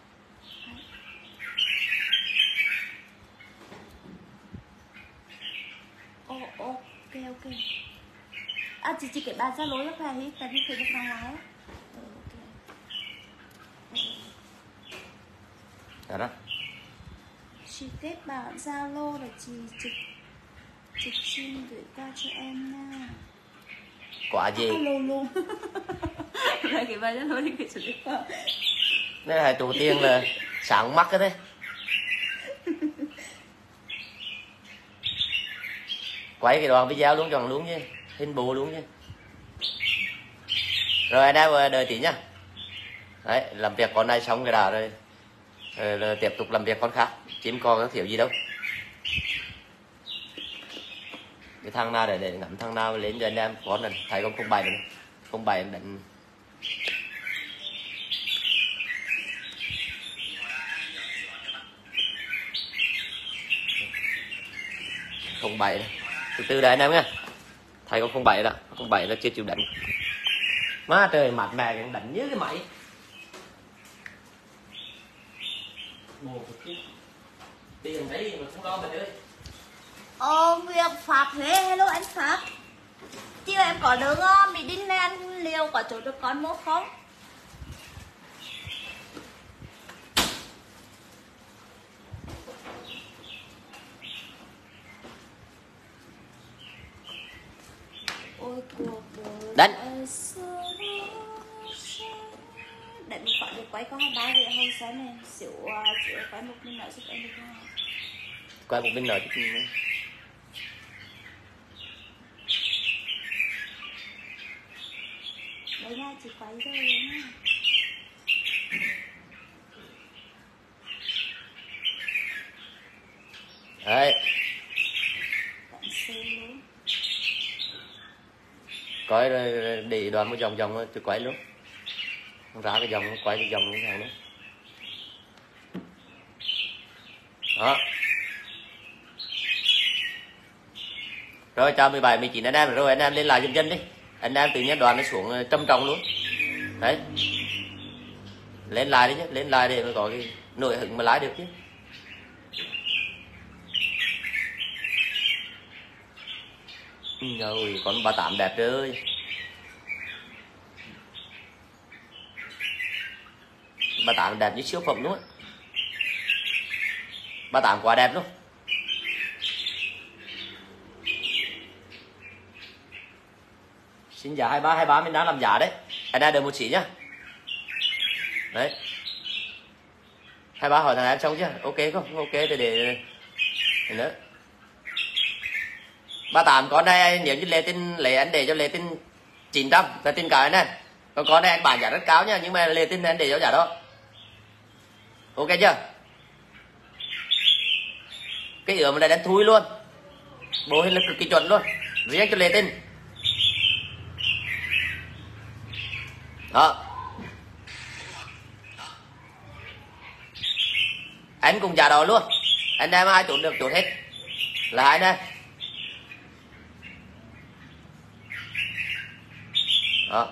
Ok. À chị kể bà ra lối lúc này tại vì phải được đăng lái á. Đó. Chị kết bạn Zalo và chị xin gửi qua cho em nha. Quả gì? Luôn. Rồi cái bài Zalo thì gửi cho em qua. Đây là tụ tiền là sáng mắc cái thế. Quay cái đoạn video luôn chọn luôn chứ, hình bộ luôn chứ. Rồi anh em đợi tí nhá. Đấy, làm việc con này xong cái đã rồi. Rồi tiếp tục làm việc con khác. Chim con có thiếu gì đâu. Cái thằng nào để ngắm thằng nào lên cho anh em con này, thấy con 07 này. 07 em định 07 này. Từ đây anh em nhé. Thầy con 07 đó, 07 nó chưa chịu đánh. Má trời mặt mẹ cũng đánh như cái máy. Tiền đấy mà không lo mình ơi. Việc Pháp thế, hello anh Pháp. Chiều em có đường Mỹ Đinh này anh liều có chỗ được con một không? Đánh. Đánh phải được quay có 23 vậy không sáng này xỉu quay một bên nữa giúp em được không? Quay một bên nữa chứ. Đấy nha, chị quay rồi nha. Đấy. Coi để đoàn một vòng vòng tôi quay luôn. Không ra cái vòng quay cái vòng như thế này nữa. Đó. Rồi chào 17 19 anh em, rồi anh em lên lại dần dần đi. Anh em tự nhiên đoàn nó xuống trầm trọng luôn. Đấy. Lên lại đi chứ, lên lại để mới có cái nội hứng mà lái được chứ. Rồi con 38 đẹp rồi. 38 đẹp như siêu phẩm luôn á. 38 quá đẹp luôn. Xin giá 23 mình đang làm giá đấy. Anh em đợi một xí nhá. Đấy. 23 hỏi thằng em xong chưa? Ok không? Ok để nữa. 38 con này nếu như Lê Tinh lấy anh để cho Lê Tinh 900 là tin cả anh em. Còn con này anh bán giá rất cao nha, nhưng mà Lê Tinh anh để cho giá đó. Ok chưa? Cái ửa này đánh thui luôn. Bộ hình là cực kỳ chuẩn luôn. Riêng cho Lê Tinh. Đó. Anh cùng giá đó luôn. Anh em ai chốt được chốt hết. Là hai anh em. Đó.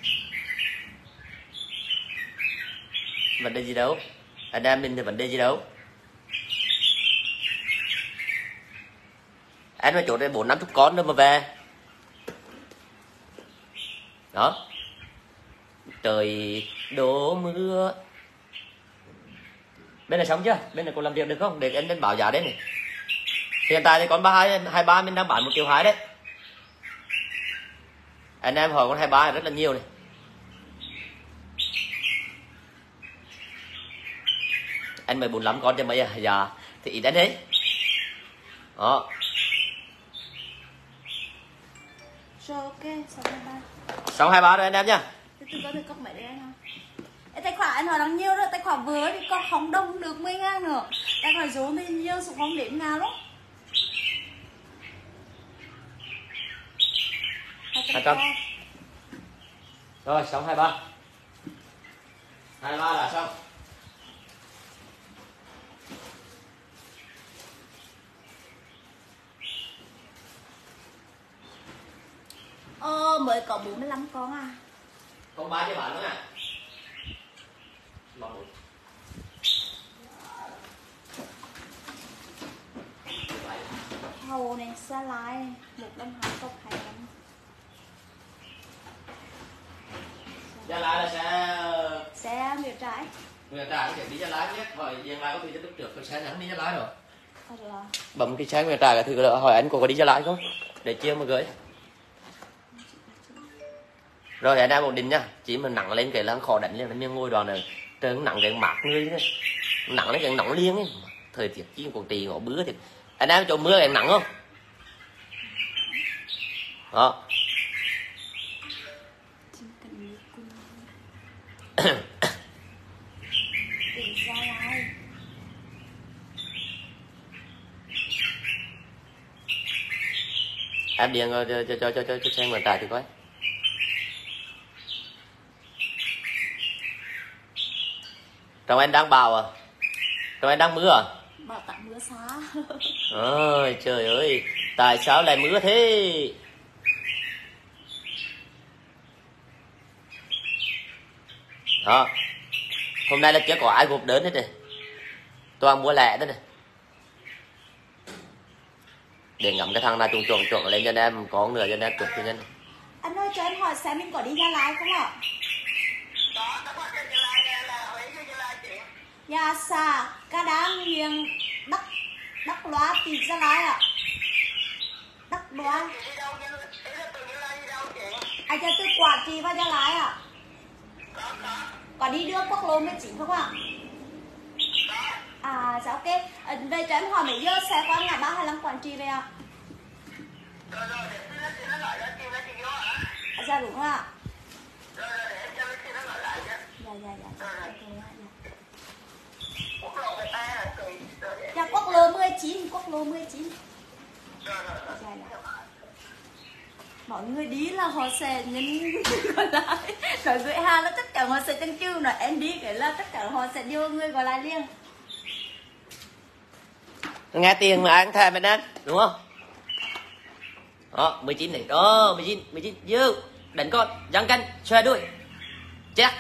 Vấn đề gì đâu, anh em mình thì vấn đề gì đâu. Anh phải chốt đến 4-50 con nữa mà về. Đó. Trời đổ mưa. Bên này xong chưa? Bên này có làm việc được không? Để anh đến báo giá đấy này. Hiện tại thì con 23 mình đang bán 1,2 triệu đấy. Anh em hỏi con 23 rất là nhiều này. Anh mới 45 con cho mấy à? Dạ. Thì ít anh đấy. Đó. Rồi ok, xong 23. Xong 23 rồi anh em nhá. Từ từ cọc mấy đấy anh không? Tài khoản anh hỏi đang nhiều rồi, tài khoản vừa thì con không đông được 10.000 nữa. Tài khoản số thì nhiều số không đến ngàn lắm. 200. Rồi xong 23. 23 là xong. Mới có 45 con à. Con 3 cho bạn nữa nè. Hầu này, xa lái này, 152 cọc 25. Gia Lai là Xe miệng trái. người ta có thể đi Gia Lai biết, hỏi Gia Lai có đi lúc trước cái xe nhắn đi Gia Lai rồi. Là... Bấm cái xe người ta cái thử hỏi anh có đi Gia Lai không để chiêu mà gửi. Rồi anh em ổn định nha, chỉ mà nặng lên cái là khó đánh lên miếng ngôi đoàn này, trời nặng cái mạc người đấy, nặng lên cái nóng liêng ấy, thời tiết chi còn tì ngõ bữa thì anh em chỗ mưa cái nặng không? Đó. Em điện cho xem vận tải thì coi. Trong anh đang bào à? Trong anh đang mưa à? Bảo tặng mưa xá. Ôi trời ơi, tại sao lại mưa thế? Đó. Hôm nay là chưa có ai gộp đến hết này. Toàn mua lẻ đó này. Để ngắm cái thằng nào chuộng lên cho anh em có nữa cho anh em chụp cho nhân. Anh ơi cho em hỏi xem mình có đi Gia Lai không ạ? Dạ xa, cả đám miền Đắk Loa thì Gia Lai ạ. Đắk Loa. À giờ từ Quảng Trị vào Gia Lai ạ. Có đi đưa quốc lộ 19 không ạ? À dạ ok. Về cho em hỏi mấy giờ xe qua ngã ba 25 Quảng Trị về ạ? Dạ đúng ạ. Dạ quốc lộ 19, quốc lộ 19. Mọi người đi là họ sẽ nhấn gọi lại. Rồi gửi hàng là tất cả họ sẽ chân chư. Rồi em đi cái là tất cả họ sẽ đưa người gọi lại liền. Nghe tiền mà anh thèm anh đúng không? Đó 19 này, đó 19 dư đánh con giăng canh xoay đuôi chắc.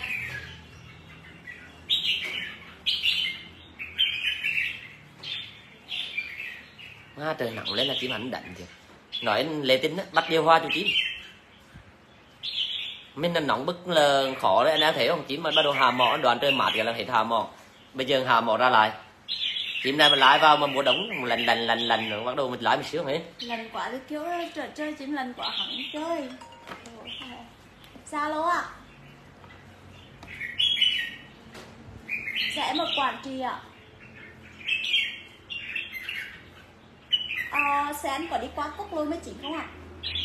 Trời nặng lên là chỉ ảnh đánh thiệt. Nói anh Lê Tính á, bắt điều hoa cho chín. Mình là nóng bức là khó đấy anh em thấy không? Chín mà bắt đầu hà mỏ đoàn trời mát cái là hết hà mỏ. Bây giờ hà mỏ ra lại. Chim này mình lái vào mà mua đống lần rồi bắt đầu mình lái mình sướng hết. Lần quả thì kêu chơi chim lần quả hẳn chơi. Zalo ạ. Dạ em ở Quảng Trị ạ. Xe anh có đi qua quốc lộ 19 không ạ?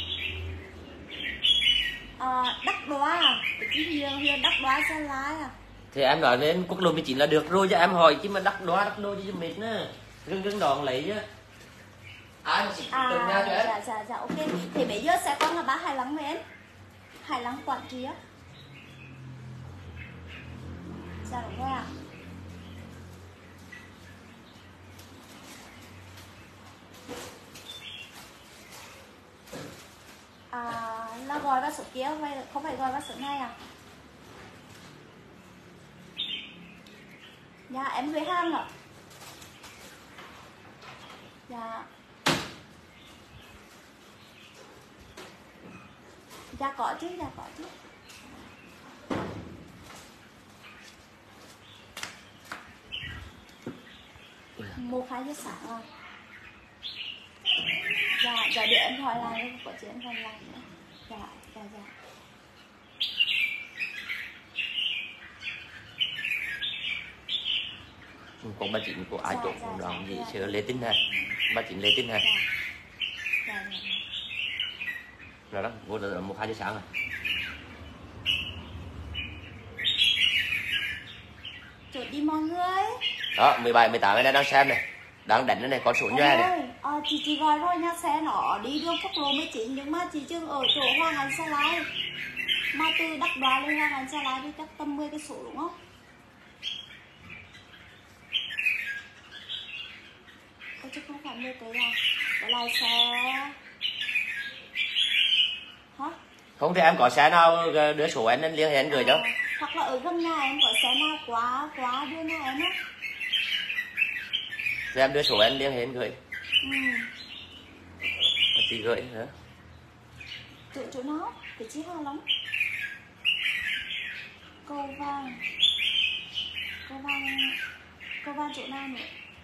Đắk Đoa à? Huyện Đắk Đoa Gia Lai à? Thì em nói lên quốc lộ 19 là được rồi chứ em hỏi chứ mà đắc đô chứ mệt nữa. Rưng đòn lấy chứ. Ai mà xịt từng nha cho em. Dạ ok. Thì bây giờ sẽ con là bác Hải Lăng với em. Hải Lăng Quảng Trị á. Dạ đúng rồi ạ. Là gọi vào số kia, không phải gọi vào số này à? Dạ em gửi hàng ạ. Dạ. Dạ có chứ, dạ có chứ. Một 2 giờ sáng rồi. Dạ, dạ để em hỏi lại, có chuyện em hỏi lại nữa. Dạ, dạ, dạ. Có bà Chín của ai Dạ, trộn dạ, đoàn dạ, gì dạ. sửa Lê Tín ha. Bà Chín Lê Tín ha. Dạ, dạ, dạ. Rồi đó, vô là 1-2 giờ sáng rồi. Chốt đi mọi người. Đó, 17-18 em đang xem này. Đang đánh cái này con số Anh nhoe ơi, này. chị gọi rồi nha, xe nó đi đường quốc lộ 19 nhưng mà chị chừng ở chỗ Hoàng Anh Gia Lai. Mà từ Đắk Đoa lên Hoàng Anh Gia Lai đi chắc tầm 10 cái số đúng không? Ôi chứ không phải 10 cái à? Gọi là xe... Hả? Không thì em có xe nào đưa số em nên liên hệ anh gửi cho. Hoặc là ở gần nhà em có xe nào quá đưa nhà em á. Thì em đưa số em liên hệ anh gửi. Ừ. Chị gửi nữa. Chỗ nó, cái chiếc hoa lắm. Câu vàng chỗ nào nữa?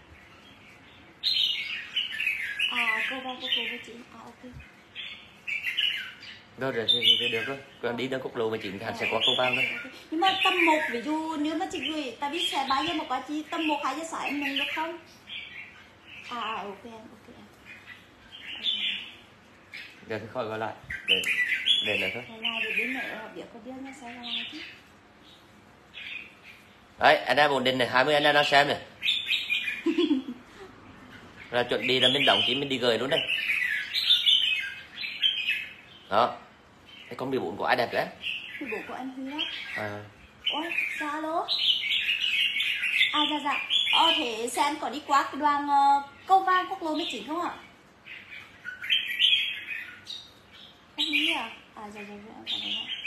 À, câu vàng quốc lộ 19. À, ok. Rồi thì được rồi. Còn đi đến quốc lộ 19 thì hắn sẽ qua Cầu Vàng thôi. Okay. Nhưng mà tầm 1 ví dụ nếu mà chị gửi, tại vì sẽ 3 giờ một quả chi, tầm 1-2 giờ sáng em nhận được không? Ok em, ok em. Giờ thì khỏi gọi lại. Để nữa thôi. Ngày nào thì đến nữa biết có biết nó sẽ ra chứ. Đấy, anh em ổn định này, 20 anh em đang xem này. Rồi chuẩn đi là mình đóng chỉ mình đi gửi luôn đây. Đó. Cái con 14 của ai đẹp đấy? 14 của anh Huy đó. À. Ôi, dạ alo. Dạ. Thế xem có đi qua cái đoàn Cầu Vàng quốc lộ 19 không ạ? Không đi à? Dạ, em cảm ơn ạ.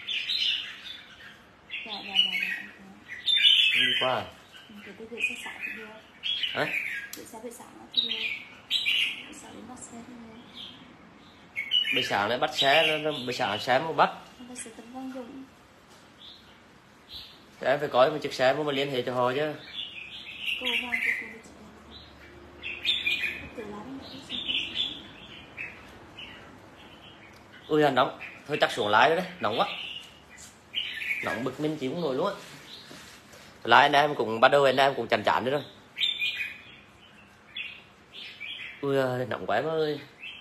Dạ. Không đi qua à? Để tôi gửi xe sáng thì đưa. Hả? Gửi xe buổi sáng thì đưa. Buổi sáng đến bắt xe thì đưa. Buổi sáng nó bắt xe, buổi sáng xe mà bắt. Nó sẽ tấn Văn Dũng. Thì em phải có một chiếc xe mà liên hệ cho họ chứ. Cầu Vàng quốc lộ 19. Từ lá đến nữa xe. Ui anh nóng. Thôi chắc xuống lái đấy, nóng quá. Nóng bực mình chịu không nổi luôn á. Lái anh em cũng bắt đầu anh em cũng chán nữa rồi. Ui ơi, nóng quá em ơi.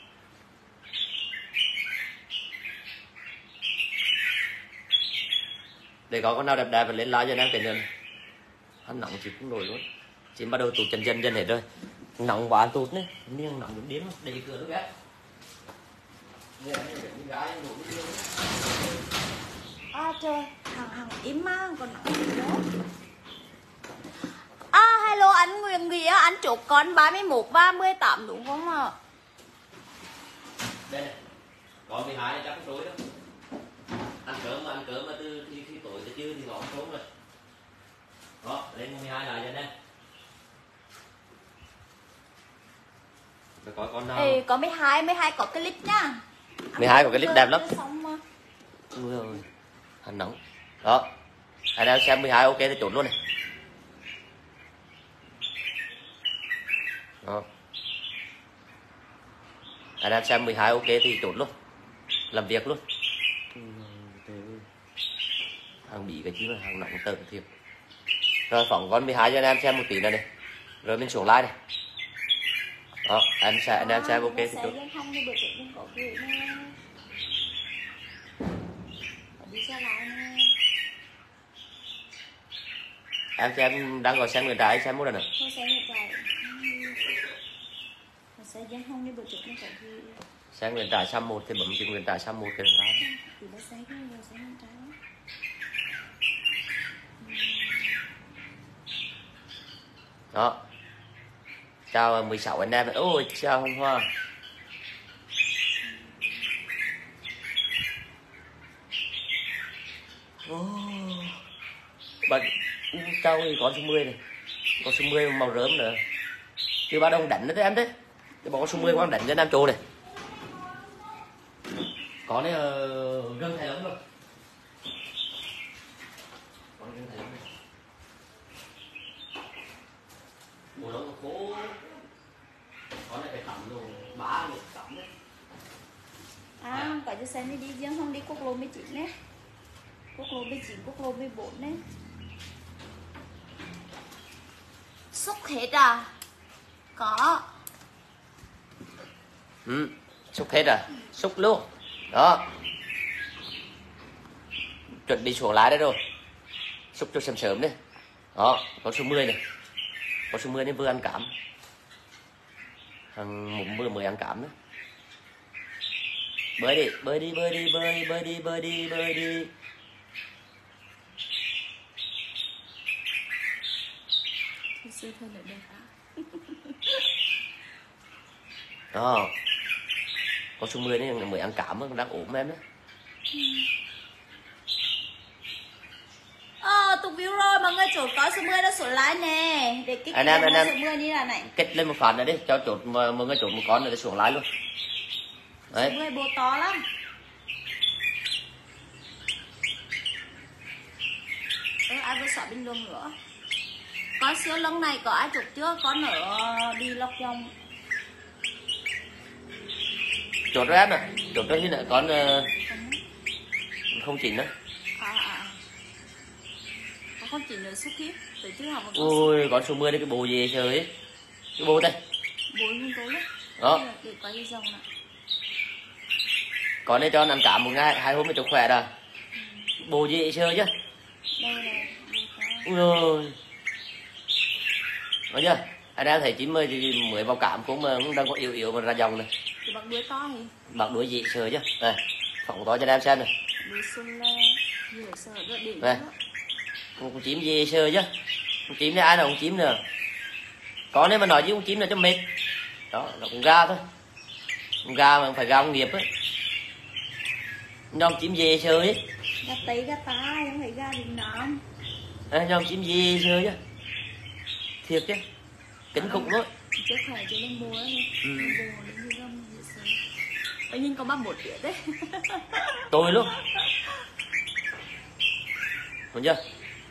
Để có con nào đẹp đẹp và lên like cho anh em tiền nữa. Hắn nóng chịu không nổi luôn. Chỉ bắt đầu tụt chân hết rồi. Nóng quá tụt đấy. Miếng nóng đến điếm để cửa nó ghét. Trời, thằng im mang còn nóng gì đó. Hello anh Nguyễn Nghĩa, anh chốt con 31 và 18 đúng không ạ? Đây này. Con 12 này chắc không tối đó. Ăn cơm mà từ khi tối tới trưa thì nó không trốn rồi. Đó, lên 12 lại cho nên. Rồi có con nào? Ê, có 12 có clip nha. 12 có cái clip đẹp lắm. Ui ơi, hắn nóng. Đó, anh em xem 12 ok thì chốt luôn này. Đó. Anh em xem 12 ok thì chốt luôn. Làm việc luôn. Hàng bị cái chi mà hàng nóng tợn thiệt. Rồi phỏng con 12 cho anh em xem một tí nữa này. Rồi mình xuống like này. Đó, anh em xem ok thì chốt. Em xem đang gọi xem người trái xem một lần nữa. Xem người trái xăm một thì bấm chữ người trái xăm một cái ra. Đó. Chào 16 anh em. Ôi chào Hồng Hoa. Bà trâu thì con số 10 này, con số 10 màu rớm nữa, chứ ba đông đánh nữa đấy em đấy, cái con số 10 con đánh cho Nam Châu này, có này gân thay lắm luôn, con gân thay lắm này, mùa đông khô, con này phải tắm luôn, bá được tắm đấy. À, có cho xem đi riêng không đi quốc lộ 19 đấy. Quốc lộ 19, quốc lộ 14 đấy. Xúc hết à? Có. Xúc hết à? Xúc luôn. Đó. Chuẩn đi xuống lái đấy rồi. Xúc cho sớm sớm đấy. Đó, con số 10 này. Con số 10 này vừa ăn cám. Hàng một mưa mới ăn cám nữa. Bơi đi, bơi đi, bơi đi, bơi, bơi đi, bơi đi, bơi đi. Thật sự thôi là đẹp hả? Đó. Con số 10 này mới ăn cám đang ốm em đấy. Tục view rồi, mọi người chốt có số 10 là số like nè. Để kích Anh em số 10 đi là này. kết lên một phát nữa đi, cho chốt mọi người chốt một con nữa để xuống lái luôn. Đấy. Số 10 bồ to lắm. Ai vừa sợ bình luận nữa. Con siêu lông này có ai chụp chưa? Con ở đi lọc dòng. Chốt rồi em nè, chốt rồi như này con không chỉnh nữa. Con không chỉnh được xuất huyết. Từ trước học Ôi con số 10 đấy cái bồ gì trời ấy. Cái bồ đây. Bố không tối đấy. Đó. Để quay cái dòng này. Con này cho ăn cám một ngày, 2 hôm mới cho khỏe rồi. Bồ gì chơi chứ. Đây là Ui ơi. Nói chưa? Anh em thấy 90 thì mới vào cảm cũng đang có yếu mà ra dòng này. thì bằng đuôi to thì Bằng đuôi gì chơi chứ. Này, phỏng to cho anh em xem này. đuôi xuân le như là sợ rất đỉnh Này. Con chím gì chơi chứ. Con chím này ai là con chím nữa. Có nếu mà nói với con chím là cho mệt. Đó, là con ga thôi. Con ga mà phải ga công nghiệp ấy. Nhóm chím gì chơi ấy. gà tí gà tá không phải gà đình nón Nhóm chím gì chơi chứ. Thiệt chứ. Kính khủng thôi. chứ khỏe chứ lên bố ấy bố đến như gâm như sớm tự nhiên có 31 triệu đấy Tôi luôn. Đúng chưa?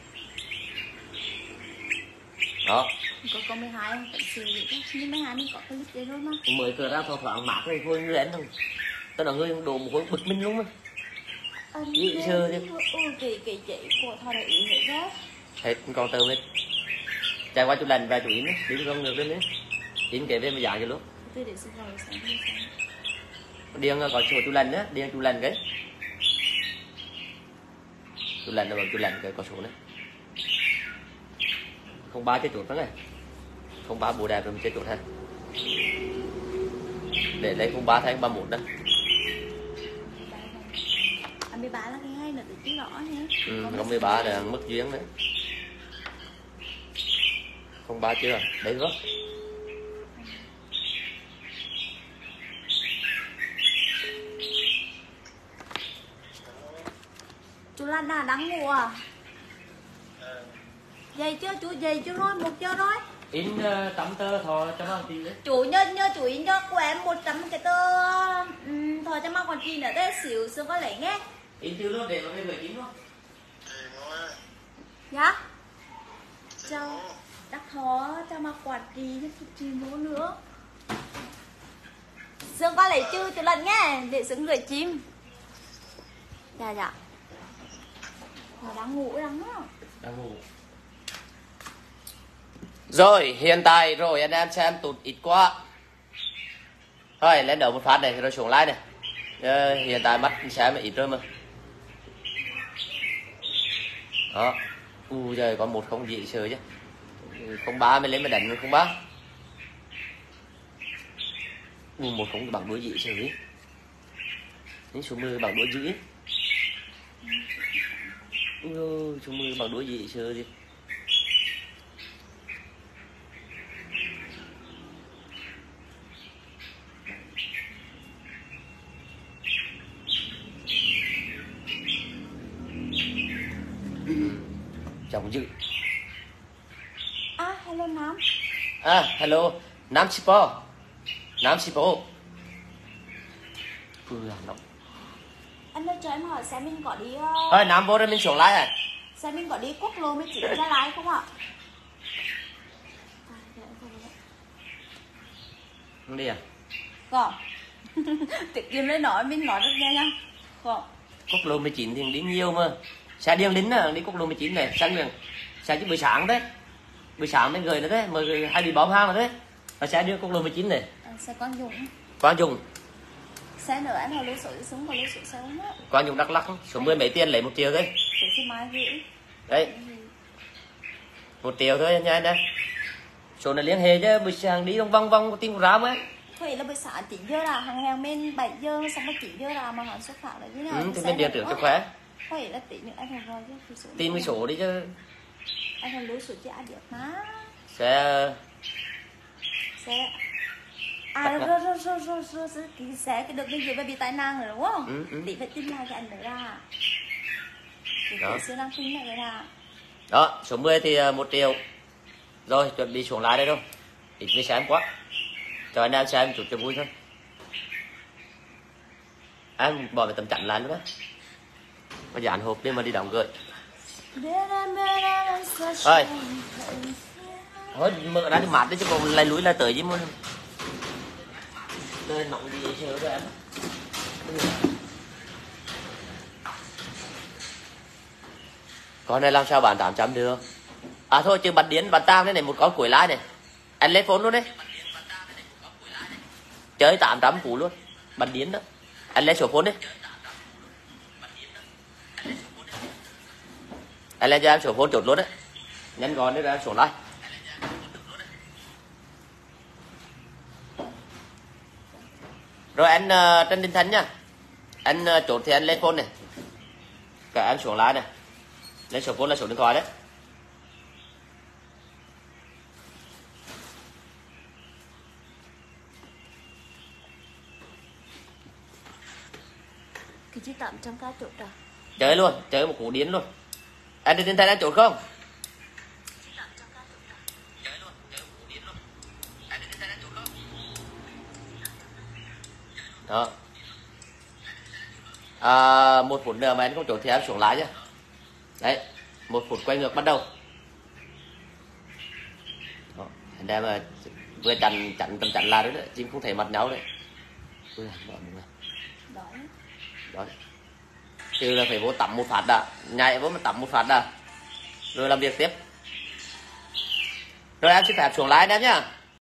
Đó. có 12 không? Tận siêu vậy chứ nhưng 12 mình có clip đấy luôn mà Mới cờ ra thoáng mát rồi thôi người anh không. Tôi là người đồ một khối bực mình luôn á. Chị sơ đi. Ôi kỳ chị của thằng này ý hết đó Hết con tơ hết. Chạy qua chú lành và chú Yến ấy. Đi con ngược lên đấy. Yến kể về mà dạng cho lúc. tôi để xin vào sáng Điên có chú lành á. Điên chú lành cái. Chú lành là bằng chú lành cái có số đấy. Không ba chơi chuột đó này. Không ba bộ đẹp rồi mình chơi chuột ha. Để lấy không ba tháng 31 đó. anh 13 là cái hay là tự chí rõ nhé Không 13 là mất duyên đấy. Không ba chưa? Đấy đó. chú Lan à đang ngủ à dậy chưa chú dậy chưa rồi 1 giờ rồi In tắm tơ thò cho nó tí đấy. chú nhớ chú in cho của em 100 cái tờ thôi cho mà còn chi nữa đấy xíu xíu có lấy nghe In tiêu luôn để vào cái 19 luôn. dạ cho đắc thó cho mà quạt gì cho chị mua nữa Sương có lấy chưa chú lần nghe để xứng người chim dạ dạ nó đang ngủ lắm á Đang ngủ. Rồi hiện tại rồi anh em xem tụt ít quá. Thôi lên đầu một phát này rồi xuống lái này. Hiện tại mắt xem ít rồi mà. Đó. Trời còn 1 không gì sờ chứ. 03 mới lên mà đánh 03. 1 không bằng đuôi gì sờ ấy. Đến số 10 bằng đuôi dữ ấy. Số 10 bằng đuôi gì sờ đi. Giọng dữ. Hello Nam. Hello Nam Sipo. Nam Sipo. Nó. Anh ơi cho em hỏi xe mình có đi Thôi Nam vô rồi mình xuống lái à? xe mình có đi quốc lộ 19 Gia Lai không ạ? Không đi à? Không. Tiết kiệm lên nói mình nói rất nhanh nha. Không. Quốc lộ 19 thì đi nhiều mà. Xe điên lính à, đi quốc lộ 19 này, sáng đường. Xe chứ buổi sáng đấy. Buổi sáng mới gửi nữa đấy, mà hay bị bom hang rồi đấy. Và xe đi quốc lộ 19 này. Xe Quang Dũng. Quang Dũng. Xe nữa anh hỏi lưu số xuống có lưu số xe không á? Quang Dũng Đắk Lắk, số 10 mấy tiền lấy 1 triệu thôi. Số xe mai gửi. Đấy. 1 triệu thôi nha anh em. Số này liên hệ chứ buổi sáng đi vòng vòng tìm ra mới. Vậy là buổi sáng 9 giờ là hàng bên 7 giờ xong rồi 9 giờ là mà hắn xuất phát là thế nào? Thì bên điện tử cho khỏe. Vậy là tí nữa anh phải gọi cho số. Tìm cái số đi chứ. Anh phải lưu số cho ai được má. Xe Rồi, cái xe cái được đi dưới bị tai nạn rồi đúng không? Tí phải tìm lại cái anh đấy ra. Đó. Xe đang tin lại ra. Đó, số 10 thì 1 triệu. Rồi, chuẩn bị xuống lái đây đâu. Ít mới xem quá. Cho anh em xem chút cho vui thôi. Em bỏ về tầm chặn lại luôn đó. Mà dán hộp đi mà đi đóng gửi. Ơi. Thôi mở ra thì mát đi chứ còn lại lúi là tới chứ muốn. Tôi nóng gì chờ rồi em. Con này làm sao bán 800 được? À thôi chứ bật điến bật tam thế này một con cuối lái này. Anh lấy phone luôn đấy. Chơi 800 cú luôn. Bật điến đó. Anh lấy số phone đi. Anh lấy cho em số phone chốt luôn đấy. Nhanh gọn đi ra xuống lại. Rồi anh Trần Đình Thành nha. Anh chốt thì anh lên phone này. Cả em xuống lại này. Lên số phone là số điện thoại đấy. Cái chiếc 800k chốt à? Chơi luôn, chơi một cú điến luôn. Anh Trần Đình Thành anh chốt không? Đó. 1 phút nữa mà anh không chốt thì em xuống lái nhá. Đấy, 1 phút quay ngược bắt đầu. Đó. Anh em mà vừa chặn là đấy, chim không thể mặt nhau đấy. Đó. Chứ là phải vô tắm một phát đã, nhảy vô mà tắm một phát đã. Rồi làm việc tiếp. Rồi em xin phép xuống lái em nhá.